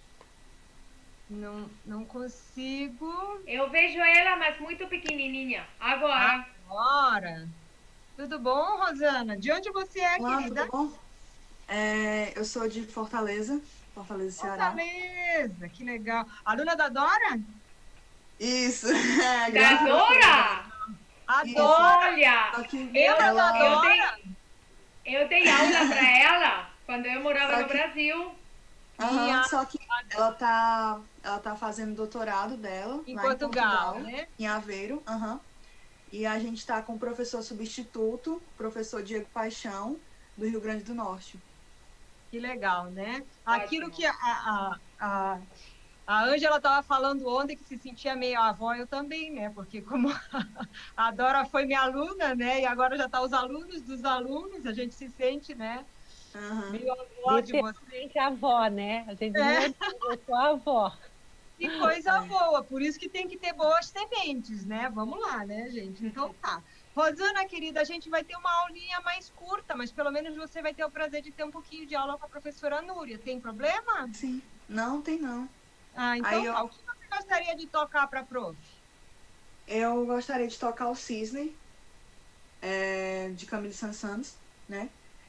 Não consigo. Eu vejo ela, mas muito pequenininha. Agora. Tudo bom, Rosana? De onde você é, Olá, querida? tudo bom? Eu sou de Fortaleza, Ceará. Fortaleza, que legal. Aluna da Dora? Isso. Da Dora? Adoro! Olha, Só que eu, da eu, Dora? dei, eu dei aula para ela quando eu morava Só no que- Brasil. Só que ela tá fazendo doutorado dela Em lá Portugal, em Portugal, né? em Aveiro. E a gente tá com o professor substituto, professor Diego Paixão, do Rio Grande do Norte. Que legal, né? Ótimo. Aquilo que a Ângela estava falando ontem, que se sentia meio avó, eu também, né? Porque como a Dora foi minha aluna, né? E agora já está os alunos dos alunos, a gente se sente, né? Meio avó de você. Literalmente a avó, né? A gente não diz, eu sou a avó. Que coisa boa, por isso que tem que ter boas sementes, né? Vamos lá, né, gente? Então tá. Rosana, querida, a gente vai ter uma aulinha mais curta, mas pelo menos você vai ter o prazer de ter um pouquinho de aula com a professora Núria. Tem problema? Sim, não tem não. Então Aí tá. O que você gostaria de tocar para a prof? Eu gostaria de tocar o Cisne, de Camille Saint-Saëns, né?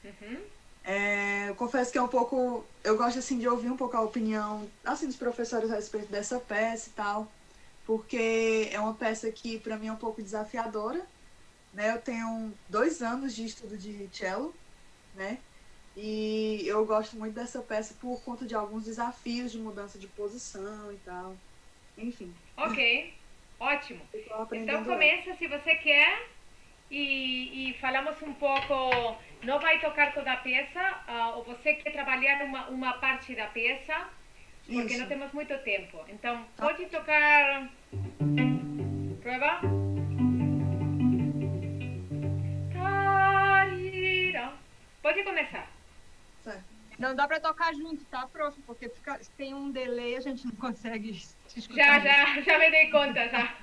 Eu confesso que é um pouco... Eu gosto, assim, de ouvir um pouco a opinião, assim, dos professores a respeito dessa peça e tal, porque é uma peça que, para mim, é um pouco desafiadora, né? Eu tenho 2 anos de estudo de cello, né? E eu gosto muito dessa peça por conta de alguns desafios de mudança de posição e tal. Enfim. Ok, ótimo. Eu tô aprendendo. Então começa se você quer e falamos um pouco. Não vai tocar toda a peça, ou você quer trabalhar uma parte da peça, porque Isso. não temos muito tempo. Então pode tocar. Prova. Pode começar. Certo. Não dá para tocar junto, tá, prof? Porque tem um delay, a gente não consegue te escutar. Já me dei conta, já.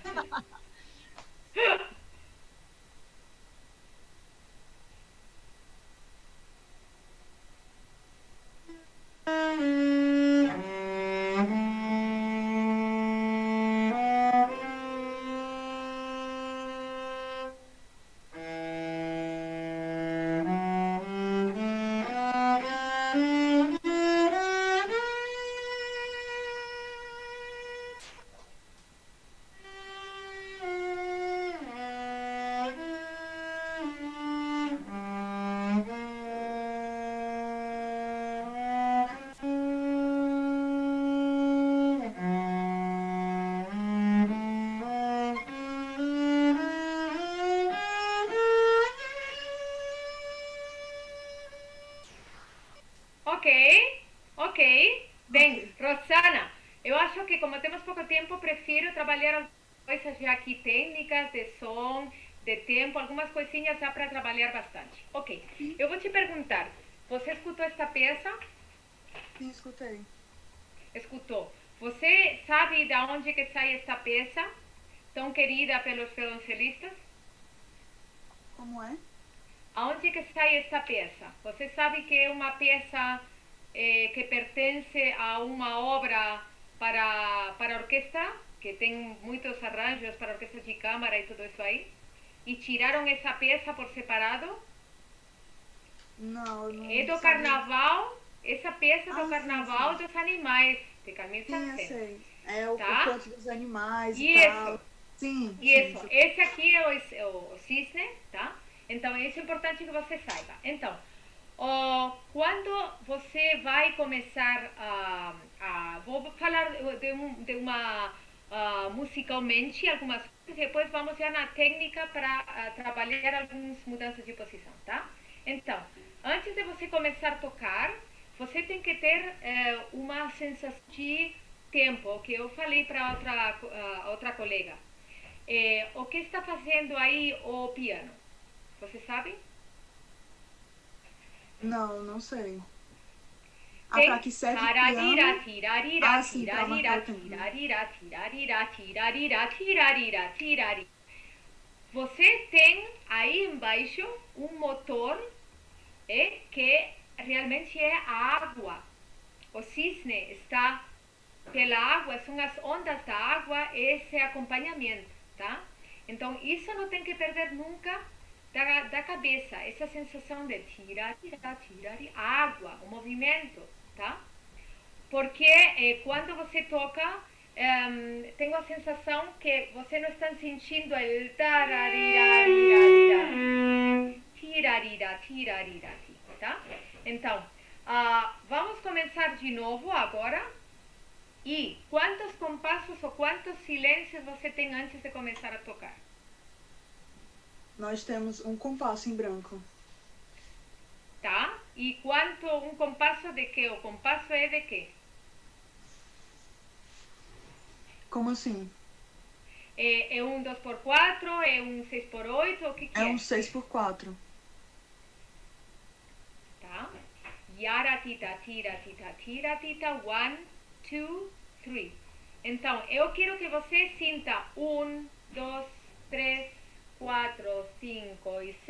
Bem, Rosana, eu acho que como temos pouco tempo, prefiro trabalhar as coisas já aqui técnicas, de som, de tempo, algumas coisinhas dá para trabalhar bastante. Ok, eu vou te perguntar, você escutou esta peça? Sim, escutei. Escutou. Você sabe de onde que sai esta peça, tão querida pelos violoncelistas? Como é? Aonde que sai esta peça? Você sabe que é uma peça que pertence a uma obra para orquestra, que tem muitos arranjos para orquestra de câmara e tudo isso aí? E tiraram essa peça por separado? Não, eu não É do sabia. Carnaval, essa peça é do Sim, Carnaval sim. dos Animais, de Camille Sim, eu Saint-Saëns. sei. É o Tá? canto dos animais e Isso. tal. Sim, Isso, sim. esse aqui é o cisne, tá? Então, isso é importante que você saiba. Então, quando você vai começar vou falar de uma musicalmente algumas coisas, depois vamos já na técnica para trabalhar algumas mudanças de posição, tá? Então, antes de você começar a tocar, você tem que ter uma sensação de tempo, que eu falei para outra colega. O que está fazendo aí o piano? Você sabe? Não, não sei. Tem Pra que serve o tararira, piano? tirarira, Ah, sim, pra tirarira, marcar o tempo. tirarira, tirarira, tirarira, tirarira, tirarira. Você tem aí embaixo um motor que realmente é a água. O cisne está pela água, são as ondas da água, esse acompanhamento, tá? Então, isso não tem que perder nunca da cabeça, essa sensação de tirar, água, o movimento, tá? Porque quando você toca, tenho a sensação que você não está sentindo o tirarira, tá? Então, vamos começar de novo agora. E quantos compassos ou quantos silêncios você tem antes de começar a tocar? Nós temos um compasso em branco. Tá? E quanto um compasso de quê? O compasso é de quê? Como assim? É um 2x4? É um 6x8? O que É é? um 6x4. Tá? Yara, tita, tira, tita, tira, tita. 1, 2, 3. Então, eu quero que você sinta 1, 2, 3, 4, 5 e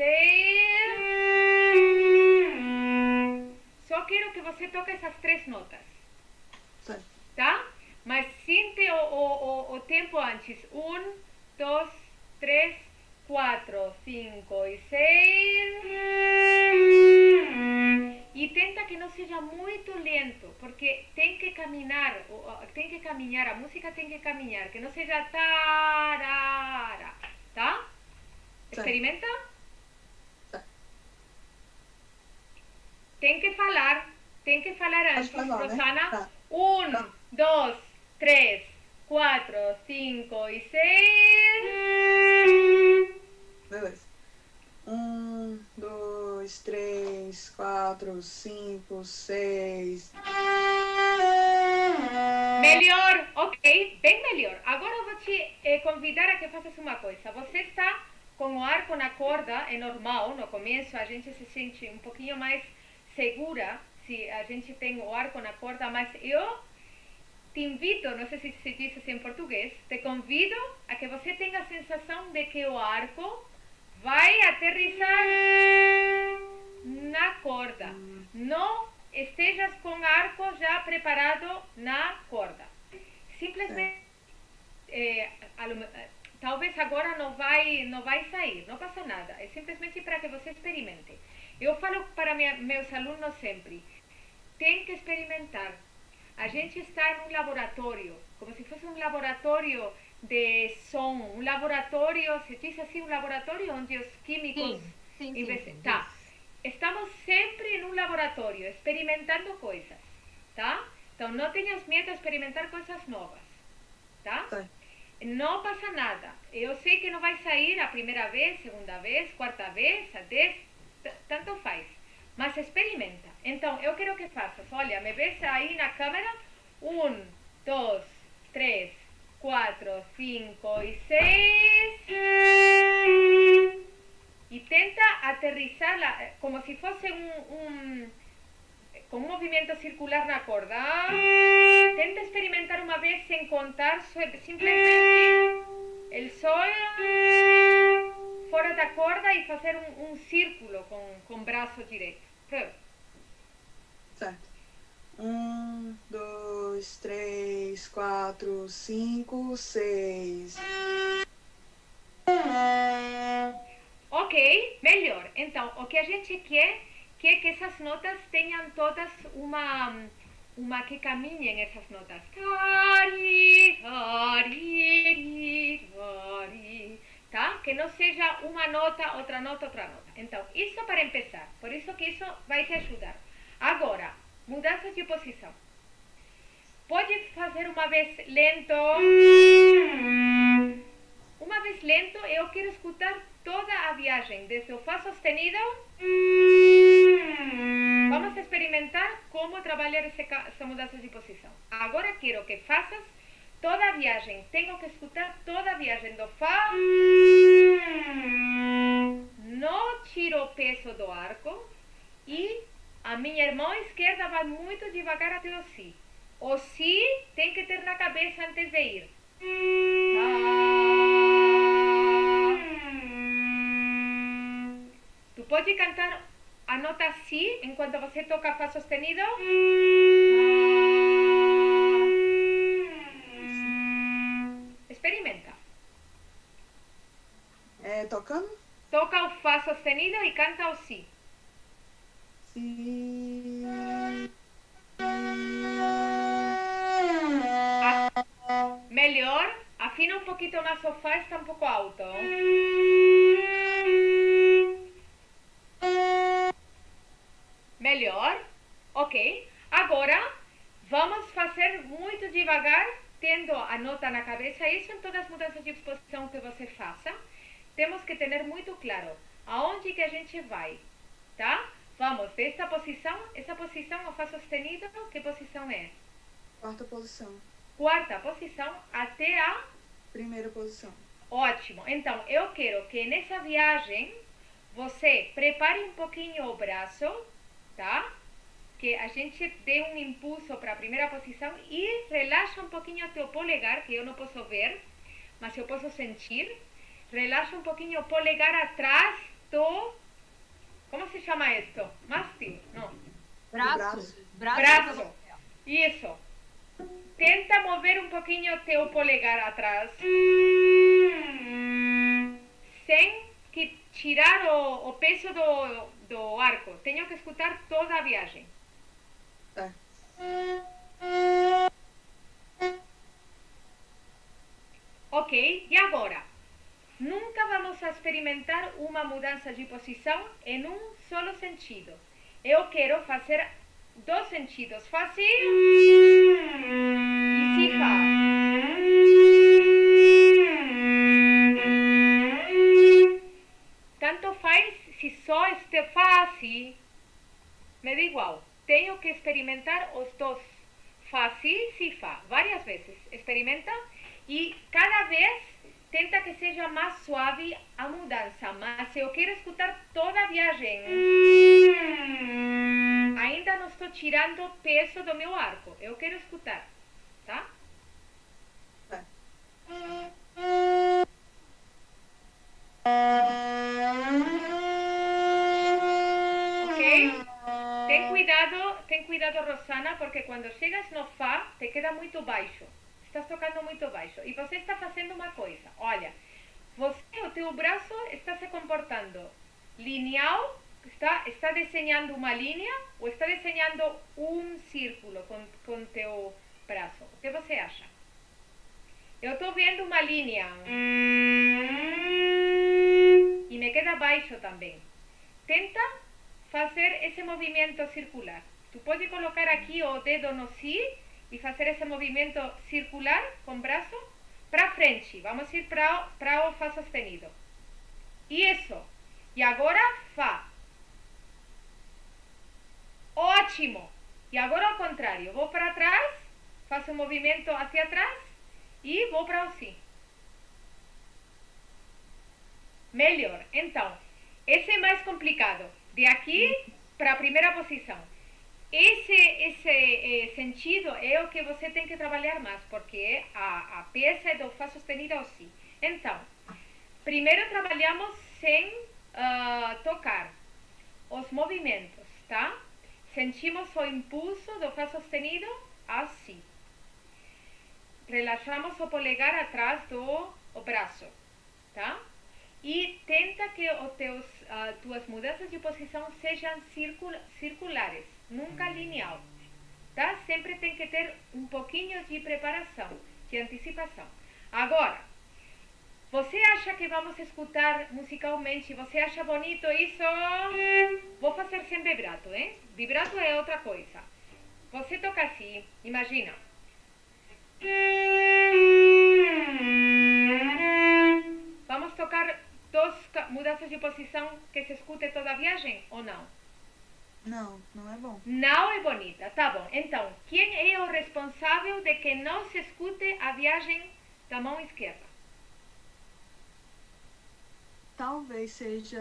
6. Só quero que você toque essas 3 notas. Certo. Tá? Mas sente o tempo antes. 1, 2, 3, 4, 5 e 6. E tenta que não seja muito lento, porque tem que caminhar, a música tem que caminhar, que não seja tarara, tá? Certo. Experimenta? Certo. Tem que falar antes, Pode falar, né? Rosana. Tá. 1, Tá. 2, 3, 4, 5 e 6. Beleza. 1, 2, 3, 4, 5, 6. Melhor, ok, bem melhor. Agora eu vou te convidar a que faças uma coisa. Você está com o arco na corda, é normal, no começo a gente se sente um pouquinho mais segura se a gente tem o arco na corda, mas eu te invito, não sei se se diz assim em português, te convido a que você tenha a sensação de que o arco vai aterrissar na corda. Não estejas com o arco já preparado na corda. Simplesmente, talvez agora não vai sair, não passa nada. É simplesmente para que você experimente. Eu falo para meus alunos sempre, tem que experimentar. A gente está em um laboratório, como se fosse um laboratório de som, um laboratório, se diz assim, um laboratório onde os químicos Sim. Tá. Estamos sempre em um laboratório, experimentando coisas, tá? Então não tenhas medo de experimentar coisas novas, tá? Não passa nada. Eu sei que não vai sair a primeira vez, segunda vez, quarta vez, a 10, tanto faz. Mas experimenta. Então, eu quero que faças. Olha, me vês aí na câmera. 1, 2, 3, 4, 5 y 6. Intenta aterrizarla como si fuese con un movimiento circular na corda. Tenta experimentar una vez sin contar simplemente el sol fora da corda y hacer un círculo con brazo directo. Prueba. Certo. 1, 2, 3, 4, 5, 6. Ok, melhor. Então, o que a gente quer que essas notas tenham todas uma que caminhem essas notas. Tá? Que não seja uma nota, outra nota, outra nota. Então, isso para começar. Por isso que isso vai te ajudar. Agora, mudanças de posição. Pode fazer uma vez lento. Uma vez lento, eu quero escutar toda a viagem, desde o Fá sostenido. Vamos experimentar como trabalhar essa mudança de posição. Agora quero que faças toda a viagem. Tenho que escutar toda a viagem do Fá. Não tiro o peso do arco. E a minha mão esquerda vai muito devagar até o Si. O Si tem que ter na cabeça antes de ir. Tu pode cantar a nota Si enquanto você toca Fá sostenido? Experimenta. Tocando? Toca o Fá sostenido e canta o Si. Si. Melhor, afina um pouquinho mais o Fá, está um pouco alto. Melhor, ok. Agora, vamos fazer muito devagar, tendo a nota na cabeça. Isso em todas as mudanças de posição que você faça. Temos que ter muito claro aonde que a gente vai, tá? Vamos, desta posição, essa posição, o Fá sustenido, que posição é? Quarta posição. Quarta posição até a? Primeira posição. Ótimo. Então, eu quero que nessa viagem você prepare um pouquinho o braço, tá? Que a gente dê um impulso para a primeira posição e relaxa um pouquinho o teu polegar, que eu não posso ver, mas eu posso sentir. Relaxa um pouquinho o polegar atrás do... Como se chama isto? Mástil? Não. Braço. Braço. Isso. Tenta mover um pouquinho o teu polegar atrás. Sem que tirar o peso do arco. Tenho que escutar toda a viagem. Tá. Ok, e agora? Nunca vamos a experimentar uma mudança de posição em um solo sentido. Eu quero fazer dois sentidos. Fácil e Si, Fá. Tanto faz se só este Fá assim. Me dá igual. Tenho que experimentar os dois. Fá, Si, Fá. Várias vezes. Experimenta e cada vez tenta que seja mais suave a mudança, mas eu quero escutar toda a viagem. Ainda não estou tirando o peso do meu arco. Eu quero escutar, tá? Tá. Ok? Tem cuidado, Rosana, porque quando chegas no Fá, te queda muito baixo. Estás tocando muito baixo. E você está fazendo uma coisa. Olha, o teu braço está se comportando lineal, está desenhando uma linha ou está desenhando um círculo com teu braço. O que você acha? Eu estou vendo uma linha. E me queda baixo também. Tenta fazer esse movimento circular. Tu pode colocar aqui o dedo no Si e fazer esse movimento circular com o braço para frente. Vamos ir para o Fá sustenido. Isso. E agora Fá. Ótimo. E agora ao contrário. Vou para trás. Fá faço um movimento hacia atrás e vou para o si. Melhor. Então, esse é mais complicado. De aqui para a primeira posição. Esse sentido é o que você tem que trabalhar mais, porque a peça é do Fá sustenido ao Si. Então, primeiro trabalhamos sem tocar os movimentos, tá? Sentimos o impulso do Fá sustenido ao Si. Relaxamos o polegar atrás do braço, tá? E tenta que tuas mudanças de posição sejam circulares, nunca lineal, tá? Sempre tem que ter um pouquinho de preparação, de antecipação. Agora, você acha que vamos escutar musicalmente, você acha bonito isso? Vou fazer sem vibrato, hein? Vibrato é outra coisa. Você toca assim, imagina. Vamos tocar 2 mudanças de posição que se escute toda a viagem ou não? Não, não é bom. Não é bonita, tá bom. Então, quem é o responsável de que não se escute a viagem da mão esquerda? Talvez seja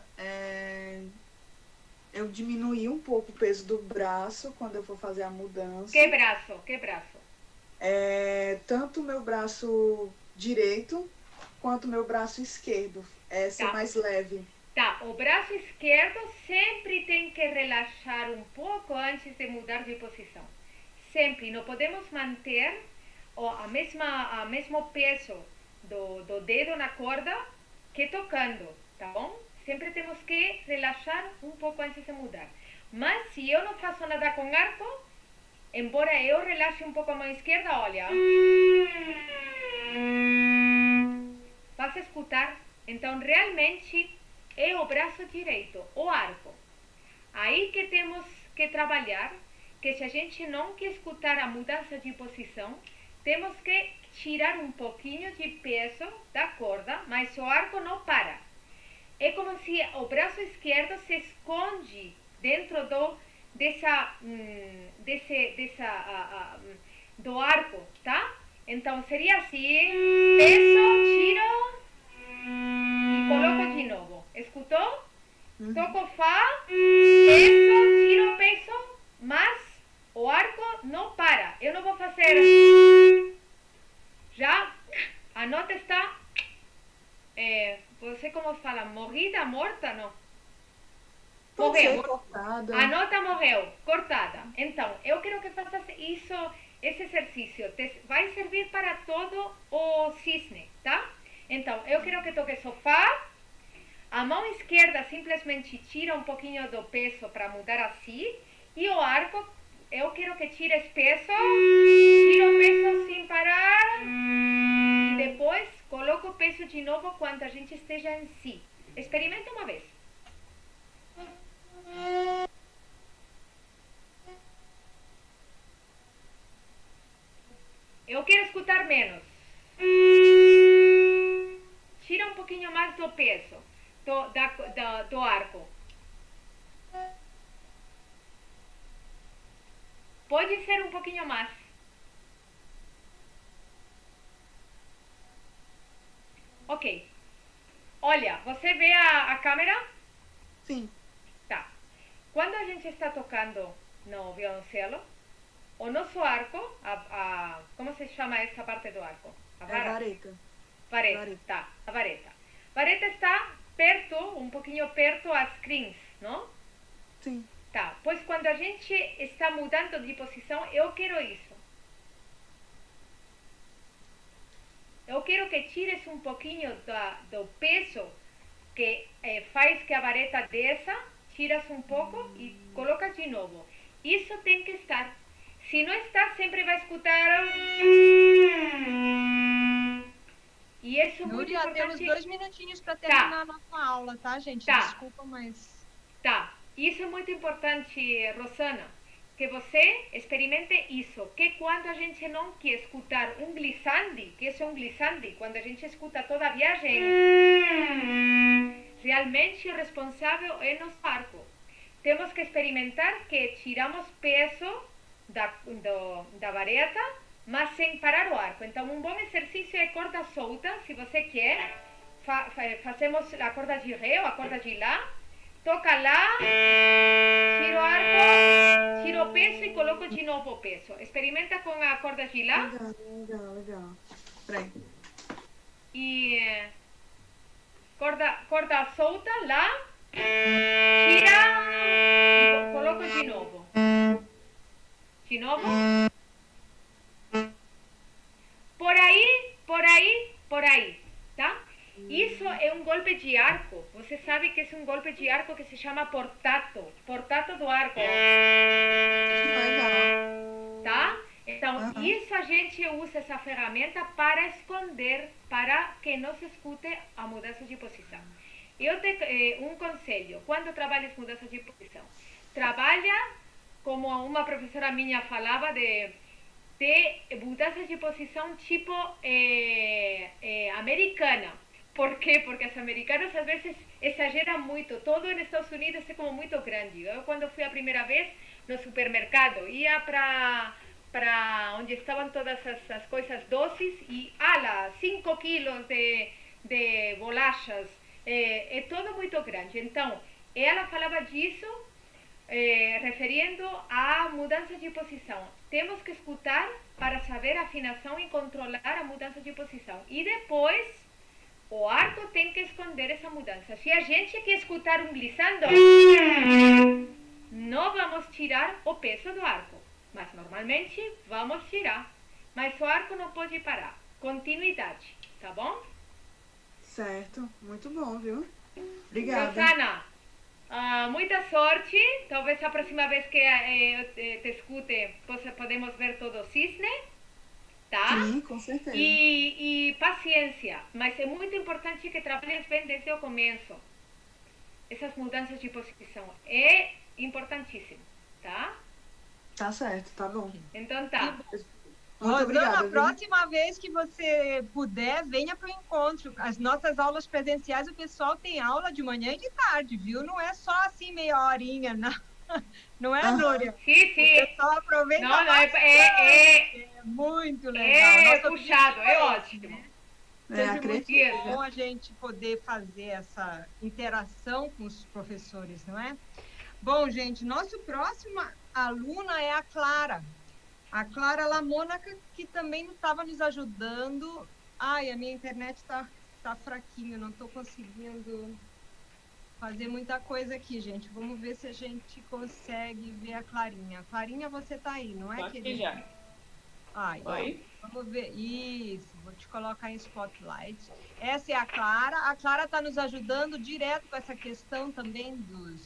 eu diminuir um pouco o peso do braço quando eu for fazer a mudança. Que braço? Que braço? Tanto o meu braço direito quanto o meu braço esquerdo. Ser mais leve. Tá, o braço esquerdo sempre tem que relaxar um pouco antes de mudar de posição. Sempre, não podemos manter o mesmo peso do dedo na corda que tocando, tá bom? Sempre temos que relaxar um pouco antes de mudar. Mas se eu não faço nada com arco, embora eu relaxe um pouco a mão esquerda, olha. Vas a escutar? Então, realmente, é o braço direito, o arco. Aí que temos que trabalhar, que se a gente não quer escutar a mudança de posição, temos que tirar um pouquinho de peso da corda, mas o arco não para. É como se o braço esquerdo se esconde dentro do arco, tá? Então, seria assim, peso, tiro e coloco de novo. Escutou? Toco Fá, peso, tiro, peso, mas o arco não para. Eu não vou fazer... Já a nota está... você como fala? Morrida, morta, não? Morreu. Cortada. A nota morreu, cortada. Então, eu quero que faças isso, esse exercício. Vai servir para todo o cisne, tá? Então, eu quero que toque sofá. A mão esquerda simplesmente tira um pouquinho do peso para mudar assim. E o arco, eu quero que tires peso. Tira o peso sem parar. E depois coloco o peso de novo quando a gente esteja em si. Experimenta uma vez. Eu quero escutar menos. Tira um pouquinho mais do peso do arco. Pode ser um pouquinho mais. Ok. Olha, você vê a câmera? Sim. Tá. Quando a gente está tocando no violoncelo, o nosso arco, como se chama essa parte do arco? A vareta. Vareta, tá. A vareta. Vareta está perto, um pouquinho perto às crins, não? Sim. Tá. Pois quando a gente está mudando de posição, eu quero isso. Eu quero que tires um pouquinho do peso que faz que a vareta desça, tiras um pouco e colocas de novo. Isso tem que estar. Se não está, sempre vai escutar. E isso é muito Núria, importante. temos 2 minutinhos para terminar a nossa aula, tá, gente? Tá. Desculpa, mas... Tá. Isso é muito importante, Rosana, que você experimente isso, que quando a gente não quer escutar um glissandi, que isso é um glissandi, quando a gente escuta toda a viagem, realmente o responsável é nosso arco. Temos que experimentar que tiramos peso da vareta mas sem parar o arco. Então, um bom exercício é corda solta, se você quer. Fazemos a corda de Ré ou a corda de Lá. Toca lá, tiro o arco, tiro o peso e coloco de novo o peso. Experimenta com a corda de Lá. Legal. Peraí. E corda solta, Lá, tira e coloco de novo. De novo. Por aí, tá? Isso é um golpe de arco. Você sabe que é um golpe de arco que se chama portato do arco. Legal. Tá? Então, isso a gente usa essa ferramenta para esconder, para que não se escute a mudança de posição. Eu tenho um conselho, quando trabalhas mudança de posição, trabalha como uma professora minha falava de mudança de posição tipo americana. Por quê? Porque os americanos às vezes exageram muito. Todo nos Estados Unidos é como muito grande. Eu, quando fui a primeira vez no supermercado, ia para onde estavam todas as coisas doces e, 5 quilos de bolachas. É tudo muito grande. Então, ela falava disso, referindo à mudança de posição. Temos que escutar para saber a afinação e controlar a mudança de posição. E depois, o arco tem que esconder essa mudança. Se a gente quer escutar um glissando, não vamos tirar o peso do arco. Mas normalmente vamos tirar. Mas o arco não pode parar. Continuidade, tá bom? Certo, muito bom, viu? Obrigada. Rosana, muita sorte. Talvez a próxima vez que eu te escute, podemos ver todo o cisne. Tá? Sim, com certeza. E paciência, mas é muito importante que trabalhes bem desde o começo. Essas mudanças de posição é importantíssimo, tá? Tá certo, tá bom. Então tá. Muito obrigada. A próxima vez que você puder, venha para o encontro. As nossas aulas presenciais, o pessoal tem aula de manhã e de tarde, viu? Não é só assim meia horinha, não. Não é, Núria? Sim. O pessoal aproveita. Não, é muito legal. É puxado, é ótimo. Sempre muito bom a gente poder fazer essa interação com os professores, não é? Bom, gente, nosso próximo aluna é a Clara. A Clara Lamônaca, que também estava nos ajudando. Ai, a minha internet está fraquinha, não estou conseguindo fazer muita coisa aqui, gente. Vamos ver se a gente consegue ver a Clarinha. Clarinha, você tá aí, não é, aqui querida? já. Ai, oi? Vamos ver. Isso, vou te colocar em spotlight. Essa é a Clara. A Clara está nos ajudando direto com essa questão também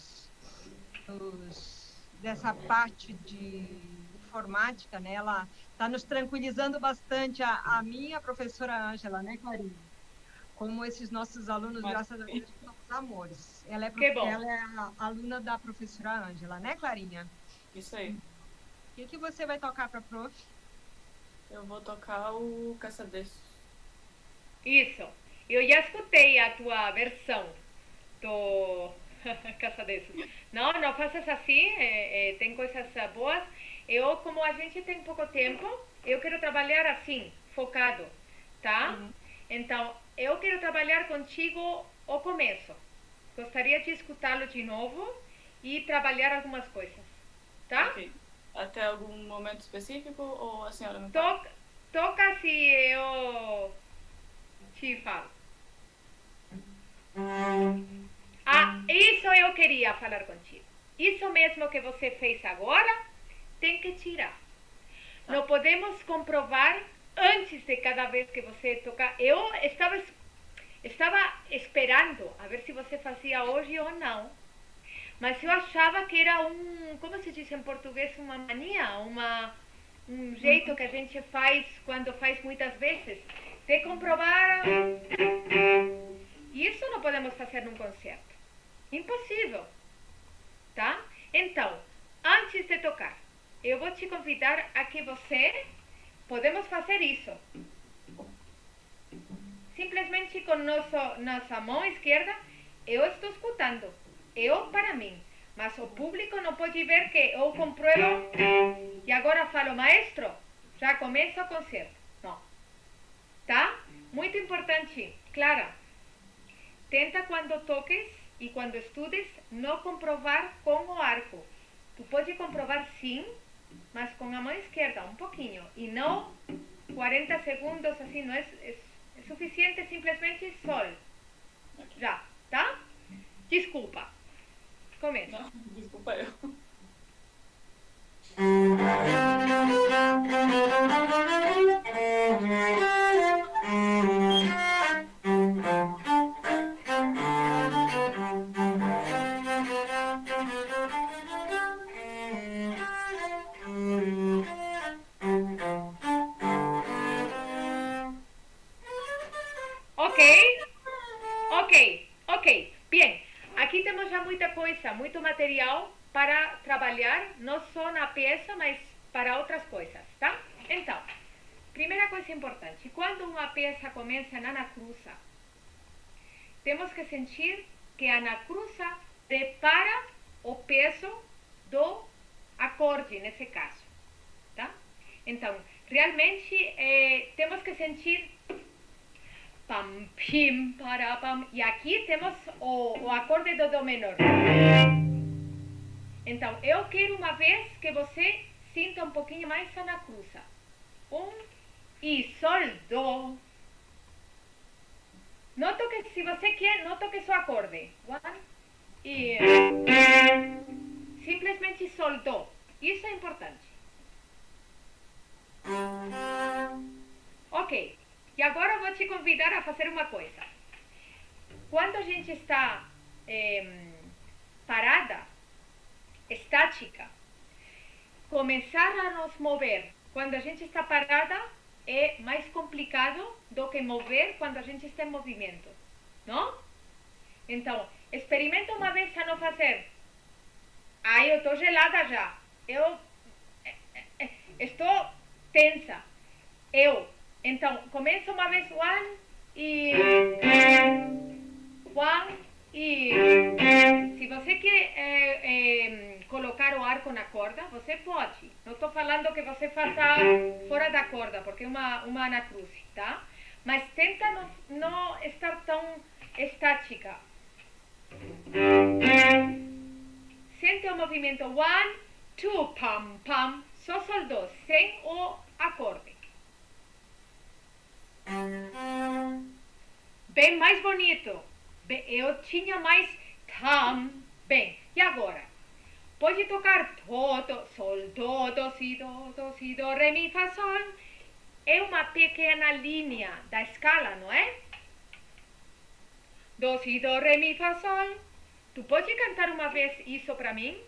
dessa parte de informática, né? Ela está nos tranquilizando bastante. A minha professora Ângela, né, Clarinha? Como esses nossos alunos, graças a Deus, são os amores. Ela é a aluna da professora Ângela, né, Clarinha? Isso aí. O que você vai tocar para a prof? Eu vou tocar o Caçadeço. Isso. Eu já escutei a tua versão do Caçadeço. Não faças assim, tem coisas boas. Como a gente tem pouco tempo, eu quero trabalhar assim, focado, tá? Então, eu quero trabalhar contigo o começo. Gostaria de escutá-lo de novo e trabalhar algumas coisas, tá? Ok. Até algum momento específico ou a senhora não toca se eu te falo. Isso eu queria falar contigo. Isso mesmo que você fez agora, tem que tirar. Não podemos comprovar antes de cada vez que você tocar. Eu estava esperando a ver se você fazia hoje ou não. Mas eu achava que era como se diz em português, uma mania, um jeito que a gente faz quando faz muitas vezes, de comprovar. E isso não podemos fazer num concerto. Impossível. Tá? Então, antes de tocar, eu vou te convidar a que podemos fazer isso. Simplesmente com nossa mão esquerda, eu estou escutando. Eu para mim. Mas o público não pode ver que eu compruebo e agora falo, maestro, Já começa o concerto. Não. Tá? Muito importante. Clara, tenta quando toques e quando estudes não comprovar com o arco. Tu pode comprovar sim, mas com a mão esquerda um pouquinho. E não 40 segundos assim, não é suficiente, simplesmente sol. Já, tá? Desculpa. Começa. Não, desculpa eu. Ok, ok, ok. Bem, aqui temos já muita coisa, muito material para trabalhar, não só na peça, mas para outras coisas, tá? Então, primeira coisa importante, quando uma peça começa na anacruza, temos que sentir que a anacruza prepara o peso do acorde, nesse caso, tá? Então, realmente, temos que sentir pam, pim, para, pam. E aqui temos o acorde do dó menor. Então, eu quero uma vez que você sinta um pouquinho mais a anacruza. E sol, dó. Não toque, se você quer, não toque só acorde. E simplesmente sol, dó. Isso é importante. Ok. E agora eu vou te convidar a fazer uma coisa. Quando a gente está parada, estática, começar a nos mover quando a gente está parada é mais complicado do que mover quando a gente está em movimento, não? Então, experimenta uma vez a não fazer. Ai, eu estou gelada já. Eu estou tensa. Então, começa uma vez one e se você quer colocar o arco na corda, você pode. Não estou falando que você faça fora da corda, porque é uma anacruze, tá? Mas tenta não estar tão estática. Sente o movimento one, two, pam, pam, só soldou, sem o acorde. Bem mais bonito. Eu tinha mais tam. Bem, e agora? Pode tocar todo, sol, do, si, do, re, mi, fa, sol. É uma pequena linha da escala, não é? Do, si, do, re, mi, fa, sol. Tu pode cantar uma vez isso para mim?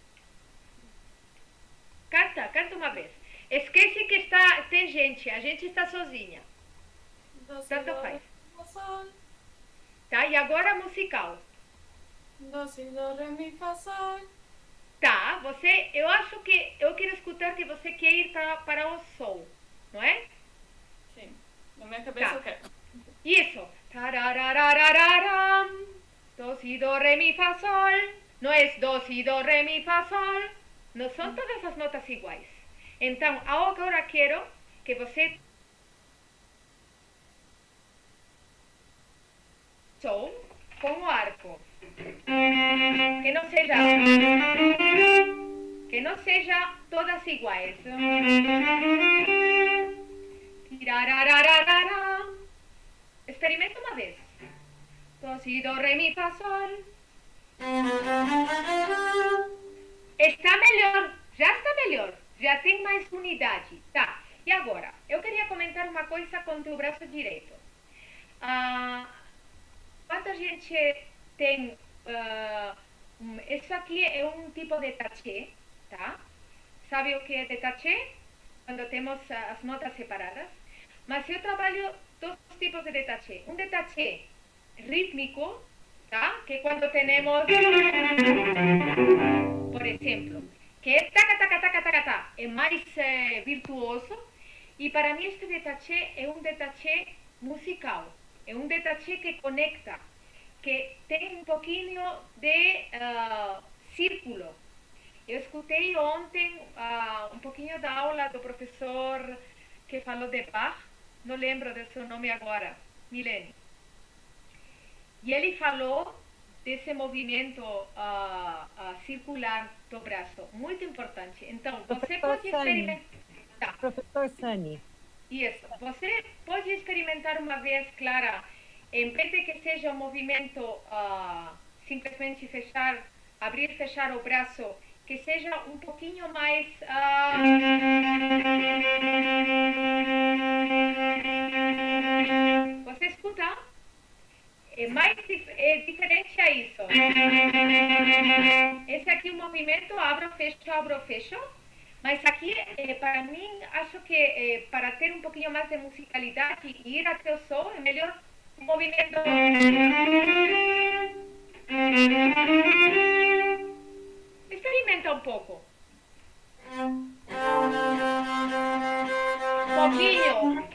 Canta uma vez. Esquece que tem gente, a gente está sozinha. Tanto faz. Tá, e agora musical. Do, si, do, re, mi, fa, sol. Tá, eu acho que eu quero escutar que você quer ir para o sol, não é? Sim, na minha cabeça eu quero. Isso. Tarararararam. Do, si, do, re, mi, fa, sol. Não é do, si, do, re, mi, fa, sol. Não são todas as notas iguais. Então, agora quero que você sol com o arco. Que não seja todas iguais. Experimenta uma vez. Do, si, do, re, mi, fa, sol. Está melhor, já está melhor, já tem mais unidade. Tá, e agora? Eu queria comentar uma coisa com o teu braço direito. Quando a gente tem... isso aqui é um tipo de taché, tá? Sabe o que é detachê? Quando temos as notas separadas. Mas eu trabalho dois tipos de detachê. Um detachê rítmico, tá? Que quando temos, por exemplo, que é taca, taca, taca, taca, taca, é mais virtuoso. E para mim este detachê é um detachê musical. É um detachê que conecta, que tem um pouquinho de círculo. Eu escutei ontem um pouquinho da aula do professor que falou de Bach, não lembro do seu nome agora, Milene. E ele falou desse movimento circular do braço, muito importante. Então, você pode experimentar. Professor Sani. Isso, você pode experimentar uma vez, Clara, em vez de que seja um movimento simplesmente fechar, abrir e fechar o braço, que seja um pouquinho mais... Você escuta? É diferente a isso. Esse aqui é o movimento abro, fecho. Mas aqui, para mim, acho que para ter um pouquinho mais de musicalidade e ir até o som, é melhor um movimento... Experimenta um pouco. Pouquinho.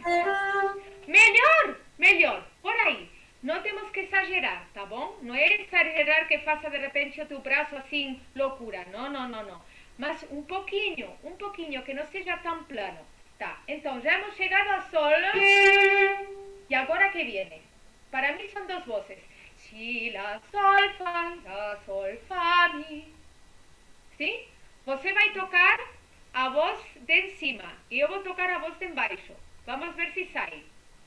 Melhor. Por aí. Não temos que exagerar, tá bom? Não é exagerar que faça de repente o teu braço assim, loucura. Não. Mas um pouquinho, que não seja tão plano. Tá, então já hemos chegado ao sol. E agora que viene? Para mim são duas vozes. Si, la, sol, fa, mi. Sim? Você vai tocar a voz de cima e eu vou tocar a voz de embaixo. Vamos ver se sai.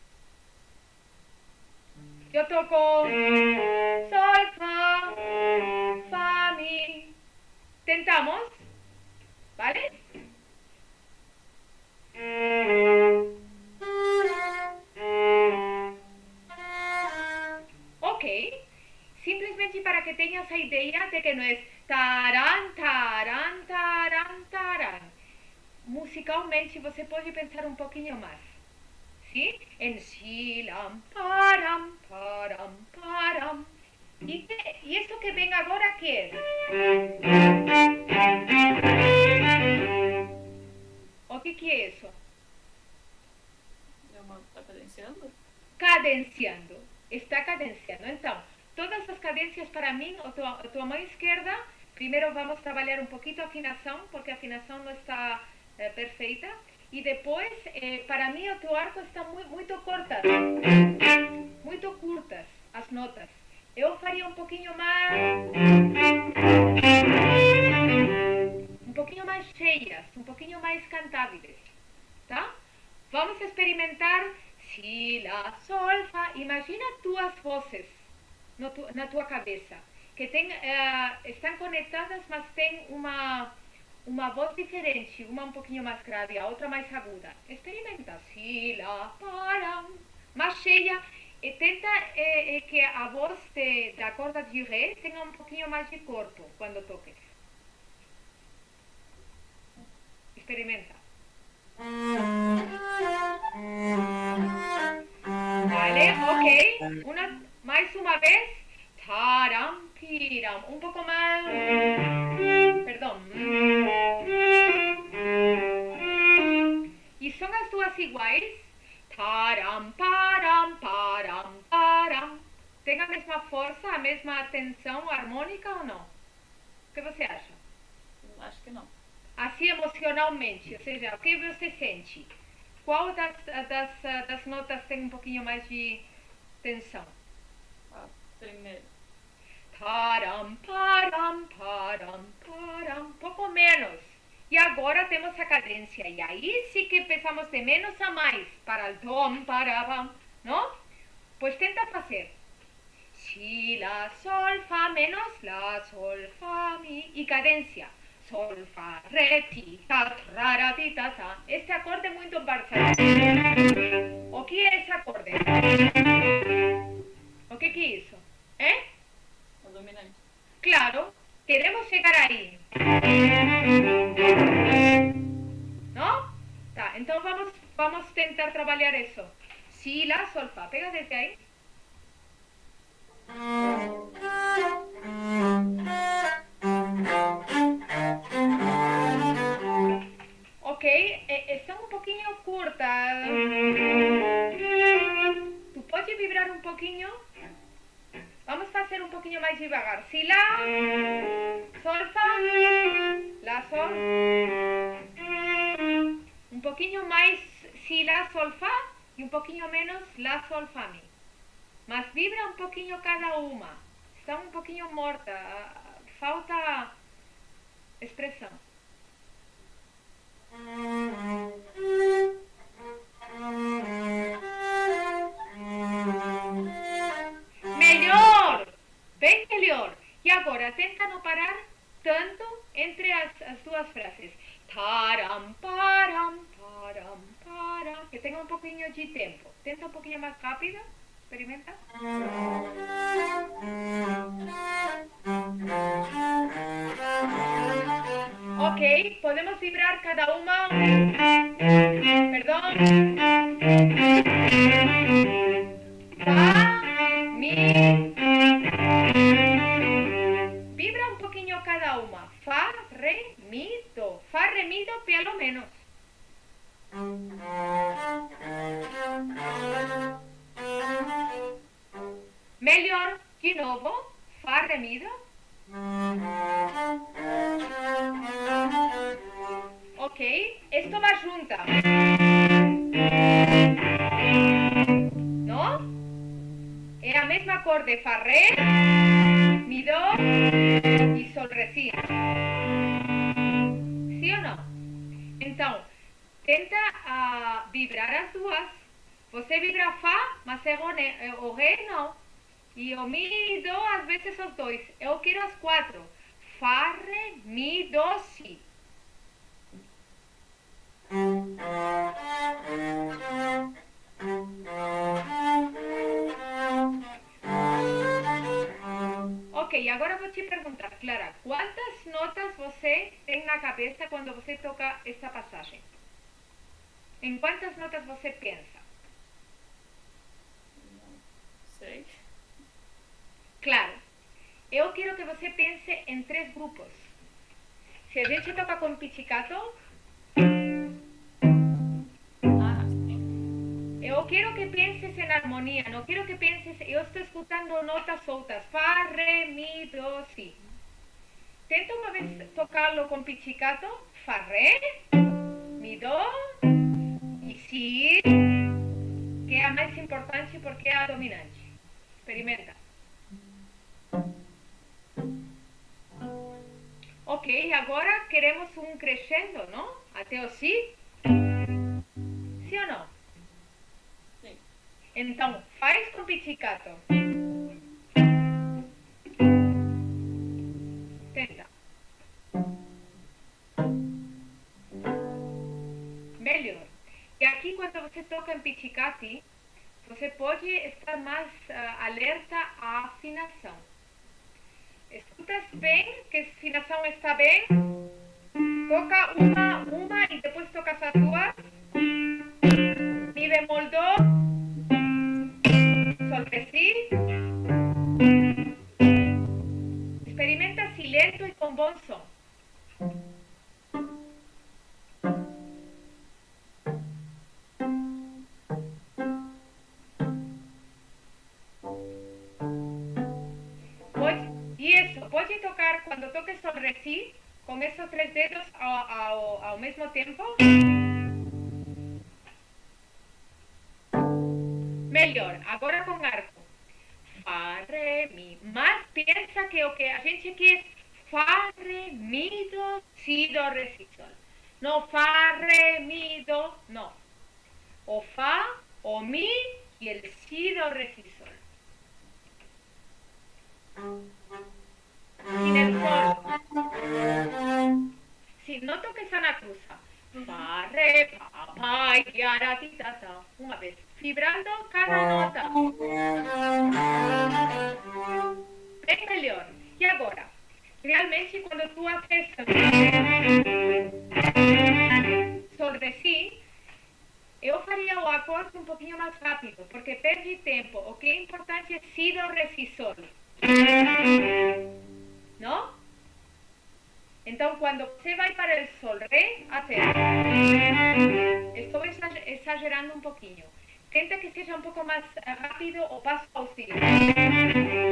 Eu toco sol, fa, mi. Tentamos, ¿vale? Ok. Simplesmente para que tenhas a ideia de que não é taran, taran, taran, taran. Musicalmente você pode pensar um pouquinho mais. Sim? En silam, param, param, param. E isso que vem agora, que é? O que é isso? Está cadenciando? Cadenciando. Está cadenciando. Então, todas as cadências para mim, a tua mão esquerda, primeiro vamos trabalhar um pouquinho a afinação, porque a afinação não está perfeita. E depois, para mim, o teu arco está muito curtas. Muito curtas as notas. Eu faria um pouquinho mais cheias, um pouquinho mais cantáveis, tá? Vamos experimentar si, la, sol, fa. Imagina tuas vozes na tua cabeça, que estão conectadas, mas tem uma voz diferente, uma um pouquinho mais grave, a outra mais aguda. Experimenta si, la, para, mais cheia. E tenta que a voz da corda de ré tenha um pouquinho mais de corpo quando toques. Experimenta. Vale, ok. Mais uma vez. Taram, piram. Um pouco mais. Perdão. E são as duas iguais. Taram, param, param, param. Tem a mesma força, a mesma tensão harmônica ou não? O que você acha? Acho que não. Assim emocionalmente, ou seja, o que você sente? Qual das notas tem um pouquinho mais de tensão? A primeira. Taram, param, param, param. Pouco menos. E agora temos a cadência. E aí sim que empezamos de menos a mais. Para o tom, para pam, não? Pois tenta fazer. Si, la, sol, fa, menos, la, sol, fa, mi. E cadência. Sol, fa, re, ti, ta, ra, ti, ta, ta. Este acorde é muito parcial. O que é esse acorde? O que é isso? O dominante. Claro, queremos chegar aí. Não? Tá, então vamos tentar trabalhar isso. Si, la, sol, fa. Pega desde aí. Ok, estão um pouquinho curtas. Tu pode vibrar um pouquinho? Vamos fazer um pouquinho mais devagar. Si, la, sol, fa, melhor. Um pouquinho mais si, lá, sol, fá e um pouquinho menos lá, sol, fá, mi. Mas vibra um pouquinho cada uma. Está um pouquinho morta. Falta expressão. Melhor! Bem melhor. E agora, tenta não parar tanto entre as duas frases. Taram, param, param, param. Que tenha um pouquinho de tempo. Tenta um pouquinho mais rápido. Experimenta. Ok, podemos vibrar cada uma. Perdón. Fa, mi. Vibra un poquinho cada uma. Fa, re, mi, do. Fa, re, mi, do, pelo menos. Melhor, de novo. Fa, re, mi, do. Ok, esto va junta. ¿No? Es a mesma acorde Fa, Re, Mi, Do e Sol, Re, Si. ¿Sí o no? Então, tenta vibrar as duas. Você vibra Fá, mas o Re não. E o Mi e Do, às vezes os dois. Eu quero as quatro. Fá, Re, Mi, Do, Si. Ok, agora vou te perguntar, Clara, quantas notas você tem na cabeça quando você toca esta passagem? Em quantas notas você pensa? 6. Claro, eu quero que você pense em 3 grupos. Se a gente toca com pizzicato, eu quero que penses em harmonia, não quero que penses, eu estou escutando notas soltas, Fá, Re, Mi, Do, Si. Tenta uma vez tocá-lo com pizzicato, Fá, Re, Mi, Do e Si, que é a mais importante porque é a dominante. Experimenta. Ok, agora queremos um crescendo, não? Até o Si. Sim ou não? Sim. Então, faz com pizzicato. Tenta. Melhor. E aqui, quando você toca em pizzicati, você pode estar mais alerta à afinação. Escutas bem que a afinação está bem? Toca uma e depois toca as duas. Mi bemol do, sol, re, si. Experimenta si lento e com bom som. Pode tocar, quando toque sol, re, si, com esses 3 dedos ao mesmo tempo. Melhor, agora com arco. Fá, Re, Mi. Mas pensa que o que a gente quer Fá, Re, Mi, Do, Si, Do, Re, Si, Sol. Não Fá, Re, Mi, Do, não. O Fá, o Mi e o Si, Do, Re, Si, Sol. Sin el Sol. Si no toques a cruza. Fa, Re, Pa, Pa, y ara, ti, ta, ta. Una vez. Vibrando cada nota. Bem melhor. E agora? Realmente, quando tu haces Sol, Re, Si, eu faria o acorde um pouquinho mais rápido, porque perde tempo. O que é importante é Si, Do, Re, Si, Sol. ¿No? Então, quando você vai para o Sol, Re, até. Estou exagerando um pouquinho. Tenta que seja um pouco mais rápido o passo ao Si.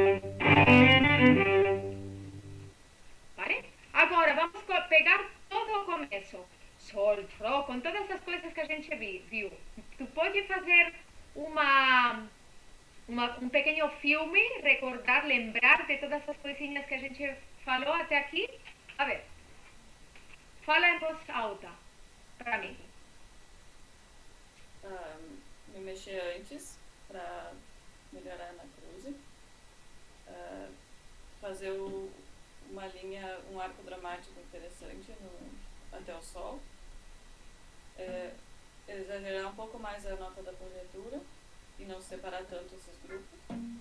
Vale? Agora, vamos pegar todo ao começo, soltou, com todas as coisas que a gente viu. Tu pode fazer um pequeno filme, recordar, lembrar de todas as coisinhas que a gente falou até aqui? A ver, fala em voz alta para mim. Me mexer antes para melhorar na cruze. Fazer uma linha, um arco dramático interessante até o sol. Exagerar um pouco mais a nota da partitura e não separar tanto esses grupos.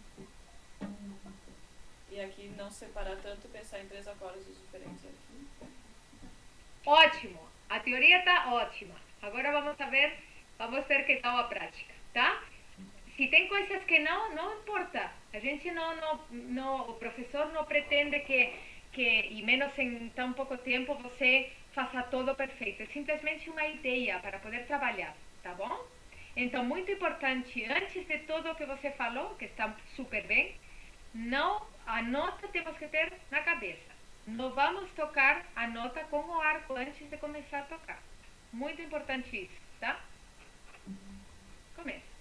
E aqui não separar tanto, pensar em 3 acordes diferentes aqui. Ótimo, a teoria está ótima. Agora vamos ver que tal a prática, tá? Se tem coisas que não importa. A gente o professor não pretende que e menos em tão pouco tempo, você faça tudo perfeito. É simplesmente uma ideia para poder trabalhar, tá bom? Então, muito importante, antes de tudo o que você falou, que está super bem, a nota temos que ter na cabeça. Não vamos tocar a nota com o arco antes de começar a tocar. Muito importante isso, tá? Começa.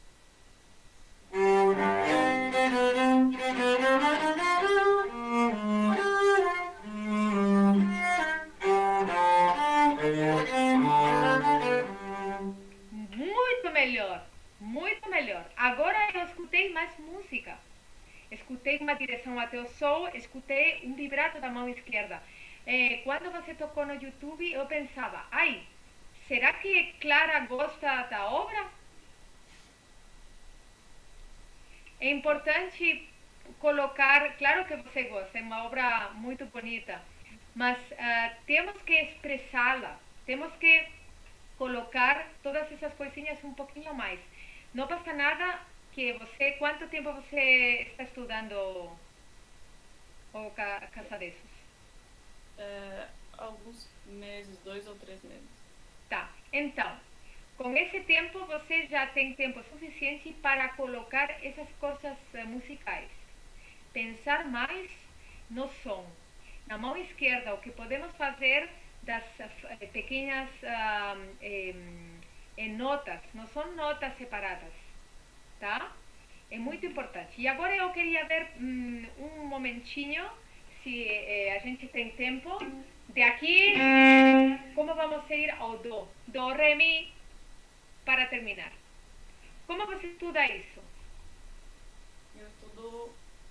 Muito melhor. Agora eu escutei mais música. Escutei uma direção até o sol, escutei um vibrato da mão esquerda. Quando você tocou no YouTube, eu pensava, será que Clara gosta da obra? É importante colocar, claro que você gosta, é uma obra muito bonita, mas temos que expressá-la, temos que colocar todas essas coisinhas um pouquinho mais. Não basta nada que você... Quanto tempo você está estudando o Casadeiros? Alguns meses, 2 ou 3 meses. Tá, então, com esse tempo você já tem tempo suficiente para colocar essas coisas musicais. Pensar mais no som. Na mão esquerda, o que podemos fazer das pequenas notas, não são notas separadas, tá? É muito importante. E agora eu queria ver um momentinho, se a gente tem tempo, de aqui, como vamos ir ao do. Do, re, mi, para terminar. Como você estuda isso? Eu estudo...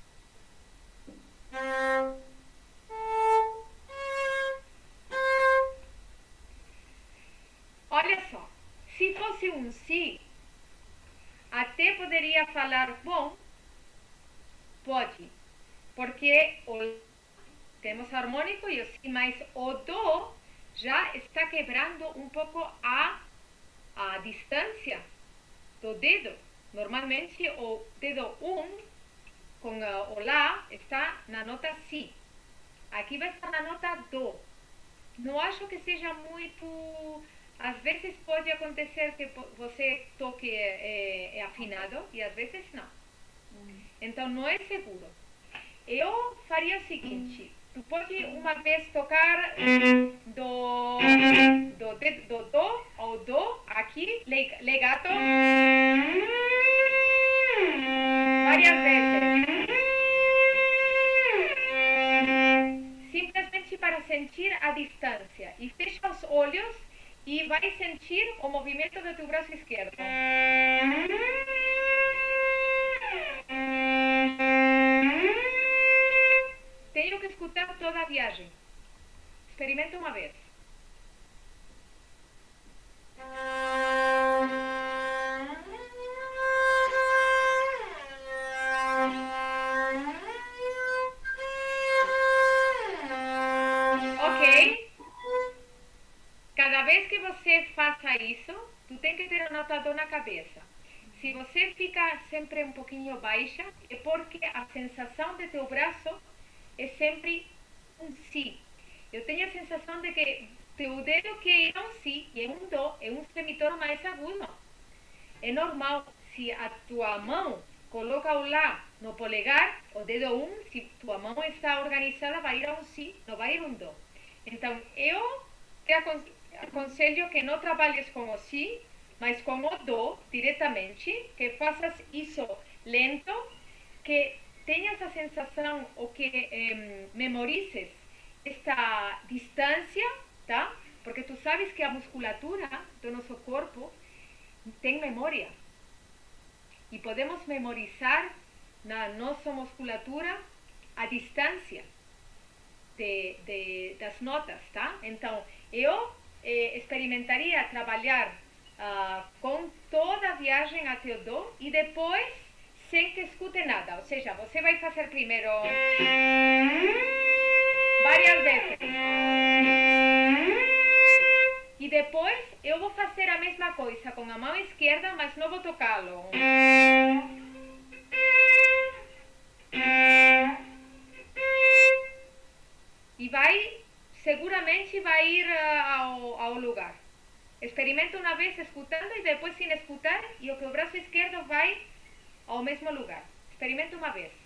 Olha só, se fosse um si, até poderia falar, bom, pode, porque temos harmônico e o si, mas o do já está quebrando um pouco a distância do dedo. Normalmente o dedo com o lá está na nota si. Aqui vai estar na nota do. Não acho que seja muito... Às vezes pode acontecer que você toque afinado e às vezes não. Então não é seguro. Eu faria o seguinte: tu pode uma vez tocar do ou do, aqui, legato, várias vezes. Simplesmente para sentir a distância. E fecha os olhos e vai sentir o movimento do teu braço esquerdo. Tenho que escutar toda a viagem. Experimenta uma vez. Ok? Cada vez que você faça isso, tu tem que ter anotado na cabeça. Se você fica sempre um pouquinho baixa, é porque a sensação de teu braço é sempre um si. Eu tenho a sensação de que teu dedo que é um si e é um do, é um semitono mais agudo. É normal, se a tua mão coloca o lá no polegar, o dedo se tua mão está organizada, vai ir a um si, não vai ir a um do. Então, eu te aconselho que não trabalhes com o si, mas com o do diretamente, que faças isso lento, que tenhas a sensação ou que memorizes esta distância, tá? Porque tu sabes que a musculatura do nosso corpo tem memória. E podemos memorizar na nossa musculatura a distância das notas, tá? Então, eu experimentaria trabalhar com toda a viagem até o do e depois sem que escute nada. Ou seja, você vai fazer primeiro várias vezes. E depois eu vou fazer a mesma coisa com a mão esquerda, mas não vou tocá-lo. E seguramente vai ir ao lugar. Experimenta uma vez escutando e depois sem escutar, e o braço esquerdo vai ao mesmo lugar. Experimenta uma vez.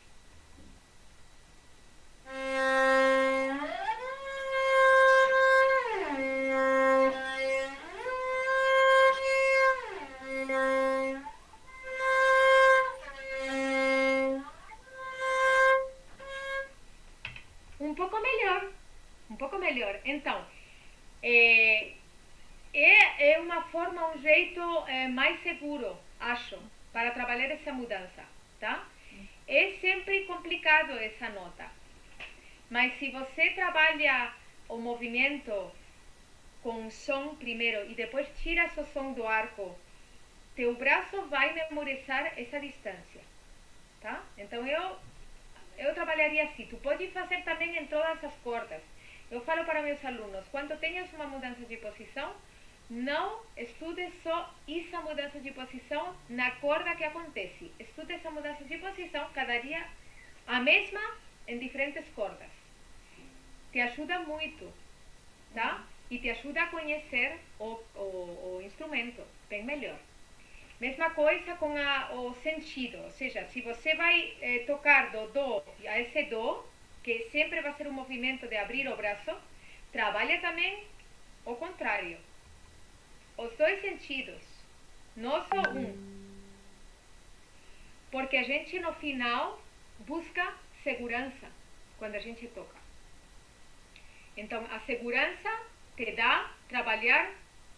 Um pouco melhor. Então, é uma forma, um jeito mais seguro, acho, para trabalhar essa mudança, tá? É sempre complicado essa nota, mas se você trabalha o movimento com o som primeiro e depois tira o som do arco, teu braço vai memorizar essa distância, tá? Então eu trabalharia assim. Tu pode fazer também em todas as cordas. Eu falo para meus alunos, quando tenhas uma mudança de posição, não estude só essa mudança de posição na corda que acontece. Estude essa mudança de posição cada dia, a mesma, em diferentes cordas. Te ajuda muito, tá? E te ajuda a conhecer o instrumento bem melhor. Mesma coisa com o sentido, ou seja, se você vai tocar do do a esse do, que sempre vai ser um movimento de abrir o braço, trabalha também o contrário. Os dois sentidos, não só um. Porque a gente no final busca segurança quando a gente toca. Então a segurança te dá trabalhar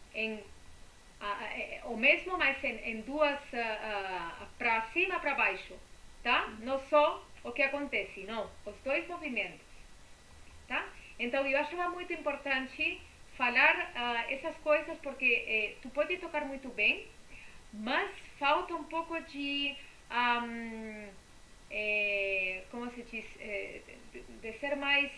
o mesmo, mas em duas, para cima e para baixo, tá? Não só o que acontece, não, os dois movimentos, tá? Então eu achava muito importante falar essas coisas porque tu pode tocar muito bem, mas falta um pouco de como se diz, de ser mais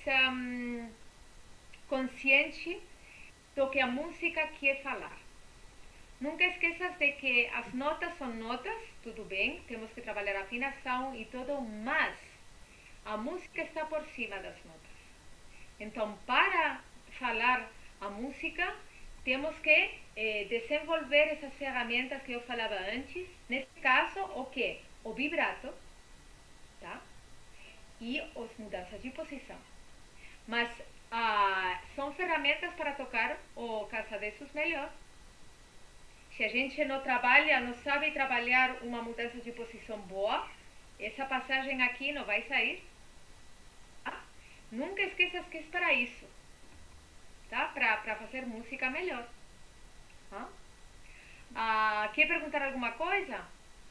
consciente do que a música quer falar. Nunca esqueças de que as notas são notas, tudo bem, temos que trabalhar a afinação e tudo, mas a música está por cima das notas. Então, para falar a música, temos que desenvolver essas ferramentas que eu falava antes. Nesse caso, o que? O vibrato, tá? E as mudanças de posição. Mas são ferramentas para tocar o caça-dedos melhor. Se a gente não trabalha, não sabe trabalhar uma mudança de posição boa, essa passagem aqui não vai sair. Tá? Nunca esqueças que é para isso, tá? Para fazer música melhor. Quer perguntar alguma coisa?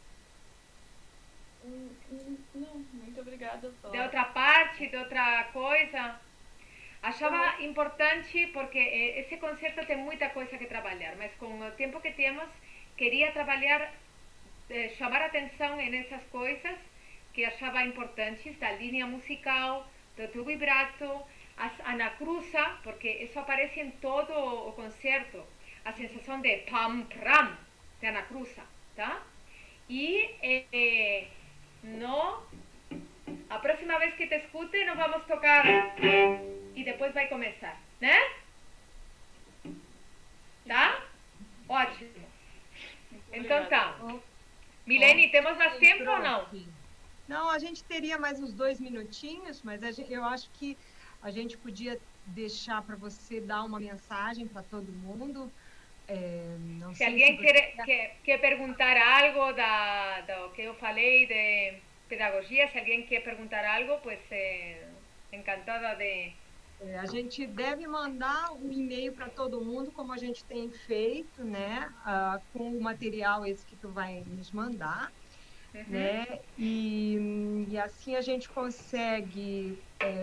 Não, muito obrigada. De outra parte, de outra coisa? Achava importante porque esse concerto tem muita coisa que trabalhar, mas com o tempo que temos, queria trabalhar, chamar atenção nessas coisas que achava importantes, da linha musical, do teu vibrato, a anacruza, porque isso aparece em todo o concerto, a sensação de pam, pram, de anacruza, tá? E a próxima vez que te escute, nós vamos tocar e depois vai começar, né? Tá? Ótimo. Então tá. Milene, temos mais tempo ou não? Não, a gente teria mais uns 2 minutinhos, mas eu acho que a gente podia deixar para você dar uma mensagem para todo mundo. Não Se sei alguém se você quer perguntar algo do que eu falei de pedagogia, se alguém quer perguntar algo, pues encantada de... A gente deve mandar um e-mail para todo mundo, como a gente tem feito, né? Com o material esse que tu vai nos mandar, né? E assim a gente consegue,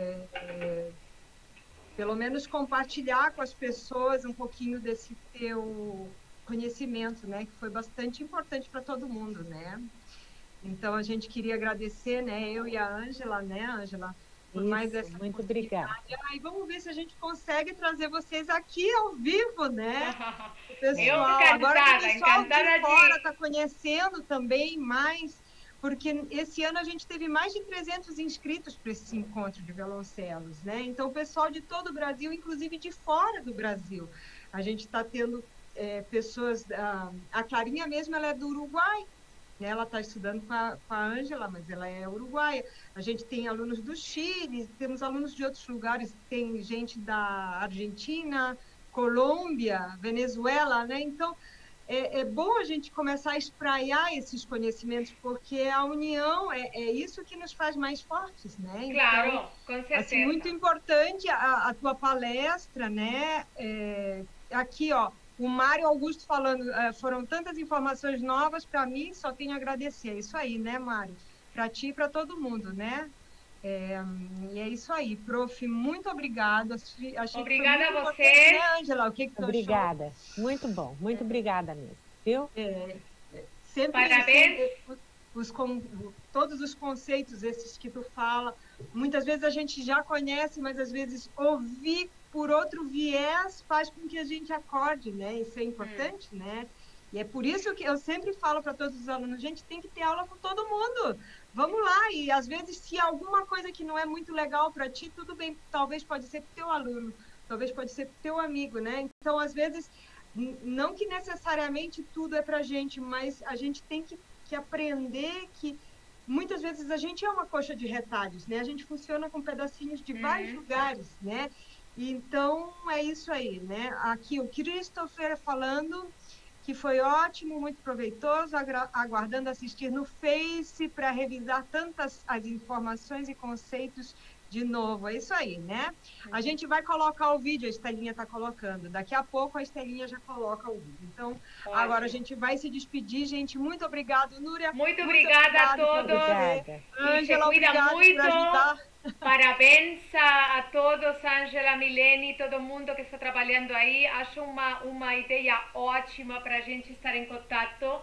pelo menos, compartilhar com as pessoas um pouquinho desse teu conhecimento, né? Que foi bastante importante para todo mundo, né? Então, a gente queria agradecer, né? Eu e a Ângela, né, Ângela? Por mais essa muito obrigada. E vamos ver se a gente consegue trazer vocês aqui ao vivo, né? O pessoal, encantada, agora que o pessoal de fora de... está conhecendo também mais, porque esse ano a gente teve mais de 300 inscritos para esse encontro de violoncelos, né? Então, o pessoal de todo o Brasil, inclusive de fora do Brasil. A gente está tendo pessoas... A Clarinha mesmo, ela é do Uruguai. Ela está estudando com a Ângela, mas ela é uruguaia. A gente tem alunos do Chile, temos alunos de outros lugares, tem gente da Argentina, Colômbia, Venezuela, né? Então, é bom a gente começar a espraiar esses conhecimentos, porque a união é isso que nos faz mais fortes, né? Então, claro, com certeza. Assim, muito importante a tua palestra, né? Aqui, ó, o Mário Augusto falando, foram tantas informações novas, para mim, só tenho a agradecer. É isso aí, né, Mário? Para ti e para todo mundo, né? E é isso aí, prof, muito obrigada. Obrigada a você. Né, Ângela? O que tu obrigada. achou? Muito bom, muito obrigada mesmo, viu? Sempre, parabéns. Todos os conceitos esses que tu fala, muitas vezes a gente já conhece, mas às vezes ouvir por outro viés faz com que a gente acorde, né? Isso é importante, né? E é por isso que eu sempre falo para todos os alunos, a gente tem que ter aula com todo mundo. Vamos lá, e às vezes se alguma coisa que não é muito legal para ti, tudo bem, talvez pode ser pro teu aluno, talvez pode ser pro teu amigo, né? Então, às vezes, não que necessariamente tudo é pra gente, mas a gente tem que aprender que muitas vezes a gente é uma coxa de retalhos, né? A gente funciona com pedacinhos de vários lugares, né? Então, é isso aí, né? Aqui o Christopher falando que foi ótimo, muito proveitoso, aguardando assistir no Face para revisar tantas as informações e conceitos de novo. É isso aí, né? A gente vai colocar o vídeo, a Estelinha está colocando. Daqui a pouco a Estelinha já coloca o vídeo. Então, agora a gente vai se despedir, gente. Muito obrigado, Núria. Muito obrigada a todos. Ângela, obrigada por ajudar. Parabéns a todos, Ângela, Milene, todo mundo que está trabalhando aí. Acho uma ideia ótima para a gente estar em contato.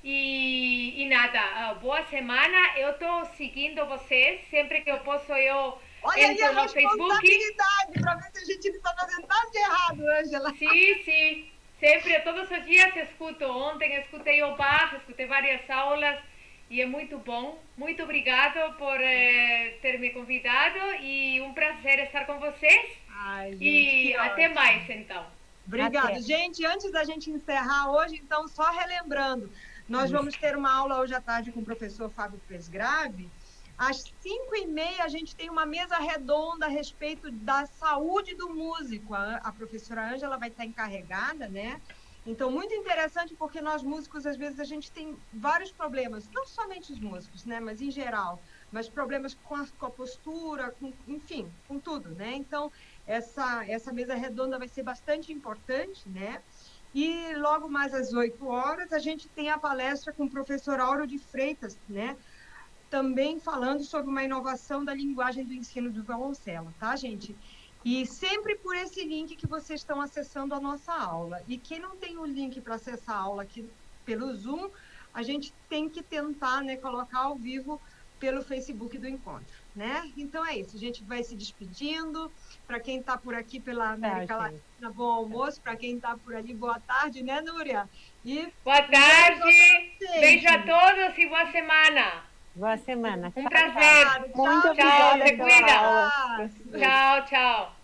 E nada, boa semana. Eu estou seguindo vocês. Sempre que eu posso, eu entro no Facebook. Para ver se a gente não está fazendo nada de errado, Ângela. Sim. Sempre, todos os dias escuto. Ontem escutei o Bach, escutei várias aulas. E é muito bom. Muito obrigado por ter me convidado e um prazer estar com vocês. Ai, gente, e até mais, então. Obrigada. Até. Gente, antes da gente encerrar hoje, então, só relembrando, nós vamos ter uma aula hoje à tarde com o professor Fábio Presgrave. Às 5h30, a gente tem uma mesa redonda a respeito da saúde do músico. A professora Ângela vai estar encarregada, né? Então, muito interessante, porque nós músicos, às vezes, a gente tem vários problemas, não somente os músicos, né, mas em geral, mas problemas com a postura, enfim, com tudo, né? Então, essa mesa redonda vai ser bastante importante, né? E logo mais às 8h, a gente tem a palestra com o professor Auro de Freitas, né? Também falando sobre uma inovação da linguagem do ensino do violoncelo, tá, gente? E sempre por esse link que vocês estão acessando a nossa aula. E quem não tem o link para acessar a aula aqui pelo Zoom, a gente tem que tentar, né, colocar ao vivo pelo Facebook do encontro, né? Então é isso, a gente vai se despedindo. Para quem está por aqui pela América Latina, bom almoço. Para quem está por ali, boa tarde, né, Núria? Boa tarde, beijo a todos e boa semana. Boa semana. Um prazer. Muito obrigada. Tchau, se cuida. Tchau.